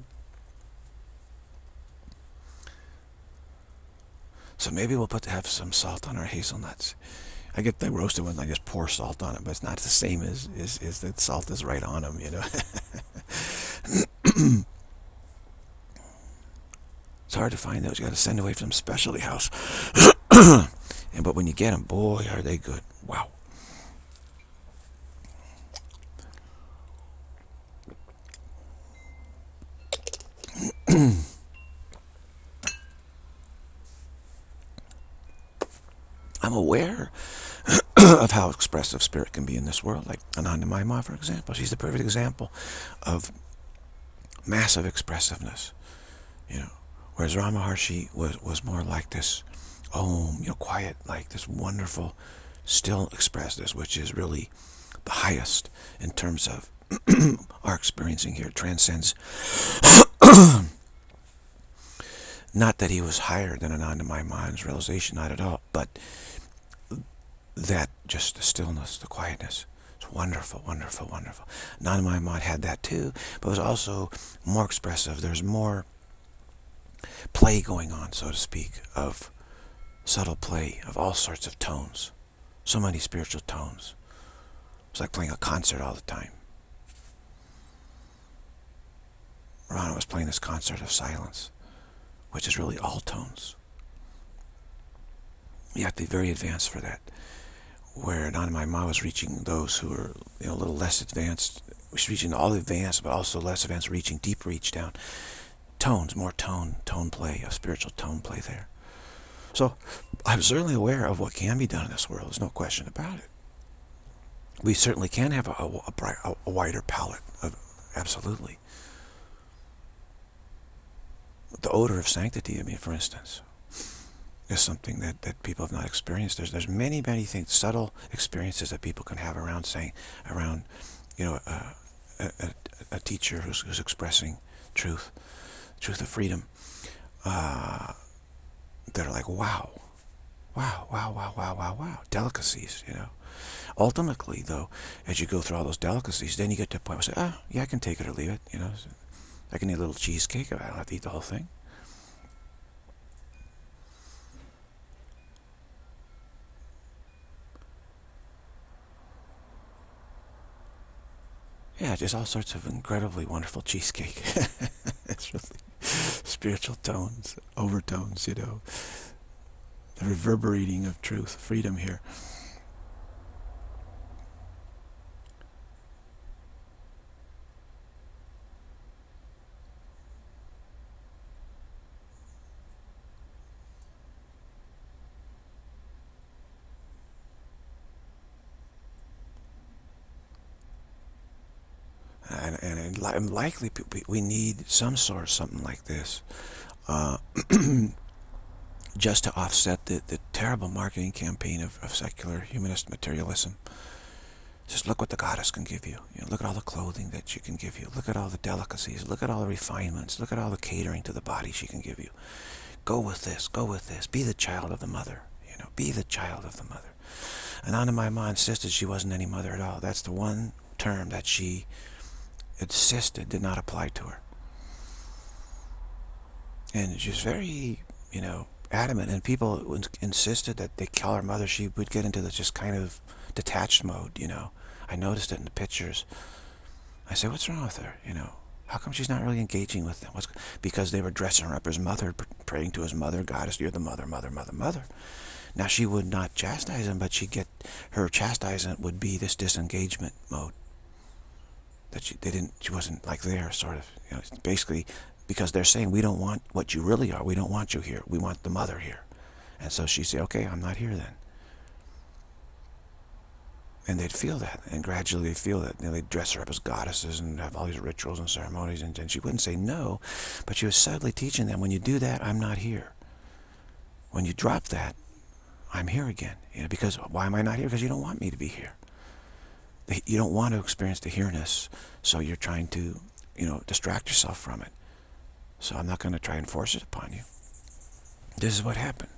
So maybe we'll have some salt on our hazelnuts. I get the roasted ones, I just pour salt on it, but it's not the same as the salt is right on them, It's hard to find those. You got to send away from specialty house. But when you get them, boy, are they good. Wow. I'm aware of how expressive spirit can be in this world. Like Ananda Maima, for example. She's the perfect example of massive expressiveness. Whereas Rama Maharshi was more like this quiet, like this wonderful, still expressiveness, which is really the highest in terms of our experiencing here. It transcends. Not that he was higher than Ananda Maim's realization, not at all, but that just the stillness, the quietness. It's wonderful, wonderful, wonderful. Ananda Maima had that too, but it was also more expressive. There's more play going on, so to speak, of subtle play of all sorts of tones. So many spiritual tones. It's like playing a concert all the time. Rana was playing this concert of silence, which is really all tones. You have to be very advanced for that. Where Ananda Maima was reaching those who were a little less advanced. Was reaching all advanced, but also less advanced, reaching deep reach down. Tones, more tone play, a spiritual tone play there. So I'm certainly aware of what can be done in this world. There's no question about it. We certainly can have a wider palette of, absolutely. The odor of sanctity, for instance, is something that people have not experienced. There's many, many things, subtle experiences that people can have around a teacher who's expressing truth of freedom. They're like, wow, delicacies, Ultimately, though, as you go through all those delicacies, then you get to a point where you say, yeah, I can take it or leave it, I can eat a little cheesecake, I don't have to eat the whole thing. Yeah, just all sorts of incredibly wonderful cheesecake. It's really spiritual tones, overtones, the reverberating of truth, freedom here. And likely we need some sort of something like this, just to offset the terrible marketing campaign of secular humanist materialism. Just look what the goddess can give you. Look at all the clothing that she can give you. Look at all the delicacies. Look at all the refinements. Look at all the catering to the body she can give you. Go with this. Go with this. Be the child of the mother. Be the child of the mother. Ananda Maima insisted she wasn't any mother at all. That's the one term that she insisted did not apply to her. And she's very, adamant, and people insisted that they call her mother. She would get into this just kind of detached mode, you know. I noticed it in the pictures. I said, what's wrong with her, you know? How come she's not really engaging with them? Because they were dressing her up as mother, praying to his mother, goddess, you're the mother, mother, mother, mother. Now, she would not chastise him, but her chastisement would be this disengagement mode. That she wasn't like there, sort of, you know, basically, because they're saying, we don't want what you really are. We don't want you here. We want the mother here. And so she'd say, okay, I'm not here then. And they'd feel that, and gradually they'd feel that. You know, they'd dress her up as goddesses and have all these rituals and ceremonies, and she wouldn't say no, but she was subtly teaching them, when you do that, I'm not here. When you drop that, I'm here again. You know, because why am I not here? Because you don't want me to be here. You don't want to experience the here-ness, so you're trying to, you know, distract yourself from it. So I'm not going to try and force it upon you. This is what happened.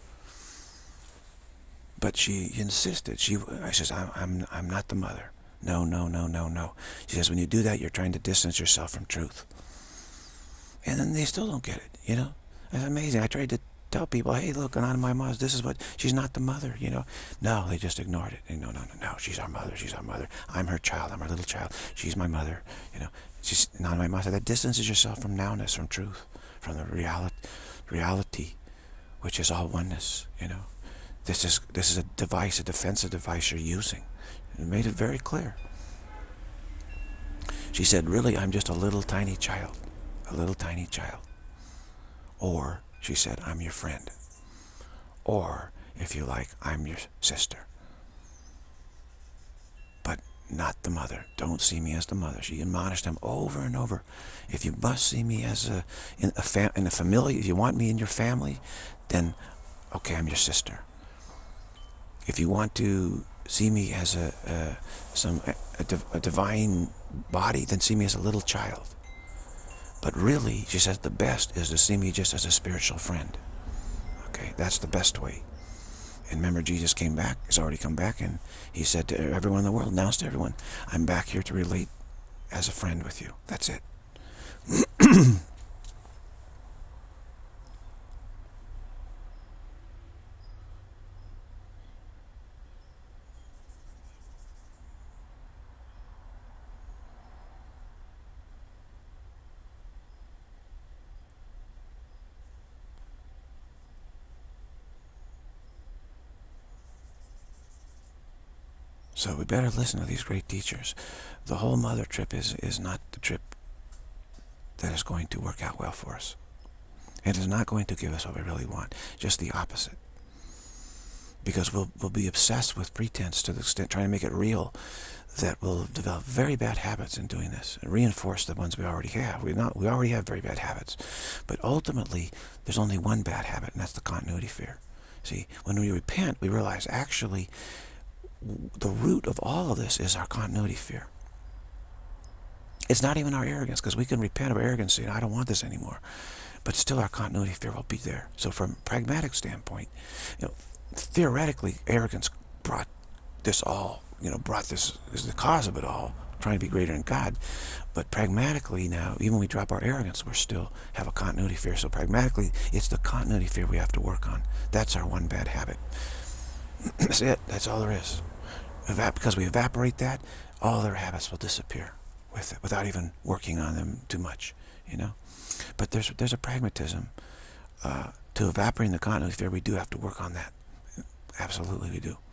But she insisted. I says, I'm not the mother. No, no, no, no, no. She says, when you do that, you're trying to distance yourself from truth. And then they still don't get it, you know. It's amazing. I tried to tell people, hey, look, Anandamayi Ma's, this is what, she's not the mother, you know. No, they just ignored it. They, no, no, no, no, she's our mother, she's our mother. I'm her child, I'm her little child. She's my mother, you know. Anandamayi Ma said, that distances yourself from nowness, from truth, from the reality, which is all oneness, you know. This is a device, a defensive device you're using. It made it very clear. She said, really, I'm just a little tiny child. A little tiny child. Or, she said, I'm your friend. Or, if you like, I'm your sister. But not the mother. Don't see me as the mother. She admonished them over and over. If you must see me as in a family, if you want me in your family, then, okay, I'm your sister. If you want to see me as a divine body, then see me as a little child. But really, she says, the best is to see me just as a spiritual friend. Okay, that's the best way. And remember, Jesus came back, he's already come back, and he said to everyone in the world, announced to everyone, I'm back here to relate as a friend with you. That's it. So we better listen to these great teachers. The whole mother trip is not the trip that is going to work out well for us. It is not going to give us what we really want, just the opposite. Because we'll be obsessed with pretense to the extent, trying to make it real, that we'll develop very bad habits in doing this, and reinforce the ones we already have. We already have very bad habits. But ultimately, there's only one bad habit, and that's the continuity fear. See, when we repent, we realize actually the root of all of this is our continuity fear. It's not even our arrogance, because we can repent of arrogance and say, I don't want this anymore. But still our continuity fear will be there. So from a pragmatic standpoint, you know, theoretically, arrogance brought this all, you know, is the cause of it all, trying to be greater than God. But pragmatically now, even when we drop our arrogance, we still have a continuity fear. So pragmatically, it's the continuity fear we have to work on. That's our one bad habit. That's it. That's all there is. Because we evaporate that, all other habits will disappear with it, without even working on them too much, you know. But there's a pragmatism to evaporating the continuity fear. We do have to work on that. Absolutely, we do.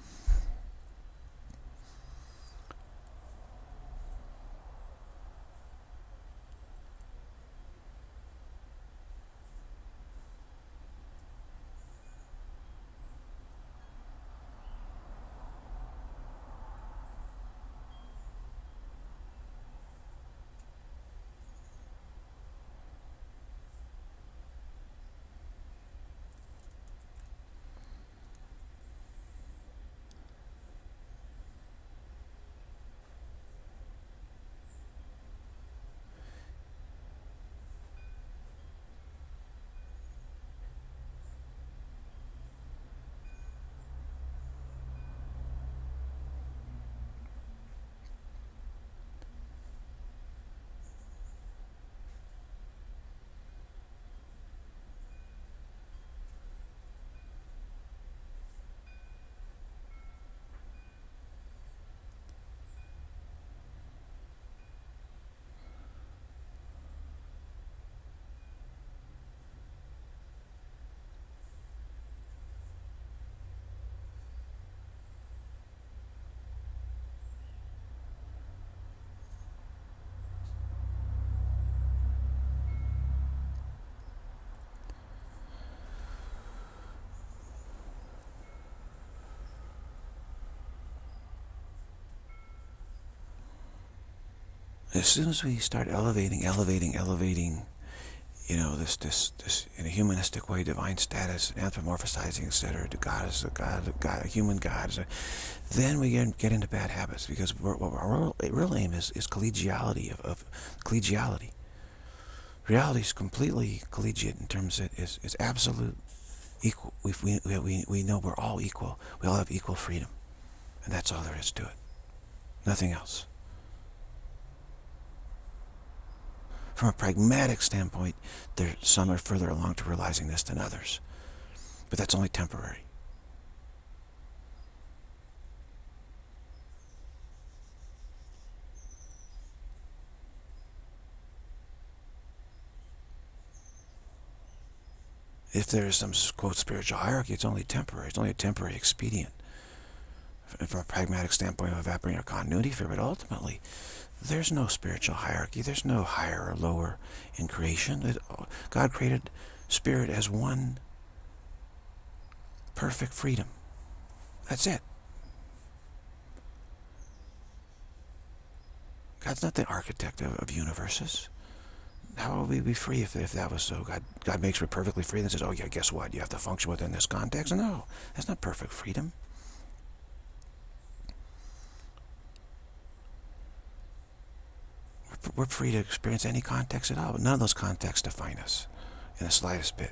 as soon as we start elevating, this in a humanistic way, divine status, anthropomorphizing, etc., to God as a God, a human God, then we get into bad habits, because our real aim is collegiality of collegiality. Reality is completely collegiate in terms of is absolute equal. We know we're all equal. We all have equal freedom, and that's all there is to it. Nothing else. From a pragmatic standpoint, some are further along to realizing this than others, but that's only temporary. If there is some, quote, spiritual hierarchy, it's only temporary. It's only a temporary expedient from a pragmatic standpoint of evaporating our continuity fear, but ultimately, there's no spiritual hierarchy. There's no higher or lower in creation. God created spirit as one perfect freedom. That's it. God's not the architect of universes. How would we be free if that was so? God makes us perfectly free and says, oh yeah, guess what? You have to function within this context. No, that's not perfect freedom. We're free to experience any context at all, but none of those contexts define us in the slightest bit.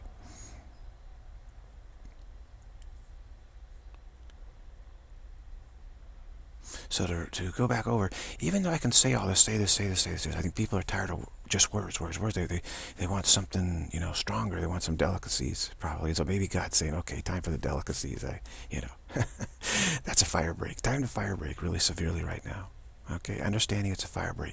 So to go back over, even though I can say all this, say this, I think people are tired of just words. They want something, stronger. They want some delicacies, probably. So maybe God's saying, okay, time for the delicacies. That's a fire break. Time to fire break really severely right now. Okay, understanding it's a fire break.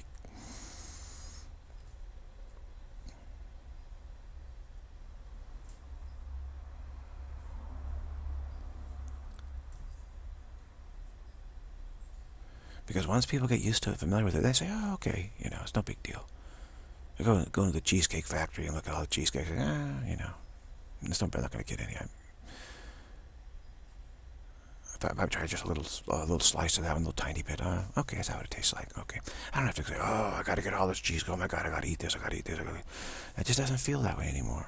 Because once people get used to it, familiar with it, they say, oh, okay, it's no big deal. You go to the Cheesecake Factory and look at all the cheesecakes, it's not going to get any. If I try just a little slice of that one, a little tiny bit, okay, that's how it tastes like, okay. I don't have to say, oh, I got to get all this cheese, oh my God, I got to eat this, It just doesn't feel that way anymore.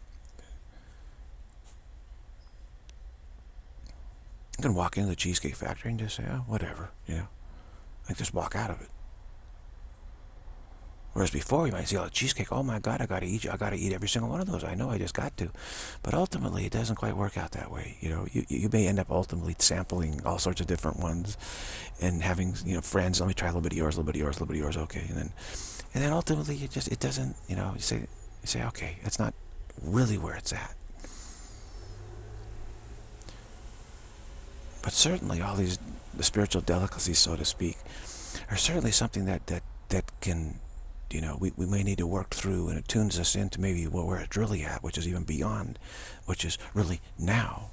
You can walk into the Cheesecake Factory and just say, oh, whatever, Like, just walk out of it. Whereas before, you might see, oh, cheesecake, oh my God, I gotta eat every single one of those. I know, I just got to. But ultimately, it doesn't quite work out that way. You may end up ultimately sampling all sorts of different ones and having, friends, let me try a little bit of yours, okay. And then ultimately, it doesn't, you say, okay, it's not really where it's at. But certainly all the spiritual delicacies, so to speak, are certainly something that can, we may need to work through, and it tunes us into maybe where it's really at, which is even beyond, which is really now.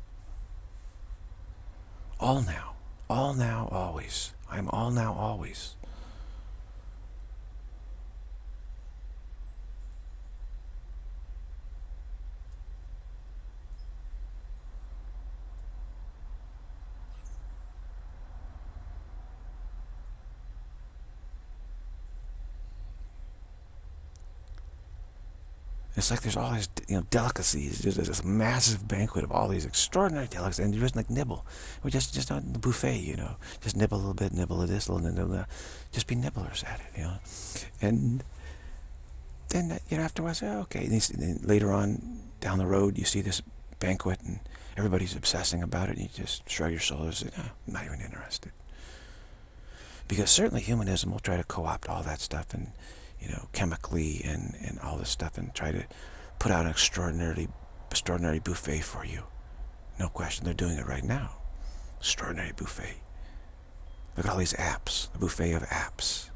All now, always. I'm all now, always. It's like there's all these, delicacies. There's this massive banquet of all these extraordinary delicacies, and you just like nibble. We just on the buffet, just nibble a little bit, nibble of this, little nibble of that. Just be nibblers at it, And then, afterwards, okay. And then later on down the road, you see this banquet, and everybody's obsessing about it, and you just shrug your shoulders and say, I'm not even interested. Because certainly humanism will try to co-opt all that stuff and chemically and all this stuff, and try to put out an extraordinary buffet for you. No question, they're doing it right now. Extraordinary buffet. Look at all these apps, the buffet of apps.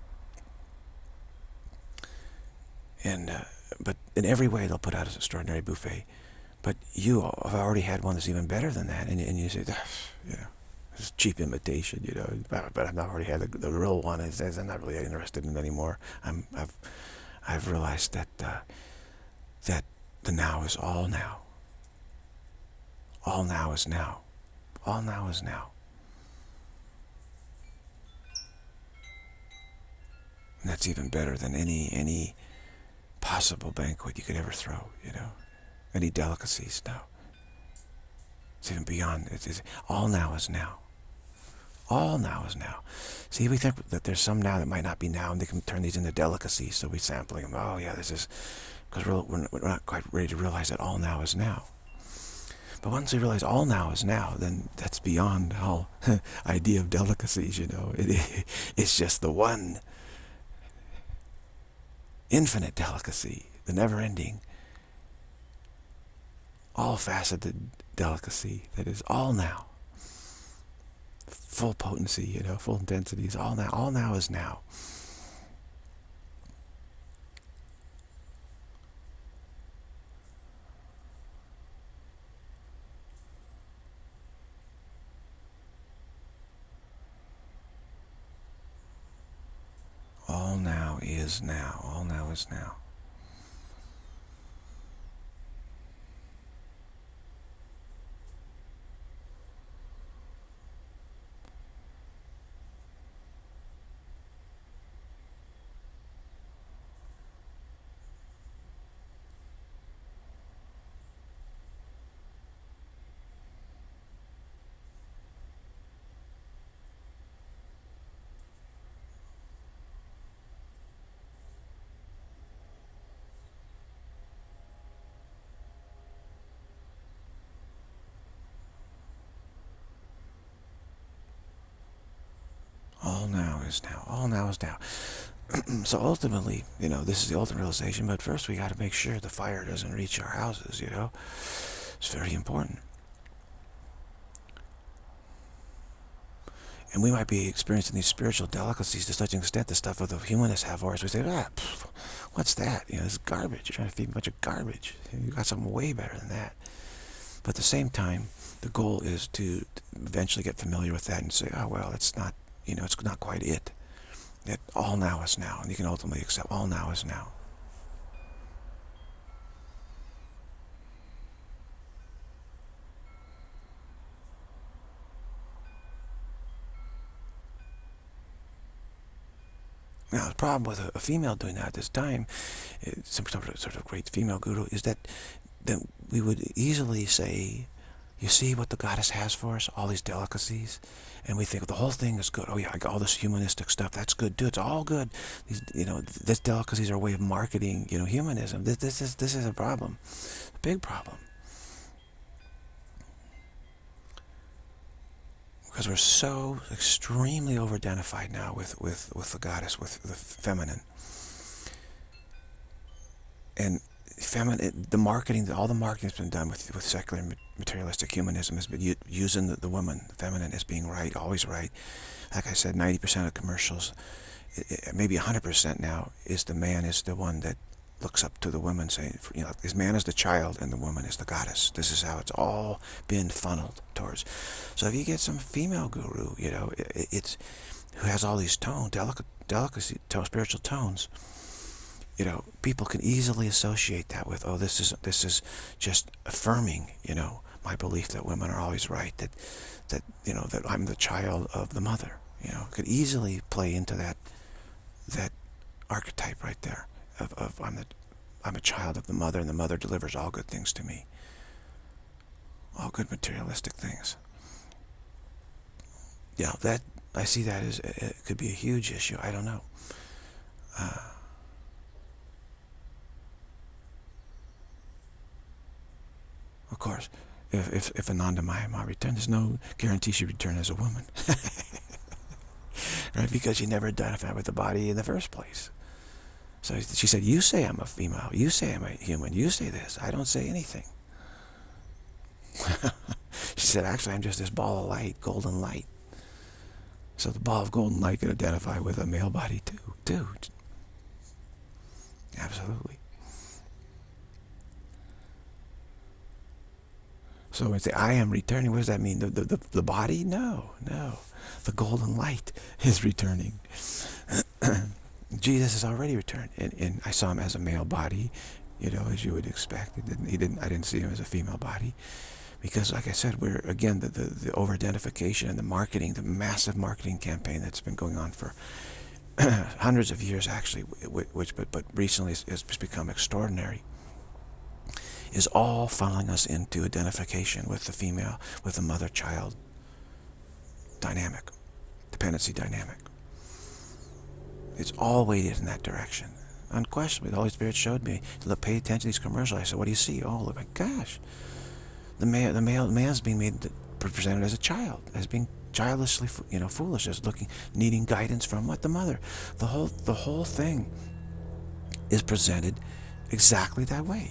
And but in every way they'll put out an extraordinary buffet. But you have already had one that's even better than that, and you say, it's cheap imitation, but I've not already had the real one. I'm not really interested in it anymore. I've realized that that the now is all now. All now is now. All now is now. And that's even better than any possible banquet you could ever throw, you know. Any delicacies, no. It's even beyond. It's all now is now. All now is now. See, we think that there's some now that might not be now, and they can turn these into delicacies, so we're sampling them. Oh, yeah, this is... Because we're not quite ready to realize that all now is now. But once we realize all now is now, then that's beyond all idea of delicacies, you know. It's just the one infinite delicacy, the never-ending, all-faceted delicacy that is all now. Full potency, you know, full intensity is all now. All now is now. All now is now. All now is now. All now is now. All now is now. So ultimately, you know, this is the ultimate realization, but first we got to make sure the fire doesn't reach our houses, you know. It's very important. And we might be experiencing these spiritual delicacies to such an extent, the stuff of the humanists have for us. We say, what's that? You know, it's garbage. You're trying to feed me a bunch of garbage. You got something way better than that. But at the same time, the goal is to eventually get familiar with that and say, oh, well, it's not, you know, it's not quite it. That all now is now. And you can ultimately accept all now is now. Now, the problem with a female doing that at this time, some sort of great female guru, is that we would easily say, you see what the goddess has for us, all these delicacies, and we think the whole thing is good. Oh yeah, I got all this humanistic stuff. That's good too. It's all good. These, you know, this delicacies are a way of marketing, you know, humanism. This is a problem, a big problem, because we're so extremely over-identified now with the goddess, with the feminine, and feminine. The marketing, all the marketing has been done with secular materialistic humanism, has been using the woman, the feminine, as being right, always right. Like I said, 90% of commercials, maybe 100% now, is the man is the one that looks up to the woman, saying, you know, this man is the child and the woman is the goddess. This is how it's all been funneled towards. So if you get some female guru, you know, it's who has all these delicacy, spiritual tones, you know, people can easily associate that with, oh, this is just affirming, you know, my belief that women are always right, that you know, that I'm the child of the mother, you know, could easily play into that archetype right there of I'm a child of the mother, and the mother delivers all good things to me, all good materialistic things. Yeah, that I see that as it could be a huge issue. I don't know. Of course, if Ananda Mayama returned, there's no guarantee she'd return as a woman. Right? Because she never identified with the body in the first place. So she said, you say I'm a female, you say I'm a human, you say this, I don't say anything. She said, actually, I'm just this ball of light, golden light. So the ball of golden light can identify with a male body too. Absolutely. So when we say, I am returning, what does that mean? The body? No. The golden light is returning. Jesus has already returned. And I saw him as a male body, you know, as you would expect. I didn't see him as a female body. Because, like I said, we're, again, the over-identification and the marketing, the massive marketing campaign that's been going on for hundreds of years actually, which but recently has become extraordinary, is all funneling us into identification with the female, with the mother-child dynamic, dependency dynamic. It's all weighted in that direction. Unquestionably, the Holy Spirit showed me, look, pay attention to these commercials. I said, what do you see? Oh, look, my gosh. The man's being made, presented as a child, as being childishly, foolish, as needing guidance from what? The mother. The whole thing is presented exactly that way.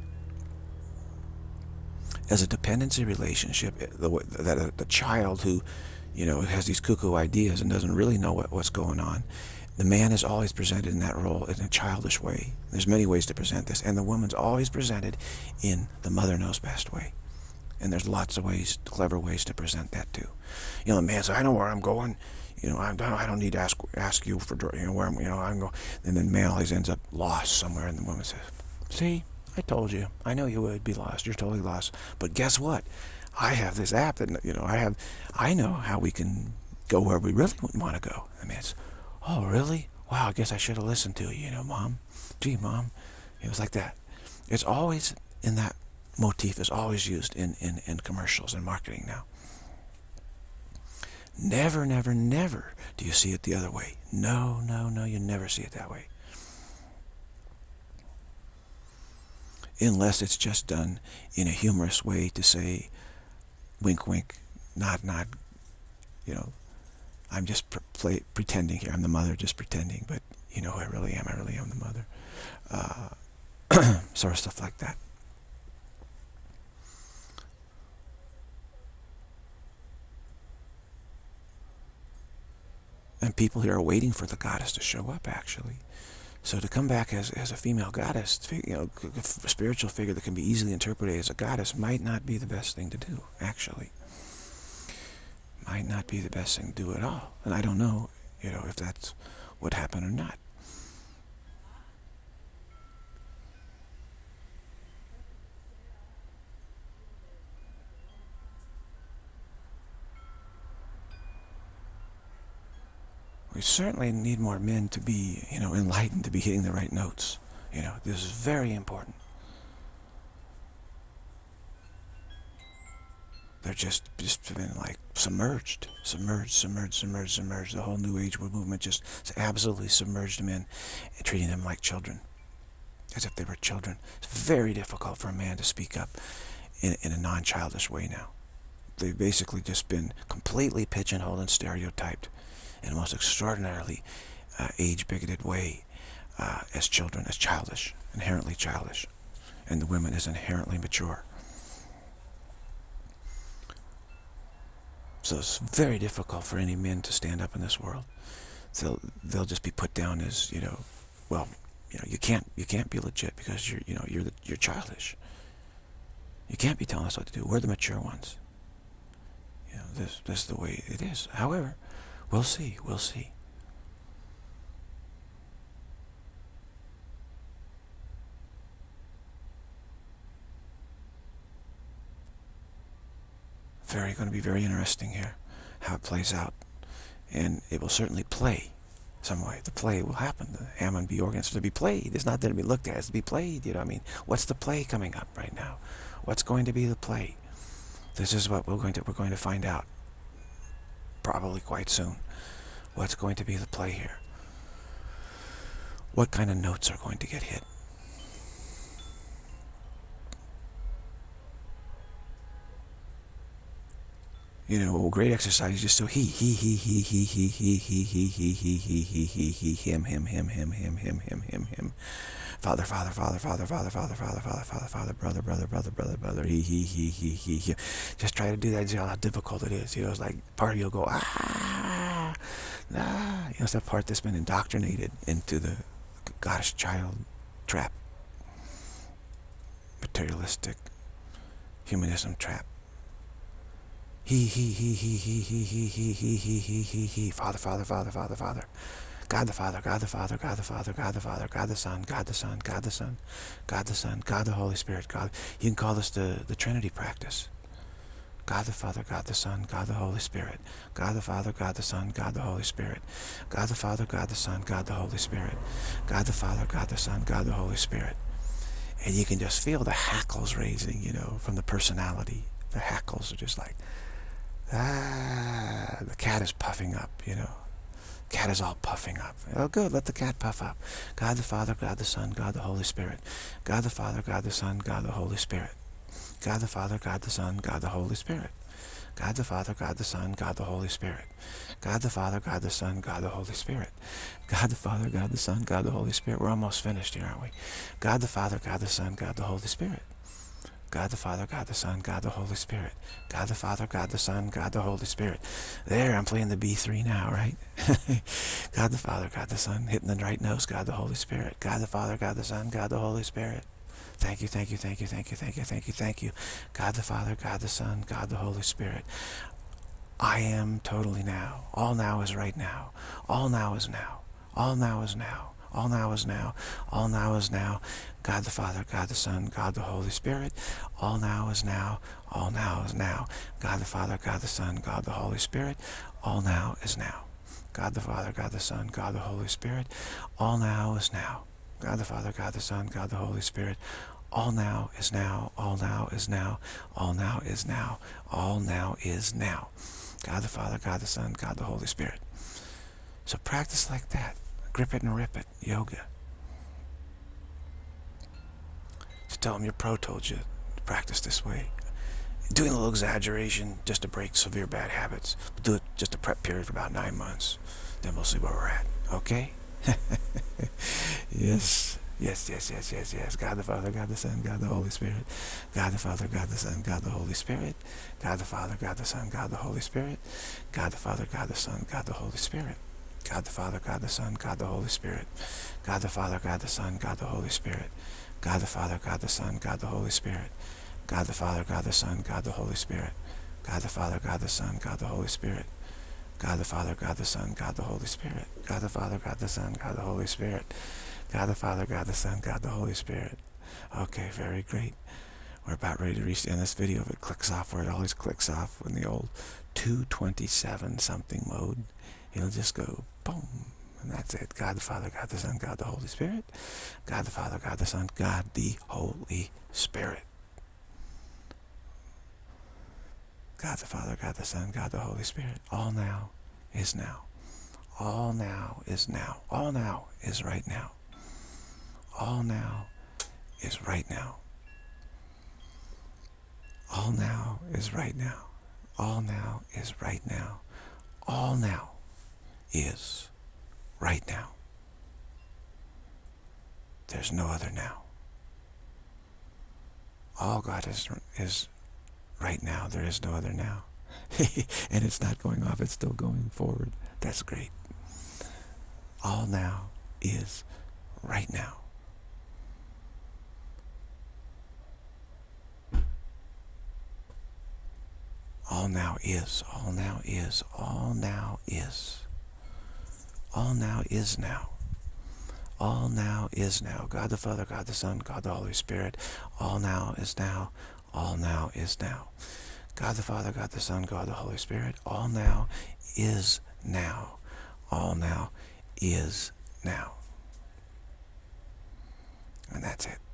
As a dependency relationship, the child who, has these cuckoo ideas and doesn't really know what's going on, the man is always presented in that role in a childish way. There's many ways to present this, and the woman's always presented in the mother knows best way. And there's lots of ways, clever ways to present that too. The man says, I know where I'm going. I don't need to ask you for, where I'm going. And then man always ends up lost somewhere, and the woman says, see, I told you. I know you would be lost. You're totally lost. But guess what? I have this app that, I know how we can go where we really want to go. And the man says, oh, really? Wow, I guess I should have listened to you, Mom. Gee, Mom. It was like that. It's always in that motif, is always used in commercials and marketing now. Never, never, never do you see it the other way. No, no, no, you never see it that way. Unless it's just done in a humorous way to say, wink, wink, nod, nod, I'm just pretending here. I'm the mother, just pretending, but you know who I really am. I really am the mother. Sort of stuff like that. And people here are waiting for the goddess to show up, actually. So to come back as a female goddess, a spiritual figure that can be easily interpreted as a goddess, might not be the best thing to do, actually. Might not be the best thing to do at all. And I don't know, if that's what happened or not. We certainly need more men to be, enlightened, to be hitting the right notes. This is very important. They're just been like submerged. The whole New Age movement just absolutely submerged men and treating them like children, as if they were children. It's very difficult for a man to speak up in a non-childish way now. They've basically just been completely pigeonholed and stereotyped in a most extraordinarily age-bigoted way as children, as childish, inherently childish. And the women is inherently mature. So it's very difficult for any men to stand up in this world. They'll just be put down as, well, you can't be legit because you're childish. You can't be telling us what to do. We're the mature ones. This is the way it is. However, we'll see. We'll see. Going to be very interesting here, how it plays out, and it will certainly play some way. The play will happen. The Hammond B organ is to be played. It's not there to be looked at. It's to be played. What's the play coming up right now? What's going to be the play? This is what we're going to find out, probably quite soon. What's going to be the play here? What kind of notes are going to get hit? Great exercise is just so he, him, father, brother, he. Just try to do that, how difficult it is. It's like part of you'll go, it's that part that's been indoctrinated into the goddess child trap, materialistic humanism trap. He, Father, God the Father, God the Father, God the Father, God the Father, God the Son, God the Son, God the Son, God the Son, God the Holy Spirit, God. You can call this the Trinity practice. God the Father, God the Son, God the Holy Spirit. God the Father, God the Son, God the Holy Spirit. God the Father, God the Son, God the Holy Spirit. God the Father, God the Son, God the Holy Spirit. And you can just feel the hackles raising, you know, from the personality. The hackles are just like, the cat is puffing up, you know. Cat is all puffing up. Oh, good, let the cat puff up. God the Father, God the Son, God the Holy Spirit. God the Father, God the Son, God the Holy Spirit. God the Father, God the Son, God the Holy Spirit. God the Father, God the Son, God the Holy Spirit. God the Father, God the Son, God the Holy Spirit. God the Father, God the Son, God the Holy Spirit. We're almost finished here, aren't we? God the Father, God the Son, God the Holy Spirit. God the Father, God the Son, God the Holy Spirit. God the Father, God the Son, God the Holy Spirit. There, I'm playing the B3 now, right? God the Father, God the Son, hitting the right notes, God the Holy Spirit. God the Father, God the Son, God the Holy Spirit. Thank you, thank you, thank you, thank you, thank you, thank you, thank you. God the Father, God the Son, God the Holy Spirit. I am totally now. All now is right now. All now is now. All now is now. All now is now. All now is now. God the Father, God the Son, God the Holy Spirit. All now is now. All now is now. God the Father, God the Son, God the Holy Spirit. All now is now. God the Father, God the Son, God the Holy Spirit. All now is now. God the Father, God the Son, God the Holy Spirit. All now is now. All now is now. All now is now. All now is now. God the Father, God the Son, God the Holy Spirit. So practice like that. Grip it and rip it. Yoga. Just tell them your pro told you to practice this way. Doing a little exaggeration just to break severe bad habits. But do it just a prep period for about 9 months. Then we'll see where we're at. Okay? Yes. Yes, yes, yes, yes, yes. God the Father, God the Son, God the Holy Spirit. God the Father, God the Son, God the Holy Spirit. God the Father, God the Son, God the Holy Spirit. God the Father, God the Son, God the Holy Spirit. God the Father, God the Son, God the Holy Spirit. God the Father, God the Son, God the Holy Spirit. God the Father, God the Son, God the Holy Spirit. God the Father, God the Son, God the Holy Spirit. God the Father, God the Son, God the Holy Spirit. God the Father, God the Son, God the Holy Spirit. God the Father, God the Son, God the Holy Spirit. God the Father, God the Son, God the Holy Spirit. Okay, very great. We're about ready to reach the end of this video. If it clicks off where it always clicks off in the old 227 something mode, it'll just go boom. And that's it. God the Father, God the Son, God the Holy Spirit. God the Father, God the Son, God the Holy Spirit. God the Father, God the Son, God the Holy Spirit. All now is now. All now is now. All now is right now. All now is right now. All now is right now. All now is right now. All now is right now. There's no other now. All God is right now. There is no other now. And it's not going off, it's still going forward. That's great. All now is right now. All now is, all now is, all now is. All now is now. All now is now. God the Father, God the Son, God the Holy Spirit. All now is now. All now is now. God the Father, God the Son, God the Holy Spirit. All now is now. All now is now. And that's it.